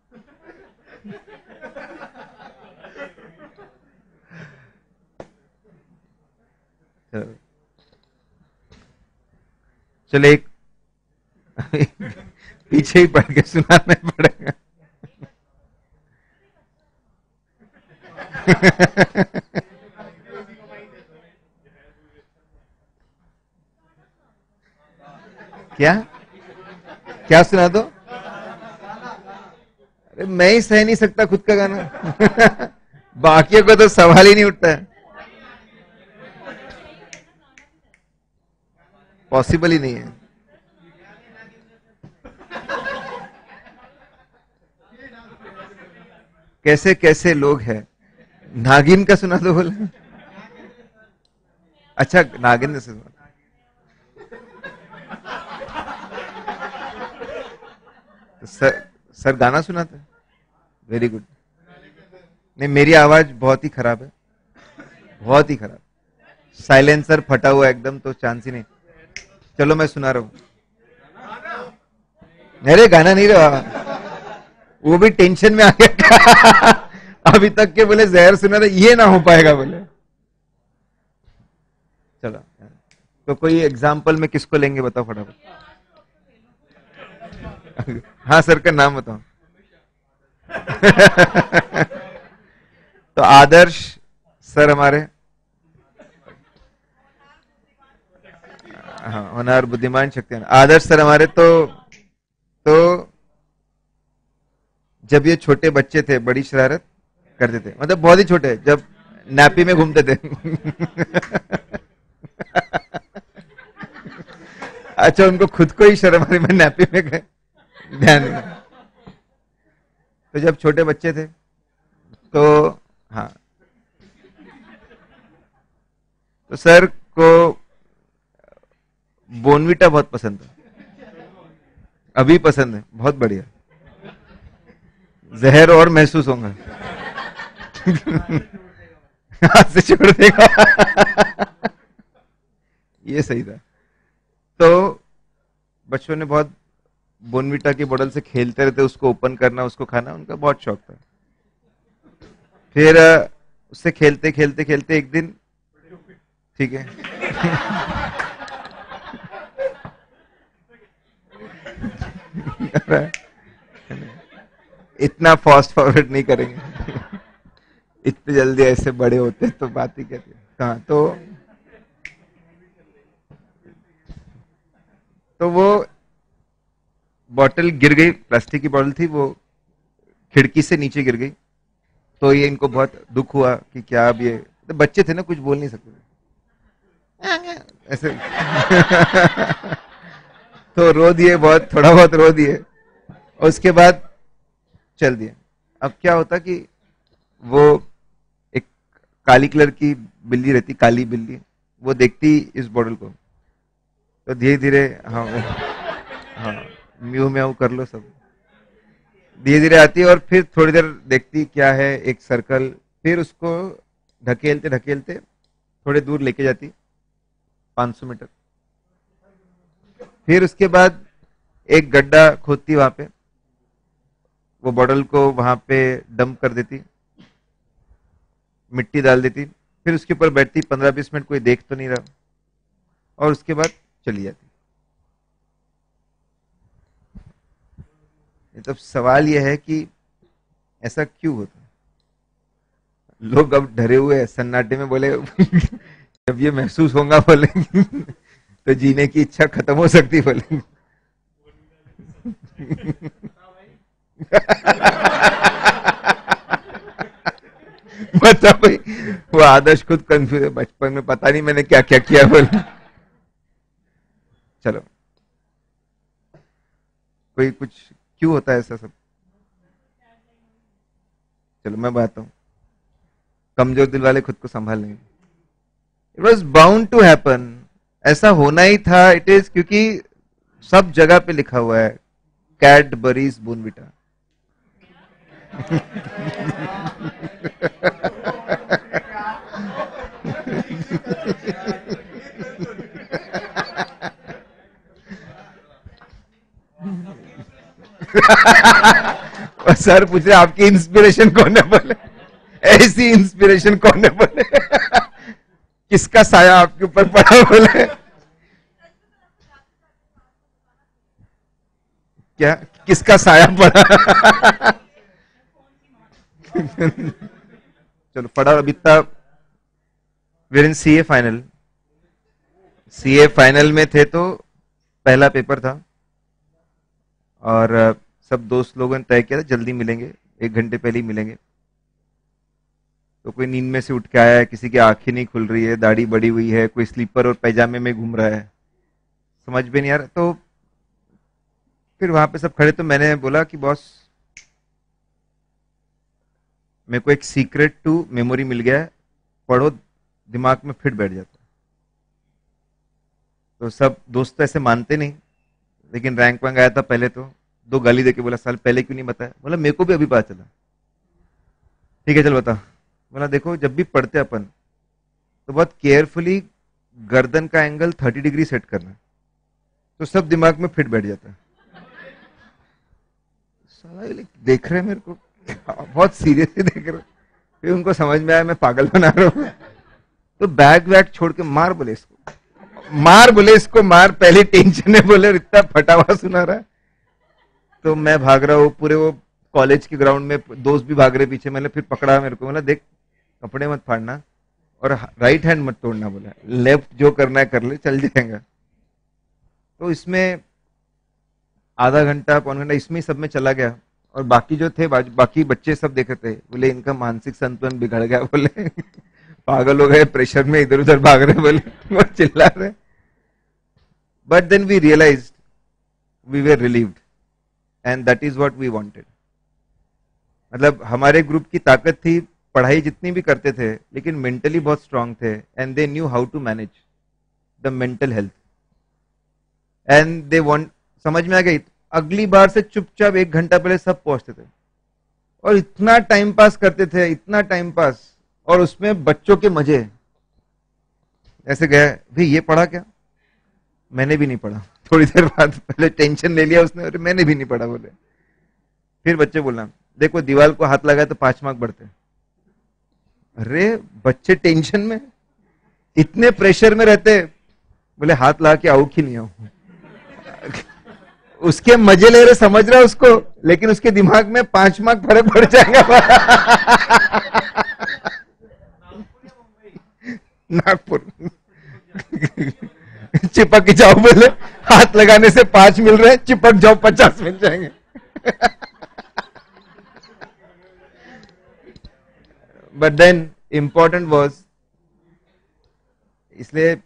चलो एक पीछे ही पढ़ के सुनाना पड़ेगा। क्या क्या सुना दो? अरे मैं ही सह नहीं सकता खुद का गाना। बाकियों को तो सवाल ही नहीं उठता है, पॉसिबल ही नहीं है। कैसे कैसे लोग हैं। नागिन का सुना दो। बोले अच्छा नागिन ने सुना। तो सर सर गाना सुनाते। Very good. नहीं मेरी आवाज बहुत ही खराब है, बहुत ही खराब। साइलेंसर फटा हुआ एकदम, तो चांस ही नहीं। चलो मैं सुना रहा हूं। अरे गाना नहीं रहा, वो भी टेंशन में आ गया। अभी तक के बोले जहर सुना था, ये ना हो पाएगा बोले। चलो तो कोई एग्जाम्पल में किसको लेंगे बताओ फटाफट। हाँ सर का नाम बताओ। तो आदर्श सर हमारे, हाँ होनहार बुद्धिमान शक्तिमान आदर्श सर हमारे। तो तो जब ये छोटे बच्चे थे बड़ी शरारत करते थे, मतलब बहुत ही छोटे, जब नैपी में घूमते थे। अच्छा उनको खुद को ही शर्म आ रही, मैं नैपी में गए, ध्यान नहीं। तो जब छोटे बच्चे थे तो हाँ, तो सर को बोनविटा बहुत पसंद था, अभी पसंद है, बहुत बढ़िया। जहर और महसूस होगा। हाथ से छोड़ देगा। ये सही था। तो बच्चों ने बहुत बोनविटा की बोतल से खेलते रहते, उसको ओपन करना, उसको खाना, उनका बहुत शौक था। फिर उससे खेलते खेलते खेलते एक दिन, ठीक है। इतना फास्ट फॉरवर्ड नहीं करेंगे। इतने जल्दी ऐसे बड़े होते तो बात ही कहते। हाँ तो तो वो बॉटल गिर गई, प्लास्टिक की बॉटल थी, वो खिड़की से नीचे गिर गई। तो ये इनको बहुत दुख हुआ कि क्या अब ये, तो बच्चे थे ना, कुछ बोल नहीं सकते ऐसे। तो रो दिए बहुत, थोड़ा बहुत रो दिए, और उसके बाद चल दिए। अब क्या होता कि वो एक काली कलर की बिल्ली रहती, काली बिल्ली, वो देखती इस बॉटल को, तो धीरे धीरे, हाँ हाँ म्यू म्याऊ कर लो सब, धीरे धीरे आती है और फिर थोड़ी देर देखती क्या है, एक सर्कल, फिर उसको ढकेलते ढकेलते थोड़े दूर लेके जाती, पाँच सौ मीटर। फिर उसके बाद एक गड्ढा खोदती, वहां पे वो बॉटल को वहां पे डंप कर देती, मिट्टी डाल देती, फिर उसके ऊपर बैठती पंद्रह बीस मिनट, कोई देख तो नहीं रहा, और उसके बाद चली जाती। तो सवाल यह है कि ऐसा क्यों होता है? लोग अब डरे हुए हैं, सन्नाटे में बोले जब ये महसूस होगा बोले तो जीने की इच्छा खत्म हो सकती, बोले बता भाई, वो आदर्श खुद कंफ्यूज है, बचपन में पता नहीं मैंने क्या क्या किया बोला। चलो, कोई कुछ क्यों होता है ऐसा सब? चलो मैं बताता हूँ, कमजोर दिल वाले खुद को संभाल लेंगे। It was bound to happen, ऐसा होना ही था। इट इज, क्योंकि सब जगह पे लिखा हुआ है कैडबरीज बोनविटा। और सर पूछ रहे आपकी इंस्पिरेशन कौन है, बोले ऐसी इंस्पिरेशन कौन है, बोले किसका साया आपके ऊपर पड़ा, बोले क्या किसका साया पड़ा? चलो पढ़ा अभी तक। We're in CA final, CA final में थे तो पहला पेपर था और सब दोस्त लोगों ने तय किया था जल्दी मिलेंगे, एक घंटे पहले ही मिलेंगे। तो कोई नींद में से उठ के आया है, किसी की आंखें नहीं खुल रही है, दाढ़ी बड़ी हुई है, कोई स्लीपर और पैजामे में घूम रहा है, समझ में नहीं आ रहा। तो फिर वहां पे सब खड़े, तो मैंने बोला कि बॉस मेरे को एक सीक्रेट टू मेमोरी मिल गया है, पढ़ो दिमाग में फिट बैठ जाता है। तो सब दोस्त तो ऐसे मानते नहीं, लेकिन रैंक वैंक आया था पहले, तो दो गाली देके बोला साल पहले क्यों नहीं बताया? बोला मेरे को भी अभी पता चला। ठीक है चल बता। बोला देखो जब भी पढ़ते अपन तो बहुत केयरफुली गर्दन का एंगल थर्टी डिग्री सेट करना, तो सब दिमाग में फिट बैठ जाता है। साला देख रहे मेरे को बहुत सीरियसली देख रहे, फिर उनको समझ में आया मैं पागल बना रहा हूं, तो बैग वैग छोड़ के मार बोले इसको, मार बोले इसको मार, पहले टेंशन है बोले, इतना फटा हुआ सुना रहा है। तो मैं भाग रहा हूँ पूरे वो कॉलेज के ग्राउंड में, दोस्त भी भाग रहे पीछे। मैंने फिर पकड़ा मेरे को, बोला देख कपड़े मत फाड़ना और राइट हैंड मत तोड़ना, बोला लेफ्ट जो करना है कर ले, चल जाएगा। तो इसमें आधा घंटा पौन घंटा इसमें सब में चला गया, और बाकी जो थे बाकी बच्चे सब देख रहे थे, बोले इनका मानसिक संतुलन बिगड़ गया, बोले पागल हो गए, प्रेशर में इधर उधर भाग रहे, बोले वो चिल्ला रहे। But then we realized we were relieved and that is what we wanted. मतलब हमारे ग्रुप की ताकत थी, पढ़ाई जितनी भी करते थे लेकिन मेंटली बहुत स्ट्रांग थे, and they knew how to manage the mental health, and they want, समझ में आ गई। अगली बार से चुपचाप एक घंटा पहले सब पहुंचते थे और इतना टाइम पास करते थे, इतना टाइम पास, और उसमें बच्चों के मजे। ऐसे गए भाई ये पढ़ा क्या? मैंने भी नहीं पढ़ा। थोड़ी देर बाद पहले टेंशन ले लिया उसने, अरे मैंने भी नहीं पढ़ा बोले। फिर बच्चे बोलना देखो दीवार को हाथ लगाए तो पांच मार्क बढ़ते। अरे बच्चे टेंशन में, इतने प्रेशर में रहते, बोले हाथ लगा के आऊ कि नहीं आऊ। उसके मजे ले रहे, समझ रहा उसको, लेकिन उसके दिमाग में पांच मार्क फर्क पड़ जाएगा। नागपुर चिपक जाओ बोले, हाथ लगाने से पांच मिल रहे, चिपक जाओ पचास मिल जाएंगे। बट देन इंपॉर्टेंट वॉज, इसलिए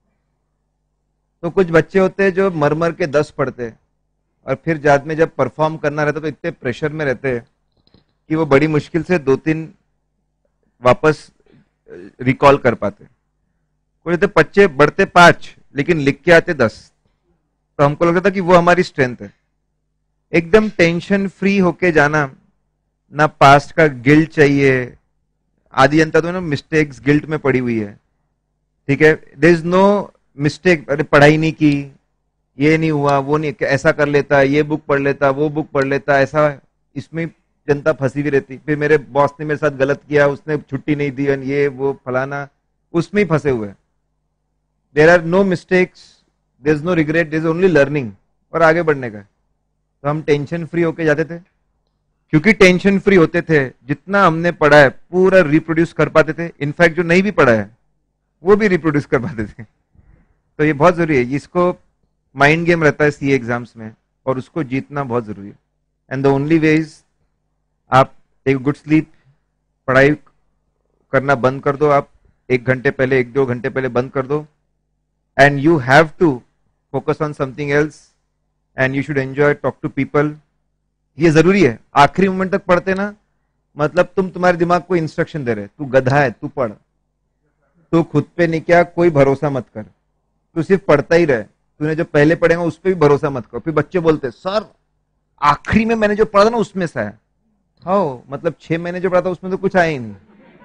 तो कुछ बच्चे होते हैं जो मर मर के दस पढ़ते, और फिर बाद में जब परफॉर्म करना रहता तो इतने प्रेशर में रहते हैं कि वो बड़ी मुश्किल से दो तीन वापस रिकॉल कर पाते। कोई रहते बच्चे बढ़ते पांच लेकिन लिख के आते दस, तो हमको लगता था कि वो हमारी स्ट्रेंथ है। एकदम टेंशन फ्री होके जाना, ना पास्ट का गिल्ट चाहिए। आधी जनता तो ना मिस्टेक्स गिल्ट में पड़ी हुई है, ठीक है, देयर इज नो मिस्टेक, अरे पढ़ाई नहीं की, ये नहीं हुआ, वो नहीं, ऐसा कर लेता, ये बुक पढ़ लेता, वो बुक पढ़ लेता, ऐसा, इसमें जनता फंसी हुई रहती। फिर मेरे बॉस ने मेरे साथ गलत किया, उसने छुट्टी नहीं दी, ये वो फलाना, उसमें ही फंसे हुए। There are no mistakes, there is no regret, there is only learning, और आगे बढ़ने का। तो हम टेंशन फ्री होके जाते थे, क्योंकि टेंशन फ्री होते थे, जितना हमने पढ़ा है पूरा रिप्रोड्यूस कर पाते थे। इनफैक्ट जो नहीं भी पढ़ा है वो भी रिप्रोड्यूस कर पाते थे। तो ये बहुत जरूरी है, इसको माइंड गेम रहता है सी एग्जाम्स में, और उसको जीतना बहुत जरूरी है. And the only way is आप टेक गुड स्लीप, पढ़ाई करना बंद कर दो, आप एक घंटे पहले एक दो घंटे पहले बंद कर दो, and you have to focus on something else and you should enjoy, talk to people. ये जरूरी है. आखिरी मोमेंट तक पढ़ते ना, मतलब तुम तुम्हारे दिमाग को इंस्ट्रक्शन दे रहे, तू गधा है, तू पढ़, तू खुद पे नहीं, क्या कोई भरोसा मत कर, तू सिर्फ पढ़ता ही रहे. तूने जो पहले पढ़ेगा उस पर भी भरोसा मत कर. फिर बच्चे बोलते सर आखिरी में मैंने जो पढ़ा था ना उसमें से आया. हाँ, मतलब छह महीने जो पढ़ा था उसमें तो कुछ आया ही नहीं.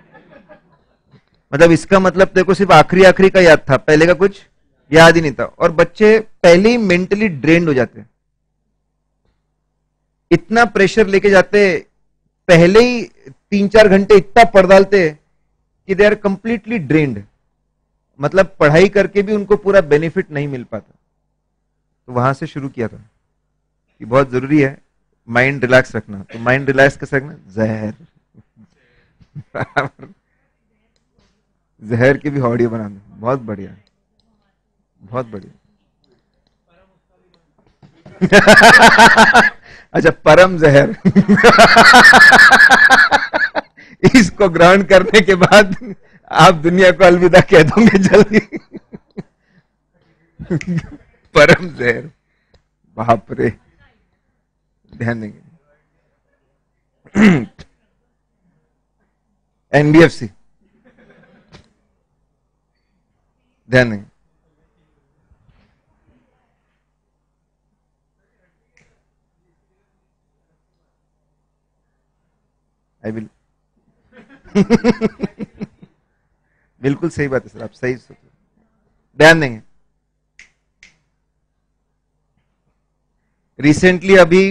मतलब इसका मतलब तेरे को सिर्फ आखिरी आखिरी का याद था, पहले का कुछ याद ही नहीं था. और बच्चे पहले ही मेंटली ड्रेन्ड हो जाते, इतना प्रेशर लेके जाते, पहले ही तीन चार घंटे इतना पढ़ डालते कि दे आर कंप्लीटली ड्रेन्ड. मतलब पढ़ाई करके भी उनको पूरा बेनिफिट नहीं मिल पाता. तो वहां से शुरू किया था कि बहुत जरूरी है माइंड रिलैक्स रखना. तो माइंड रिलैक्स कैसे रखना? जहर जहर की भी ऑडियो बना दो. बहुत बढ़िया, बहुत बढ़िया. अच्छा, परम जहर. इसको ग्रहण करने के बाद आप दुनिया को अलविदा कह दोगे जल्दी. परम जहर, बाप रे. ध्यान देंगे. एनबीएफसी ध्यान देंगे. I will. बिल्कुल सही बात है सर, आप सही सोच. ध्यान देंगे. रिसेंटली अभी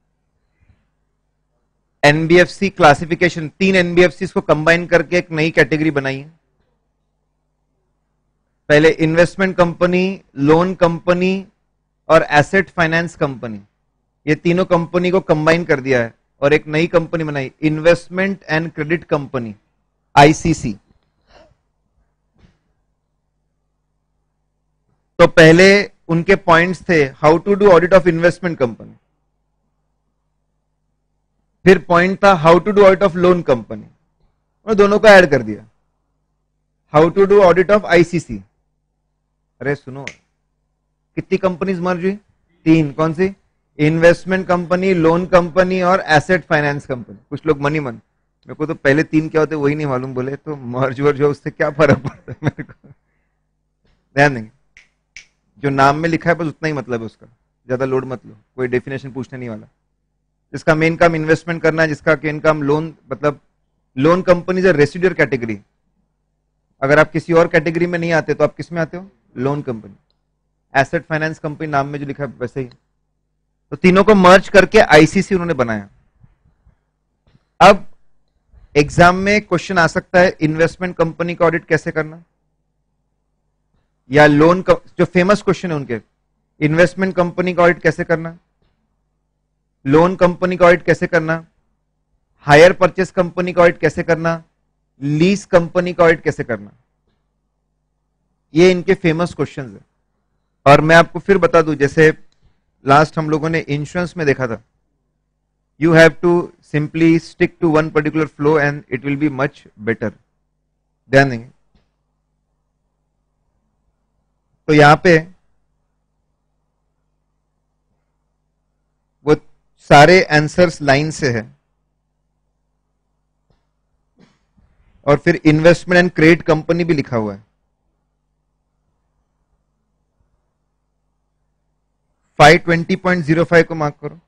एनबीएफसी क्लासिफिकेशन, तीन एनबीएफसी को कंबाइन करके एक नई कैटेगरी बनाई है. पहले इन्वेस्टमेंट कंपनी, लोन कंपनी और एसेट फाइनेंस कंपनी, ये तीनों कंपनी को कंबाइन कर दिया है और एक नई कंपनी बनाई, investment and credit company, ICC. तो पहले उनके पॉइंट्स थे how to do audit of investment company, फिर पॉइंट था how to do audit of loan company, और दोनों को ऐड कर दिया, how to do audit of ICC. अरे सुनो, कितनी कंपनीज मर्ज हुई? तीन. कौन सी? इन्वेस्टमेंट कंपनी, लोन कंपनी और एसेट फाइनेंस कंपनी. कुछ लोग मनी मन, मेरे को तो पहले तीन क्या होते वही नहीं मालूम, बोले तो मर्ज वर्ज हो उससे क्या फर्क पड़ता है मेरे को. ध्यान देंगे. जो नाम में लिखा है बस उतना ही मतलब है उसका, ज्यादा लोड मत लो, कोई डेफिनेशन पूछने नहीं वाला. जिसका मेन काम इन्वेस्टमेंट करना है, जिसका मेन काम लोन, मतलब loan company is residual category. अगर आप किसी और कैटेगरी में नहीं आते तो आप किस में आते हो? Loan company. Asset finance company नाम में जो लिखा है वैसे ही. तो तीनों को मर्ज करके आईसीसी उन्होंने बनाया. अब एग्जाम में क्वेश्चन आ सकता है इन्वेस्टमेंट कंपनी का ऑडिट कैसे करना, या लोन का, जो फेमस क्वेश्चन है उनके, इन्वेस्टमेंट कंपनी का ऑडिट कैसे करना, लोन कंपनी का ऑडिट कैसे करना, हायर परचेस कंपनी का ऑडिट कैसे करना, लीज कंपनी का ऑडिट कैसे करना. ये इनके फेमस क्वेश्चंस है. और मैं आपको फिर बता दूं, जैसे लास्ट हम लोगों ने इंश्योरेंस में देखा था, you have to simply stick to one particular flow and it will be much better. ध्यान देंगे. तो यहां पे वो सारे आंसर्स लाइन से है, और फिर इन्वेस्टमेंट एंड क्रेडिट कंपनी भी लिखा हुआ है. Five twenty point zero five को मार्क करो.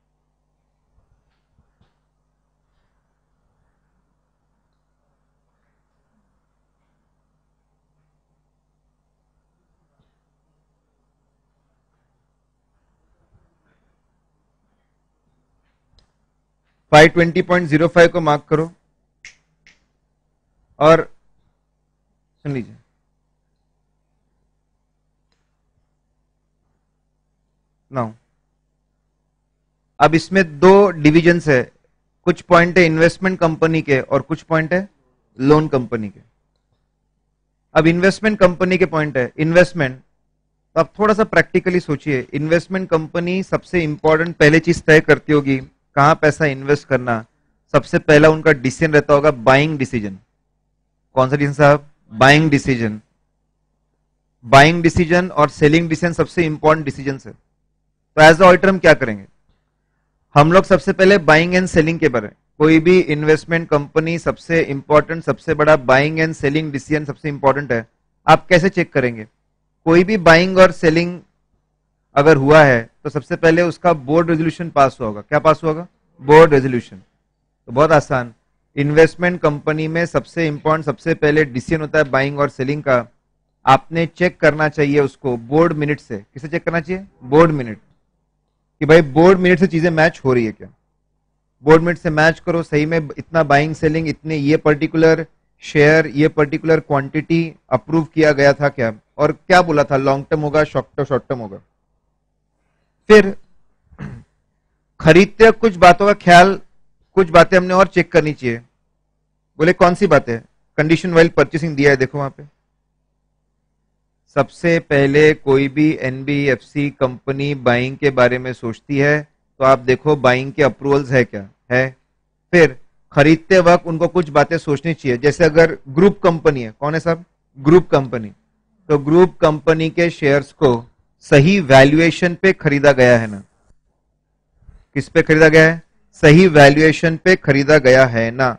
Five twenty point zero five को मार्क करो. और सुन लीजिए, नाउ अब इसमें दो डिविजन्स है, कुछ पॉइंट है इन्वेस्टमेंट कंपनी के और कुछ पॉइंट है लोन कंपनी के. अब इन्वेस्टमेंट कंपनी के पॉइंट है, इन्वेस्टमेंट तो आप थोड़ा सा प्रैक्टिकली सोचिए, इन्वेस्टमेंट कंपनी सबसे इंपॉर्टेंट पहले चीज तय करती होगी कहां पैसा इन्वेस्ट करना। सबसे पहला उनका डिसीजन रहता होगा बाइंग डिसीजन। कौन सा डिसीजन साहब? Buying decision. बाइंग डिसीजन और सेलिंग डिसीजन सबसे इंपॉर्टेंट डिसीजन है। तो एज अ ऑडिटर हम क्या करेंगे, हम लोग सबसे पहले बाइंग एंड सेलिंग के बारे में, कोई भी इन्वेस्टमेंट कंपनी सबसे इंपॉर्टेंट, सबसे बड़ा बाइंग एंड सेलिंग डिसीजन सबसे इंपॉर्टेंट है। आप कैसे चेक करेंगे? कोई भी बाइंग और सेलिंग अगर हुआ है तो सबसे पहले उसका बोर्ड रेजोल्यूशन पास हुआ होगा। क्या पास हुआ होगा? Board resolution. तो बहुत आसान, इन्वेस्टमेंट कंपनी में सबसे इंपॉर्टेंट सबसे पहले डिसीजन होता है बाइंग और सेलिंग का। आपने चेक करना चाहिए उसको बोर्ड मिनट से। किसे चेक करना चाहिए? बोर्ड मिनट, कि भाई बोर्ड मिनट से चीजें मैच हो रही है क्या। बोर्ड मिनट से मैच करो, सही में इतना बाइंग सेलिंग, इतने ये पर्टिकुलर शेयर, ये पर्टिकुलर क्वांटिटी अप्रूव किया गया था क्या, और क्या बोला था, लॉन्ग टर्म होगा, शॉर्ट टर्म शॉर्ट टर्म होगा। फिर खरीदते कुछ बातों का ख्याल, कुछ बातें हमने और चेक करनी चाहिए। बोले कौन सी बातें? कंडीशन वाइल परचेसिंग दिया है, देखो वहां पे। सबसे पहले कोई भी एनबीएफसी कंपनी बाइंग के बारे में सोचती है तो आप देखो बाइंग के अप्रूवल्स है क्या है। फिर खरीदते वक्त उनको कुछ बातें सोचनी चाहिए, जैसे अगर ग्रुप कंपनी है, कौन है साहब? Group company. तो ग्रुप कंपनी के शेयर्स को सही वैल्यूएशन पे खरीदा गया है ना? किस पे खरीदा गया है? सही वैल्यूएशन पे खरीदा गया है ना?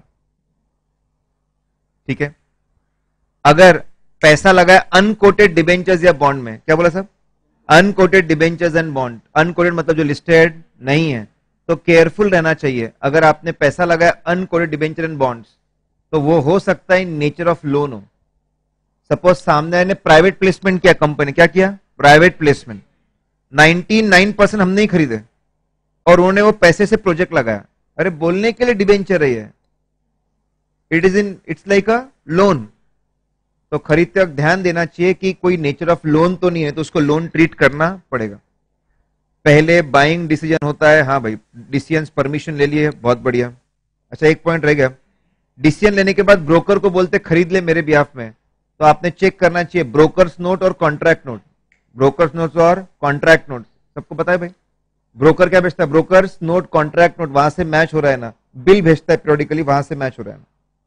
ठीक है। अगर पैसा लगा है अनकोटेड डिबेंचर्स या बॉन्ड में, क्या बोला साहब? Unquoted debentures and bond. Unquoted मतलब जो लिस्टेड नहीं है, तो केयरफुल रहना चाहिए। अगर आपने पैसा लगाया अनकोटेड डिबेंचर एंड बॉन्ड्स, तो वो हो सकता है नेचर ऑफ लोन हो। सपोज सामने ने प्राइवेट प्लेसमेंट किया, कंपनी क्या किया? Private placement. निन्यानवे परसेंट हमने ही खरीदे और उन्होंने वो पैसे से प्रोजेक्ट लगाया। अरे बोलने के लिए डिबेंचर है, it is in it's like a loan. तो खरीदते वक्त ध्यान देना चाहिए कि कोई नेचर ऑफ लोन तो नहीं है, तो उसको लोन ट्रीट करना पड़ेगा। पहले बाइंग डिसीजन होता है, हाँ भाई डिसीजन परमिशन ले लिए, बहुत बढ़िया। अच्छा एक पॉइंट रह गया, डिसीजन लेने के बाद ब्रोकर को बोलते खरीद ले मेरे बिहाफ में, तो आपने चेक करना चाहिए ब्रोकर्स नोट और कॉन्ट्रैक्ट नोट। ब्रोकर्स नोट और कॉन्ट्रैक्ट नोट सबको पता है भाई। ब्रोकर क्या भेजता है? ब्रोकर्स नोट, कॉन्ट्रैक्ट नोट, वहां से मैच हो रहा है ना। बिल भेजता है पीरियडिकली, वहां से मैच हो रहा है ना।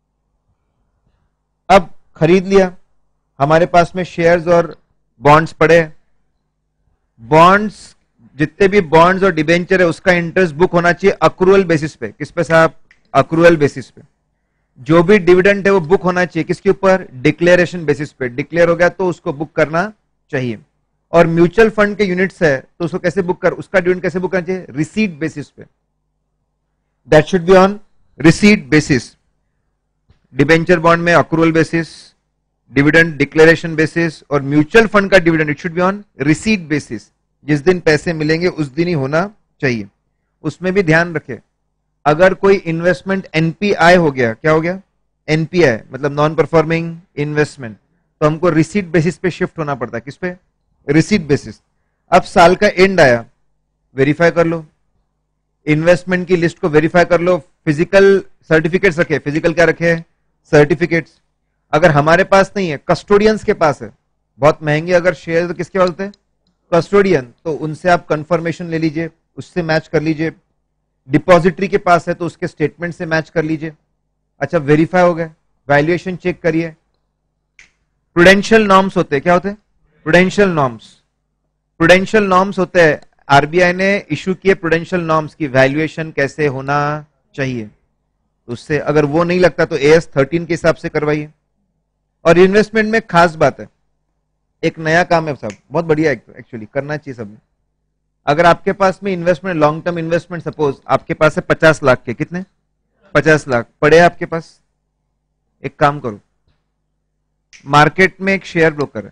अब खरीद लिया, हमारे पास में शेयर्स और बॉन्ड्स पड़े। बॉन्ड्स, जितने भी बॉन्ड्स और डिबेंचर है उसका इंटरेस्ट बुक होना चाहिए अक्रूअल बेसिस पे। किस पे साहब? अक्रूअल बेसिस पे। जो भी डिविडेंड है वो बुक होना चाहिए किसके ऊपर? डिक्लेरेशन बेसिस पे। डिक्लेयर हो गया तो उसको बुक करना चाहिए। और म्यूचुअल फंड के यूनिट्स है तो उसको कैसे बुक कर, उसका डिविडेंड कैसे बुक करना चाहिए? रिसीट बेसिस पे। That should be on receipt basis. Debenture bond में accrual basis, dividend declaration basis, और म्यूचुअल फंड का dividend it should be on receipt basis. जिस दिन पैसे मिलेंगे उस दिन ही होना चाहिए। उसमें भी ध्यान रखें, अगर कोई इन्वेस्टमेंट एनपीआई हो गया, क्या हो गया? एनपीआई मतलब नॉन परफॉर्मिंग इन्वेस्टमेंट, तो हमको रिसीट बेसिस पे शिफ्ट होना पड़ता है। किस पे? Receipt basis. अब साल का एंड आया, वेरीफाई कर लो, इन्वेस्टमेंट की लिस्ट को वेरीफाई कर लो। फिजिकल सर्टिफिकेट्स रखे, फिजिकल क्या रखे? सर्टिफिकेट्स। अगर हमारे पास नहीं है, कस्टोडियंस के पास है, बहुत महंगे अगर शेयर, तो किसके बोलते हैं? कस्टोडियन। तो उनसे आप कंफर्मेशन ले लीजिए, उससे मैच कर लीजिए। डिपॉजिटरी के पास है तो उसके स्टेटमेंट से मैच कर लीजिए। अच्छा वेरीफाई हो गए, वैल्यूएशन चेक करिए। प्रूडेंशियल नॉर्म्स होते हैं, क्या होते हैं? Prudential norms. प्रूडेंशियल नॉर्म्स होते हैं, आरबीआई ने इशू किए प्रूडेंशियल नॉर्म्स की वैल्यूएशन कैसे होना चाहिए। उससे अगर वो नहीं लगता तो एएस थर्टीन के हिसाब से करवाइए। और इन्वेस्टमेंट में खास बात है, एक नया काम है साहब, बहुत बढ़िया एक्चुअली करना चाहिए सबने। अगर आपके पास में investment, long term investment, suppose आपके पास है पचास लाख के, कितने? पचास लाख पड़े आपके पास। एक काम करो, मार्केट में एक शेयर ब्रोकर है,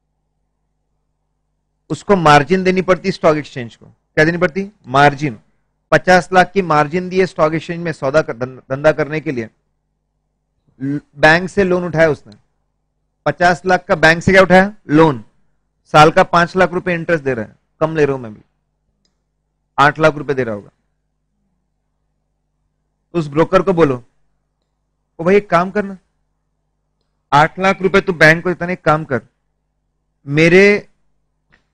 उसको मार्जिन देनी पड़ती स्टॉक एक्सचेंज को। क्या देनी पड़ती? मार्जिन। पचास लाख की मार्जिन दी है स्टॉक एक्सचेंज में सौदा कर, धंधा करने के लिए। बैंक से लोन उठाया उसने, पचास लाख का बैंक से क्या उठाया? लोन। साल का पांच लाख रुपए इंटरेस्ट दे रहा है, कम ले रहा हूं मैं भी, आठ लाख रुपए दे रहा होगा। उस ब्रोकर को बोलो, ओ भाई एक काम करना, आठ लाख रुपए तू बैंक को देता नहीं, एक काम कर, मेरे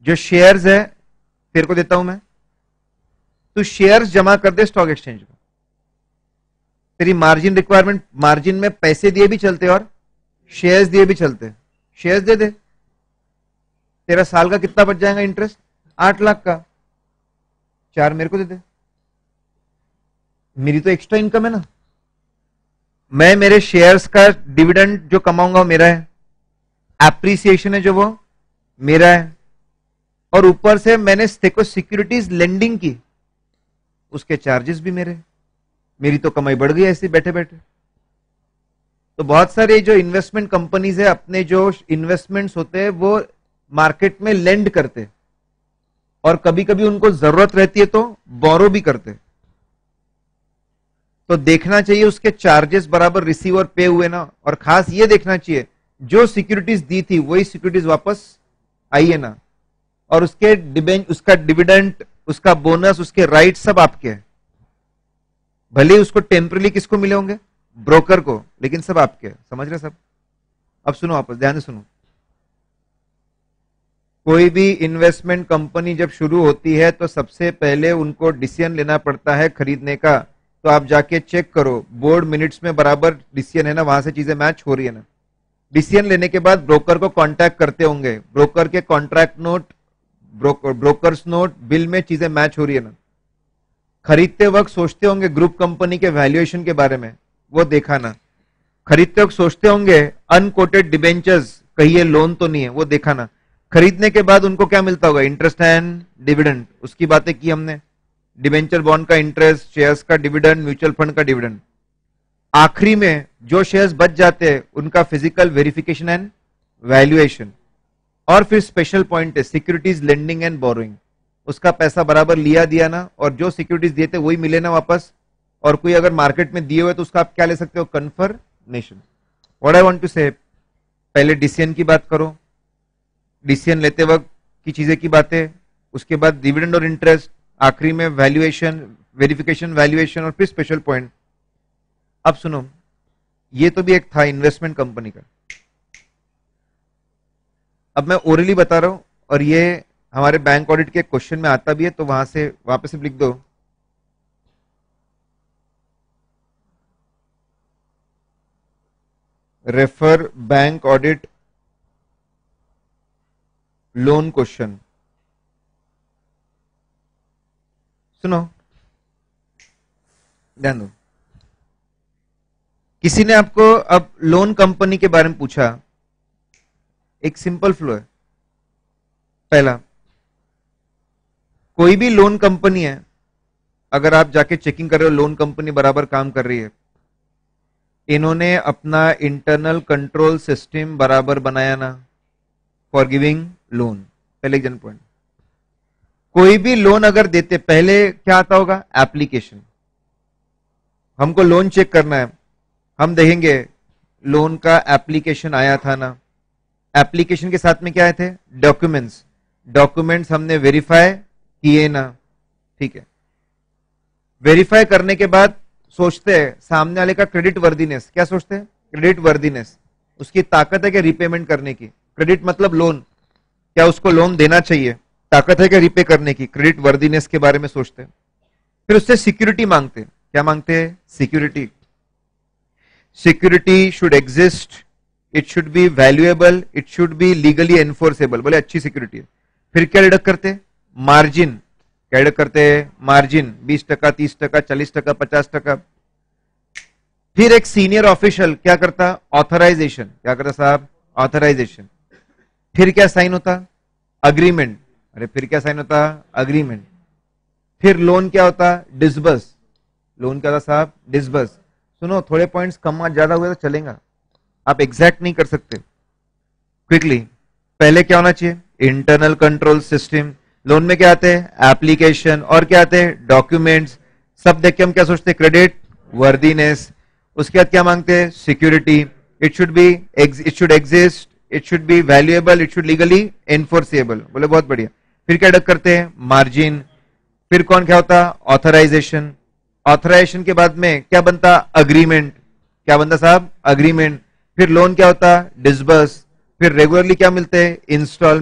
जो शेयर्स है तेरे को देता हूं मैं, तू शेयर्स जमा कर दे स्टॉक एक्सचेंज में। तेरी मार्जिन रिक्वायरमेंट, मार्जिन में पैसे दिए भी चलते और शेयर्स दिए भी चलते। शेयर्स दे दे, तेरा साल का कितना बच जाएगा इंटरेस्ट? आठ लाख का, चार मेरे को दे दे, मेरी तो एक्स्ट्रा इनकम है ना। मैं मेरे शेयर्स का डिविडेंड जो कमाऊंगा वो मेरा है, एप्रिसिएशन है जो वो मेरा है, और ऊपर से मैंने देखो सिक्योरिटीज लेंडिंग की, उसके चार्जेस भी मेरे। मेरी तो कमाई बढ़ गई ऐसे बैठे बैठे। तो बहुत सारे जो इन्वेस्टमेंट कंपनीज है अपने जो इन्वेस्टमेंट्स होते हैं वो मार्केट में लेंड करते, और कभी कभी उनको जरूरत रहती है तो बोरो भी करते। तो देखना चाहिए उसके चार्जेस बराबर रिसीव और पे हुए ना, और खास ये देखना चाहिए जो सिक्योरिटीज दी थी वही सिक्योरिटीज वापस आई है ना, और उसके डिबेंच, उसका डिविडेंड, उसका बोनस, उसके राइट सब आपके हैं। भले ही उसको टेम्परली किसको मिले होंगे, ब्रोकर को, लेकिन सब आपके हैं। समझ रहे सब? अब सुनो, वापस ध्यान से सुनो। कोई भी इन्वेस्टमेंट कंपनी जब शुरू होती है तो सबसे पहले उनको डिसीजन लेना पड़ता है खरीदने का। तो आप जाके चेक करो बोर्ड मिनट्स में बराबर डिसीजन है ना, वहां से चीजें मैच हो रही है ना। डिसीजन लेने के बाद ब्रोकर को कांटेक्ट करते होंगे, ब्रोकर के contract note, broker brokers note, bill में चीजें मैच हो रही है ना। खरीदते वक्त सोचते होंगे ग्रुप कंपनी के वैल्यूएशन के बारे में, वो देखा ना। खरीदते वक्त सोचते होंगे अनकोटेड डिबेंचर्स, कहीं ये लोन तो नहीं है, वो देखा ना। खरीदने के बाद उनको क्या मिलता होगा, इंटरेस्ट एंड डिविडेंड, उसकी बातें की हमने। डिबेंचर बॉन्ड का इंटरेस्ट, शेयर्स का डिविडेंड, म्यूचुअल फंड का डिविडेंड। आखिरी में जो शेयर्स बच जाते हैं उनका फिजिकल वेरिफिकेशन एंड वैल्यूएशन, और फिर स्पेशल पॉइंट है सिक्योरिटीज लेंडिंग एंड बोरोइंग। उसका पैसा बराबर लिया दिया ना, और जो सिक्योरिटीज दिए थे वही मिले ना वापस। और कोई अगर मार्केट में दिए हुए तो उसका आप क्या ले सकते हो, confirmation. What I want to say, पहले डिसीजन की बात करो, डिसीजन लेते वक्त की चीजें की बातें, उसके बाद डिविडेंड और इंटरेस्ट, आखिरी में वैल्यूएशन, वेरिफिकेशन, वैल्यूएशन, और फिर स्पेशल पॉइंट। अब सुनो, ये तो भी एक था इन्वेस्टमेंट कंपनी का। अब मैं ओरली बता रहा हूं, और ये हमारे बैंक ऑडिट के क्वेश्चन में आता भी है, तो वहां से वापस से लिख दो। Refer bank audit loan question. सुनो, ध्यान दो। किसी ने आपको अब लोन कंपनी के बारे में पूछा, एक सिंपल फ्लो है। पहला, कोई भी लोन कंपनी है, अगर आप जाके चेकिंग कर रहे हो लोन कंपनी बराबर काम कर रही है, इन्होंने अपना इंटरनल कंट्रोल सिस्टम बराबर बनाया ना फॉर गिविंग लोन। पहले जन पॉइंट, कोई भी लोन अगर देते पहले क्या आता होगा, एप्लीकेशन। हमको लोन चेक करना है, हम देखेंगे लोन का एप्लीकेशन आया था ना, एप्लीकेशन के साथ में क्या आए थे, डॉक्यूमेंट्स। डॉक्यूमेंट्स हमने वेरीफाई किए ना, ठीक है। वेरीफाई करने के बाद सोचते हैं सामने वाले का क्रेडिट वर्दीनेस, क्या सोचते हैं, क्रेडिट वर्दीनेस, उसकी ताकत है क्या रिपेमेंट करने की। क्रेडिट मतलब लोन, क्या उसको लोन देना चाहिए, ताकत है क्या रिपे करने की, क्रेडिट वर्दीनेस के बारे में सोचते हैं। फिर उससे सिक्योरिटी मांगते हैं, क्या मांगते हैं, security. Security should exist, it should be valuable, it should be legally enforceable, बोले अच्छी सिक्योरिटी है। फिर क्या डिडक्ट करते हैं, मार्जिन। क्या डिडक्ट करते हैं, मार्जिन, बीस टका, तीस टका, चालीस टका, पचास टका। फिर एक सीनियर ऑफिशियल क्या करता, ऑथराइजेशन। क्या करता साहब, ऑथराइजेशन। फिर क्या साइन होता, अग्रीमेंट। अरे फिर क्या साइन होता, अग्रीमेंट। फिर लोन क्या होता, डिसबर्स। लोन क्या होता साहब, डिसबर्स। सुनो, थोड़े पॉइंट्स कम ज्यादा हुए तो चलेगा, आप एग्जैक्ट नहीं कर सकते। क्विकली, पहले क्या होना चाहिए, इंटरनल कंट्रोल सिस्टम। लोन में क्या आते हैं, एप्लीकेशन, और क्या आते हैं, डॉक्यूमेंट्स। सब देख के हम क्या सोचते हैं, क्रेडिट वर्दीनेस। उसके बाद क्या मांगते हैं, security. It should be, it should exist, it should be valuable, it should legally enforceable. बोले बहुत बढ़िया। फिर क्या डक करते हैं, मार्जिन। फिर कौन क्या होता, ऑथराइजेशन। ऑथराइजेशन के बाद में क्या बनता, अग्रीमेंट। क्या बनता साहब, अग्रीमेंट। फिर लोन क्या होता, डिसबर्स। फिर रेगुलरली क्या मिलते हैं, इंस्टॉलमेंट।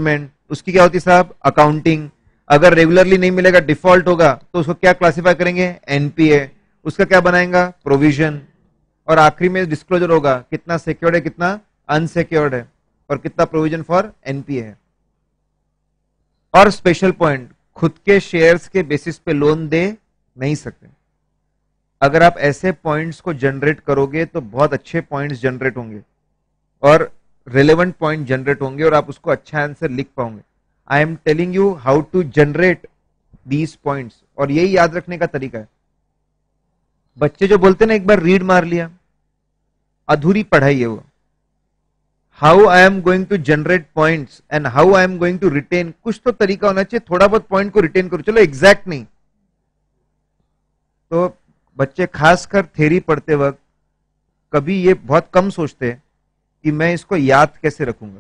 उसकी क्या होती है साहब, अकाउंटिंग। अगर रेगुलरली नहीं मिलेगा, डिफॉल्ट होगा, तो उसको क्या क्लासिफाई करेंगे, एनपीए। उसका क्या बनाएगा, प्रोविजन। और आखिरी में डिस्क्लोजर होगा, कितना सिक्योर्ड है, कितना अनसिक्योर्ड है, और कितना प्रोविजन फॉर एनपीए है। और स्पेशल पॉइंट, खुद के शेयर्स के बेसिस पे लोन दे नहीं सकते। अगर आप ऐसे पॉइंट्स को जनरेट करोगे तो बहुत अच्छे पॉइंट्स जनरेट होंगे और रिलेवेंट पॉइंट जनरेट होंगे और आप उसको अच्छा आंसर लिख पाओगे। I am telling you how to generate these points, और यही याद रखने का तरीका है। बच्चे जो बोलते हैं ना एक बार रीड मार लिया, अधूरी पढ़ाई है वो। How I am going to generate points and how I am going to retain, कुछ तो तरीका होना चाहिए, थोड़ा बहुत पॉइंट को रिटेन करो, चलो एग्जैक्ट नहीं। तो बच्चे खासकर थ्योरी पढ़ते वक्त कभी ये बहुत कम सोचते हैं कि मैं इसको याद कैसे रखूंगा,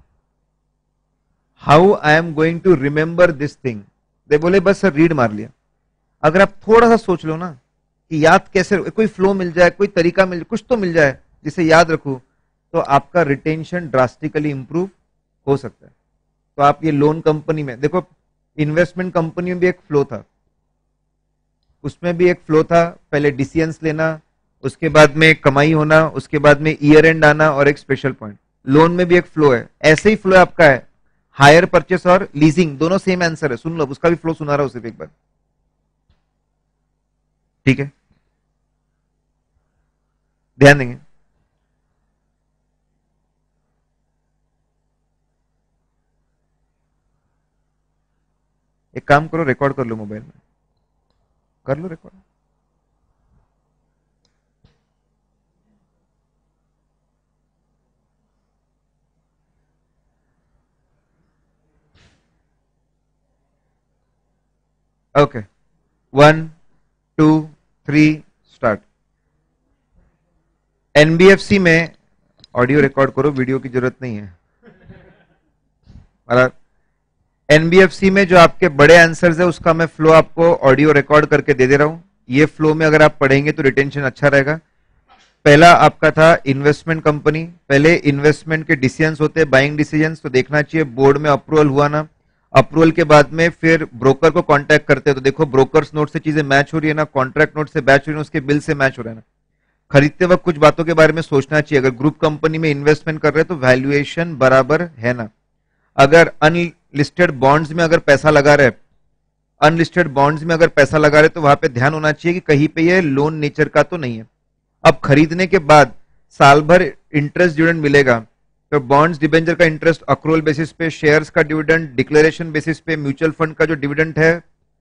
how I am going to remember this thing. दे बोले बस सर रीड मार लिया। अगर आप थोड़ा सा सोच लो ना कि याद कैसे, कोई फ्लो मिल जाए, कोई तरीका मिल जाए, कुछ तो मिल जाए जिसे याद रखूं, तो आपका रिटेंशन ड्रास्टिकली इंप्रूव हो सकता है। तो आप ये लोन कंपनी में देखो, इन्वेस्टमेंट कंपनी में भी एक फ्लो था, उसमें भी एक फ्लो था, पहले डिसीजंस लेना, उसके बाद में कमाई होना, उसके बाद में ईयर एंड आना और एक स्पेशल पॉइंट। लोन में भी एक फ्लो है, ऐसे ही फ्लो आपका है, हायर परचेस और लीजिंग दोनों सेम आंसर है। सुन लो, उसका भी फ्लो सुना रहा हूं सिर्फ एक बार, ठीक है, ध्यान देंगे। एक काम करो, रिकॉर्ड कर लो मोबाइल में, कर लो record. Okay, one two three start. NBFC में ऑडियो रिकॉर्ड करो, वीडियो की जरूरत नहीं है। एनबीएफसी में जो आपके बड़े आंसर्स है उसका मैं फ्लो आपको ऑडियो रिकॉर्ड करके दे दे रहा हूं। ये फ्लो में अगर आप पढ़ेंगे तो रिटेंशन अच्छा रहेगा। पहला आपका था इन्वेस्टमेंट कंपनी। पहले इन्वेस्टमेंट के डिसीजंस होते हैं, बाइंग डिसीजंस, तो देखना चाहिए बोर्ड में अप्रूवल हुआ ना। अप्रूवल के बाद में फिर ब्रोकर को कांटेक्ट करते हैं, तो देखो ब्रोकर्स नोट से चीजें मैच हो रही है ना, कॉन्ट्रैक्ट नोट से मैच हो रही है, उसके बिल से मैच हो रहा है ना। खरीदते वक्त कुछ बातों के बारे में सोचना चाहिए, अगर ग्रुप कंपनी में इन्वेस्टमेंट कर रहे हैं तो वैल्यूएशन बराबर है ना। अगर अनलिस्टेड बॉन्ड्स में अगर पैसा लगा रहे अनलिस्टेड बॉन्ड्स में अगर पैसा लगा रहे तो वहां पे ध्यान होना चाहिए कि कहीं पे ये लोन नेचर का तो नहीं है। अब खरीदने के बाद साल भर इंटरेस्ट डिविडेंड मिलेगा, तो बॉन्ड्स डिबेंचर का इंटरेस्ट अक्रूवल बेसिस पे, शेयर्स का डिविडेंड डिक्लेरेशन बेसिस पे, म्यूचुअल फंड का जो डिविडेंड है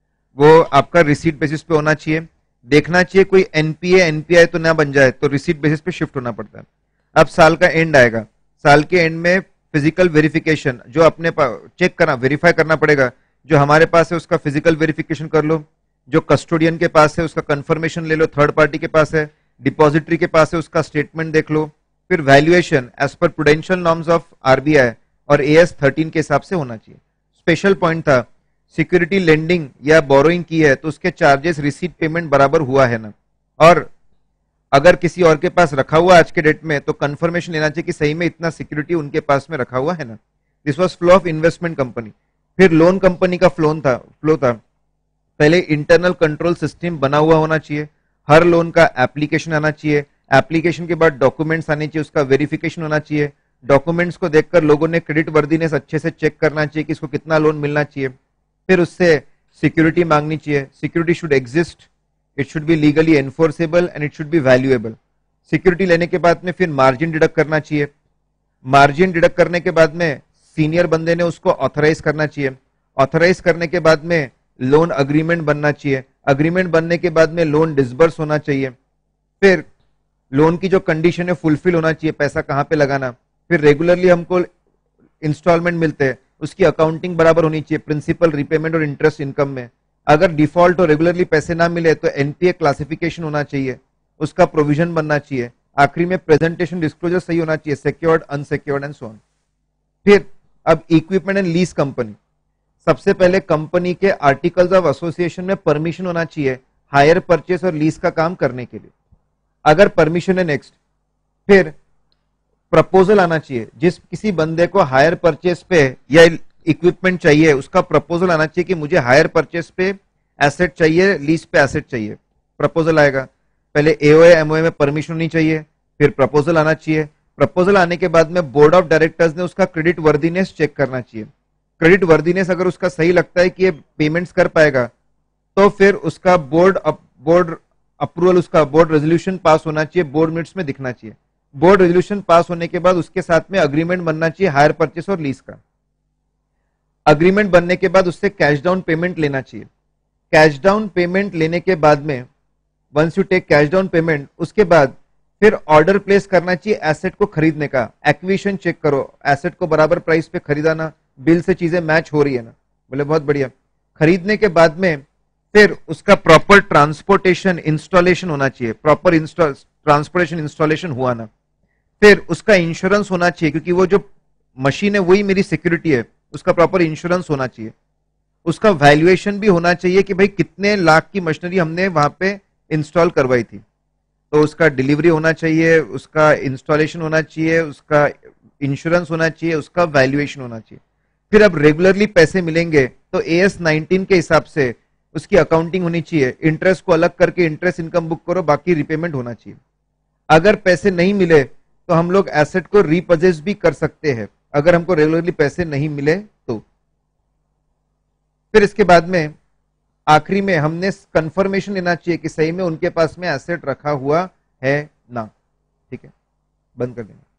वो आपका रिसीट बेसिस पे होना चाहिए। देखना चाहिए कोई एनपीए एनपीआई तो ना बन जाए, तो रिसीट बेसिस पे शिफ्ट होना पड़ता है। अब साल का एंड आएगा, साल के एंड में फिजिकल वेरिफिकेशन जो अपने चेक करना, वेरीफाई करना पड़ेगा, जो हमारे पास है उसका फिजिकल वेरिफिकेशन कर लो, जो कस्टोडियन के पास है उसका कंफर्मेशन ले लो, थर्ड पार्टी के पास है, डिपॉजिटरी के पास है उसका स्टेटमेंट देख लो। फिर valuation as per prudential norms of RBI और एएस थर्टीन के हिसाब से होना चाहिए। स्पेशल पॉइंट था, सिक्योरिटी लेंडिंग या बोरोइंग की है तो उसके चार्जेस रिसीट पेमेंट बराबर हुआ है ना, और अगर किसी और के पास रखा हुआ आज के डेट में तो कंफर्मेशन लेना चाहिए कि सही में इतना सिक्योरिटी उनके पास में रखा हुआ है ना। This was flow of investment company. फिर लोन कंपनी का फ्लो था फ्लो था पहले इंटरनल कंट्रोल सिस्टम बना हुआ होना चाहिए, हर लोन का एप्लीकेशन आना चाहिए, एप्लीकेशन के बाद डॉक्यूमेंट्स आने चाहिए, उसका वेरिफिकेशन होना चाहिए, डॉक्यूमेंट्स को देखकर लोगों ने क्रेडिट वर्दीनेस अच्छे से चेक करना चाहिए कि इसको कितना लोन मिलना चाहिए। फिर उससे सिक्योरिटी मांगनी चाहिए, security should exist, it should be legally enforceable and it should be valuable. Security लेने के बाद में फिर मार्जिन डिडक्ट करना चाहिए, मार्जिन डिडक्ट करने के बाद में सीनियर बंदे ने उसको ऑथराइज करना चाहिए, ऑथराइज करने के बाद में लोन अग्रीमेंट बनना चाहिए, अग्रीमेंट बनने के बाद में लोन डिसबर्स होना चाहिए, फिर लोन की जो कंडीशन है फुलफिल होना चाहिए, पैसा कहां पे लगाना, फिर रेगुलरली हमको इंस्टॉलमेंट मिलते हैं उसकी अकाउंटिंग बराबर होनी चाहिए, प्रिंसिपल रिपेमेंट और इंटरेस्ट इनकम में। अगर डिफॉल्ट और रेगुलरली पैसे ना मिले तो एनपीए क्लासिफिकेशन होना चाहिए, उसका प्रोविजन बनना चाहिए, आखिरी में प्रेजेंटेशन डिस्क्लोजर सही होना चाहिए, secured unsecured and so on. फिर अब इक्विपमेंट एंड लीज कंपनी, सबसे पहले कंपनी के आर्टिकल्स ऑफ एसोसिएशन में परमिशन होना चाहिए हायर परचेस और लीज का काम करने के लिए, अगर परमिशन है नेक्स्ट। फिर प्रपोजल आना चाहिए, जिस किसी बंदे को हायर परचेस पे या इक्विपमेंट चाहिए उसका प्रपोजल आना चाहिए कि मुझे हायर परचेस पे एसेट चाहिए, लीज पे एसेट चाहिए, प्रपोजल आएगा। पहले एओए एमओए में परमिशन होनी चाहिए, फिर प्रपोजल आना चाहिए। प्रपोजल आने के बाद में बोर्ड ऑफ डायरेक्टर्स ने उसका क्रेडिट वर्दीनेस चेक करना चाहिए। क्रेडिट वर्दीनेस अगर उसका सही लगता है कि ये पेमेंट्स कर पाएगा, तो फिर उसका बोर्ड बोर्ड अप्रूवल, उसका बोर्ड रेजोल्यूशन पास होना चाहिए, बोर्ड मिनट्स में दिखना चाहिए। बोर्ड रेजोल्यूशन पास होने के बाद उसके साथ में अग्रीमेंट बनना चाहिए हायर परचेस और लीज का। अग्रीमेंट बनने के बाद उससे कैश डाउन पेमेंट लेना चाहिए। कैश डाउन पेमेंट लेने के बाद में once you take cash down payment, उसके बाद फिर ऑर्डर प्लेस करना चाहिए एसेट को खरीदने का। एक्विजिशन चेक करो, एसेट को बराबर प्राइस पे खरीदाना, बिल से चीजें मैच हो रही है ना, बोले बहुत बढ़िया। खरीदने के बाद में फिर उसका प्रॉपर ट्रांसपोर्टेशन इंस्टॉलेशन होना चाहिए, प्रॉपर इंस्टॉल ट्रांसपोर्टेशन इंस्टॉलेशन हुआ ना, फिर उसका इंश्योरेंस होना चाहिए, क्योंकि वो जो मशीन है वही मेरी सिक्योरिटी है, उसका प्रॉपर इंश्योरेंस होना चाहिए। उसका वैल्यूएशन भी होना चाहिए कि भाई कितने लाख की मशीनरी हमने वहां पे इंस्टॉल करवाई थी, तो उसका डिलीवरी होना चाहिए, उसका इंस्टॉलेशन होना चाहिए, उसका इंश्योरेंस होना चाहिए, उसका वैल्यूएशन होना चाहिए। फिर अब रेगुलरली पैसे मिलेंगे तो ए एस नाइनटीन के हिसाब से उसकी अकाउंटिंग होनी चाहिए। इंटरेस्ट को अलग करके इंटरेस्ट इनकम बुक करो, बाकी रिपेमेंट होना चाहिए। अगर पैसे नहीं मिले तो हम लोग एसेट को रीपजेस भी कर सकते हैं, अगर हमको रेगुलरली पैसे नहीं मिले तो। फिर इसके बाद में आखिरी में हमने कंफर्मेशन लेना चाहिए कि सही में उनके पास में एसेट रखा हुआ है ना। ठीक है, बंद कर देना।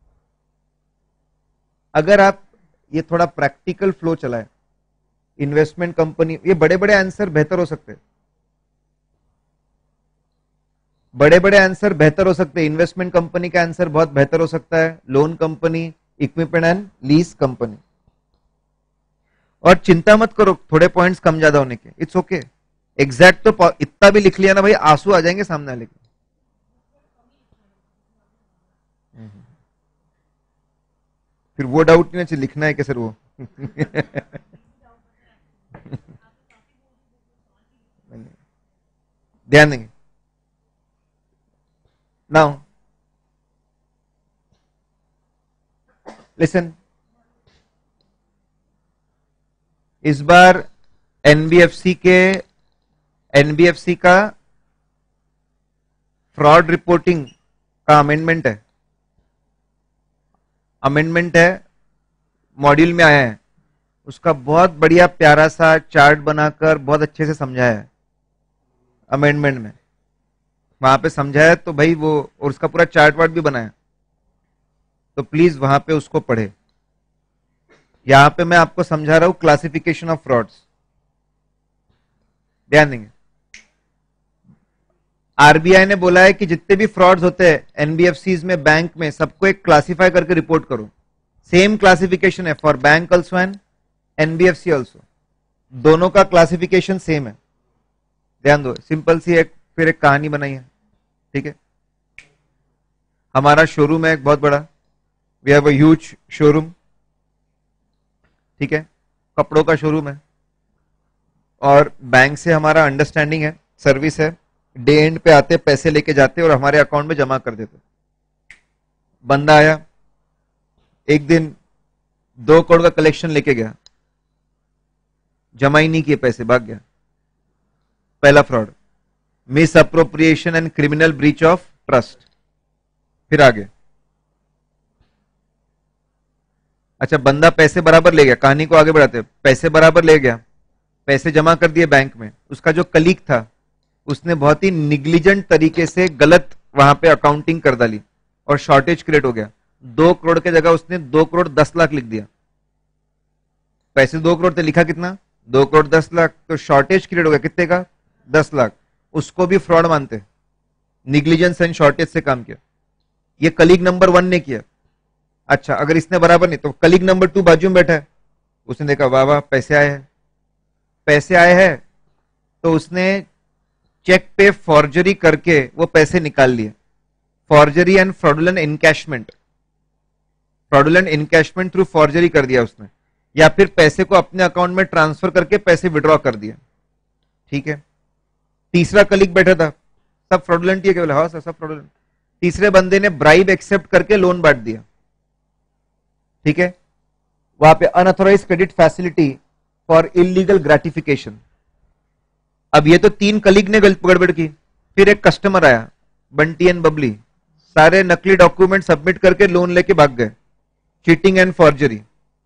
अगर आप ये थोड़ा प्रैक्टिकल फ्लो चलाए, इन्वेस्टमेंट कंपनी, ये बड़े बड़े आंसर बेहतर हो सकते हैं, बड़े बड़े आंसर बेहतर हो सकते हैं। इन्वेस्टमेंट कंपनी का आंसर बहुत बेहतर हो सकता है, loan company, equipment and lease company. और चिंता मत करो थोड़े पॉइंट्स कम ज्यादा होने के, इट्स ओके। एग्जैक्ट तो इतना भी लिख लिया ना भाई, आंसू आ जाएंगे सामने वाले के। फिर वो डाउट नहीं लिखना है कि सर वो ध्यान देंगे। नाउ लिसन, इस बार एनबीएफसी के एनबीएफसी का फ्रॉड रिपोर्टिंग का अमेंडमेंट है, अमेंडमेंट है, मॉड्यूल में आया है। उसका बहुत बढ़िया प्यारा सा चार्ट बनाकर बहुत अच्छे से समझाया है अमेंडमेंट में, वहां पे समझाया तो भाई वो, और उसका पूरा चार्ट वार्ट भी बनाया, तो प्लीज वहां पे उसको पढ़े। यहां पे मैं आपको समझा रहा हूं क्लासिफिकेशन ऑफ फ्रॉड्स, ध्यान देंगे। आरबीआई ने बोला है कि जितने भी फ्रॉड्स होते हैं एनबीएफसीज में, बैंक में, सबको एक क्लासिफाई करके रिपोर्ट करो। सेम क्लासिफिकेशन है for bank also and NBFC also, दोनों का क्लासिफिकेशन सेम है। ध्यान दो, सिंपल सी एक फिर एक कहानी बनाई है। ठीक है, हमारा शोरूम है एक बहुत बड़ा, we have a huge showroom. ठीक है, कपड़ों का शोरूम है, और बैंक से हमारा अंडरस्टैंडिंग है, सर्विस है, डे एंड पे आते पैसे लेके जाते और हमारे अकाउंट में जमा कर देते। बंदा आया एक दिन, दो करोड़ का कलेक्शन लेके गया, जमा ही नहीं किए पैसे, भाग गया। पहला fraud, misappropriation and criminal breach of trust. फिर आगे, अच्छा बंदा पैसे बराबर ले गया, कहानी को आगे बढ़ाते, पैसे बराबर ले गया, पैसे जमा कर दिए बैंक में। उसका जो कलीग था उसने बहुत ही निग्लिजेंट तरीके से गलत वहां पे अकाउंटिंग कर डाली और शॉर्टेज क्रिएट हो गया। दो करोड़ के जगह उसने दो करोड़ दस लाख लिख दिया। पैसे दो करोड़ थे, लिखा कितना, दो करोड़ दस लाख, तो शॉर्टेज क्रिएट हो गया कितने का, दस लाख। उसको भी फ्रॉड मानते, निग्लिजेंस एंड शॉर्टेज से काम किया। ये कलीग नंबर वन ने किया। अच्छा, अगर इसने बराबर नहीं तो कलीग नंबर टू बाजू में बैठा है, उसने देखा वाह वाह पैसे आए हैं, पैसे आए हैं, तो उसने चेक पे फॉर्जरी करके वो पैसे निकाल लिए। Forgery and fraudulent encashment, fraudulent encashment through forgery कर दिया उसने, या फिर पैसे को अपने अकाउंट में ट्रांसफर करके पैसे विड्रॉ कर दिया। ठीक है, तीसरा कलीग बैठा था, सब फ्रॉडुलेंट ही है, हाँ सर सब फ्रॉडुलेंट। तीसरे बंदे ने ब्राइब एक्सेप्ट करके लोन बांट दिया। ठीक है, वहां पे unauthorised credit facility for illegal gratification. अब ये तो तीन कलीग ने गलत गड़बड़ की, फिर एक कस्टमर आया बंटी एंड बबली, सारे नकली डॉक्यूमेंट सबमिट करके लोन लेके भाग गए, चीटिंग एंड फॉर्जरी।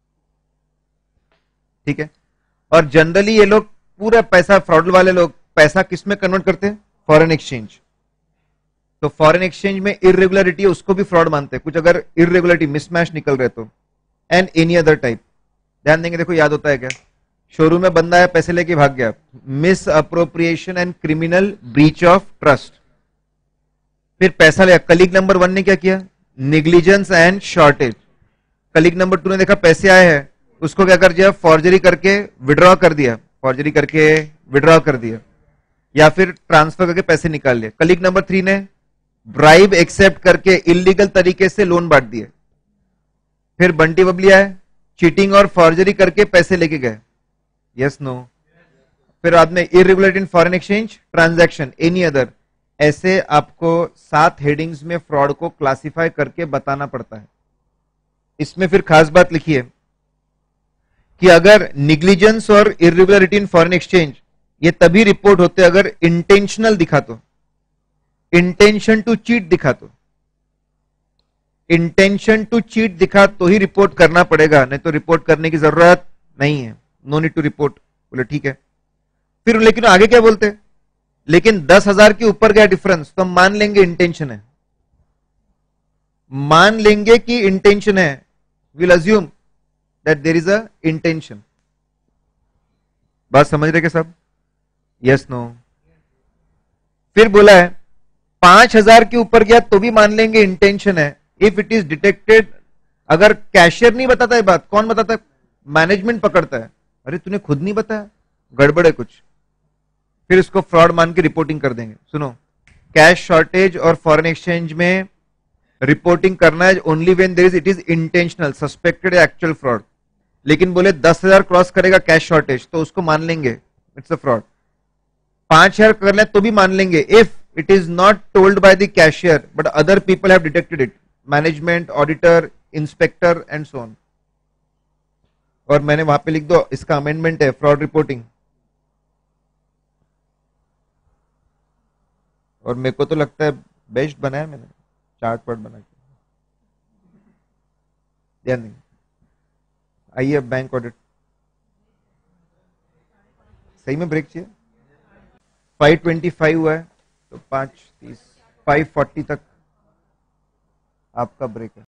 ठीक है, और जनरली ये लोग पूरा पैसा, फ्रॉड वाले लोग पैसा किस में कन्वर्ट करते हैं? Foreign exchange. तो फॉरेन एक्सचेंज में इरेगुलरिटी है उसको भी फ्रॉड मानते हैं, कुछ अगर इरेगुलरिटी मिसमैच निकल रहे तो, एंड एनी अदर टाइप। ध्यान देंगे, देखो याद होता है क्या? शोरूम में बंदा है, पैसे लेके भाग गया, misappropriation and criminal breach of trust. फिर पैसा लिया, कलीग नंबर वन ने क्या किया? Negligence and shortage. Colleague number two ने देखा पैसे आए हैं, उसको क्या कर दिया? फॉर्जरी करके विड्रॉ कर दिया, फॉर्जरी करके विड्रॉ कर दिया, या फिर ट्रांसफर करके पैसे निकाल लिए। कलीग नंबर थ्री ने ब्राइब एक्सेप्ट करके इलीगल तरीके से लोन बांट दिए। फिर बंटी बबली आए, चीटिंग और फॉर्जरी करके पैसे लेके गए। Yes no? फिर बाद में irregularity in foreign exchange transaction, any other. ऐसे आपको सात हेडिंग्स में फ्रॉड को क्लासिफाई करके बताना पड़ता है। इसमें फिर खास बात लिखी है कि अगर निग्लिजेंस और इरेगुलरिटी इन फॉरेन एक्सचेंज ये तभी रिपोर्ट होते अगर इंटेंशनल दिखा तो, इंटेंशन टू चीट दिखा तो, इंटेंशन टू चीट दिखा तो ही रिपोर्ट करना पड़ेगा, नहीं तो रिपोर्ट करने की जरूरत नहीं है, नो नीड टू रिपोर्ट। बोले ठीक है। फिर लेकिन आगे क्या बोलते? लेकिन दस हजार के ऊपर गया डिफरेंस तो हम मान लेंगे इंटेंशन है, मान लेंगे कि इंटेंशन है, will assume that there is a intention. बात समझ रहे क्या सब? Yes no? फिर बोला है पांच हजार के ऊपर गया तो भी मान लेंगे इंटेंशन है, इफ इट इज डिटेक्टेड। अगर कैशियर नहीं बताता है बात, कौन बताता है? मैनेजमेंट पकड़ता है, अरे तूने खुद नहीं बताया, गड़बड़ है कुछ, फिर इसको फ्रॉड मान के रिपोर्टिंग कर देंगे। सुनो, कैश शॉर्टेज और फॉरेन एक्सचेंज में रिपोर्टिंग करना है only when there is it is intentional, suspected actual fraud. लेकिन बोले दस हजार क्रॉस करेगा कैश शॉर्टेज तो उसको मान लेंगे इट्स अ फ्रॉड। पांच हजार कर ले तो भी मान लेंगे if it is not told by the cashier but other people have detected it, management, auditor, inspector and so on. और मैंने वहां पे लिख दो, इसका अमेंडमेंट है फ्रॉड रिपोर्टिंग। और मेरे को तो लगता है बेस्ट बनाया मैंने, चार्ट पर बना के। ध्यान देंगे। आइए बैंक ऑडिट, सही में ब्रेक चाहिए। फाइव ट्वेंटी फाइव हुआ है तो पांच तीस फाइव फोर्टी तक आपका ब्रेक है।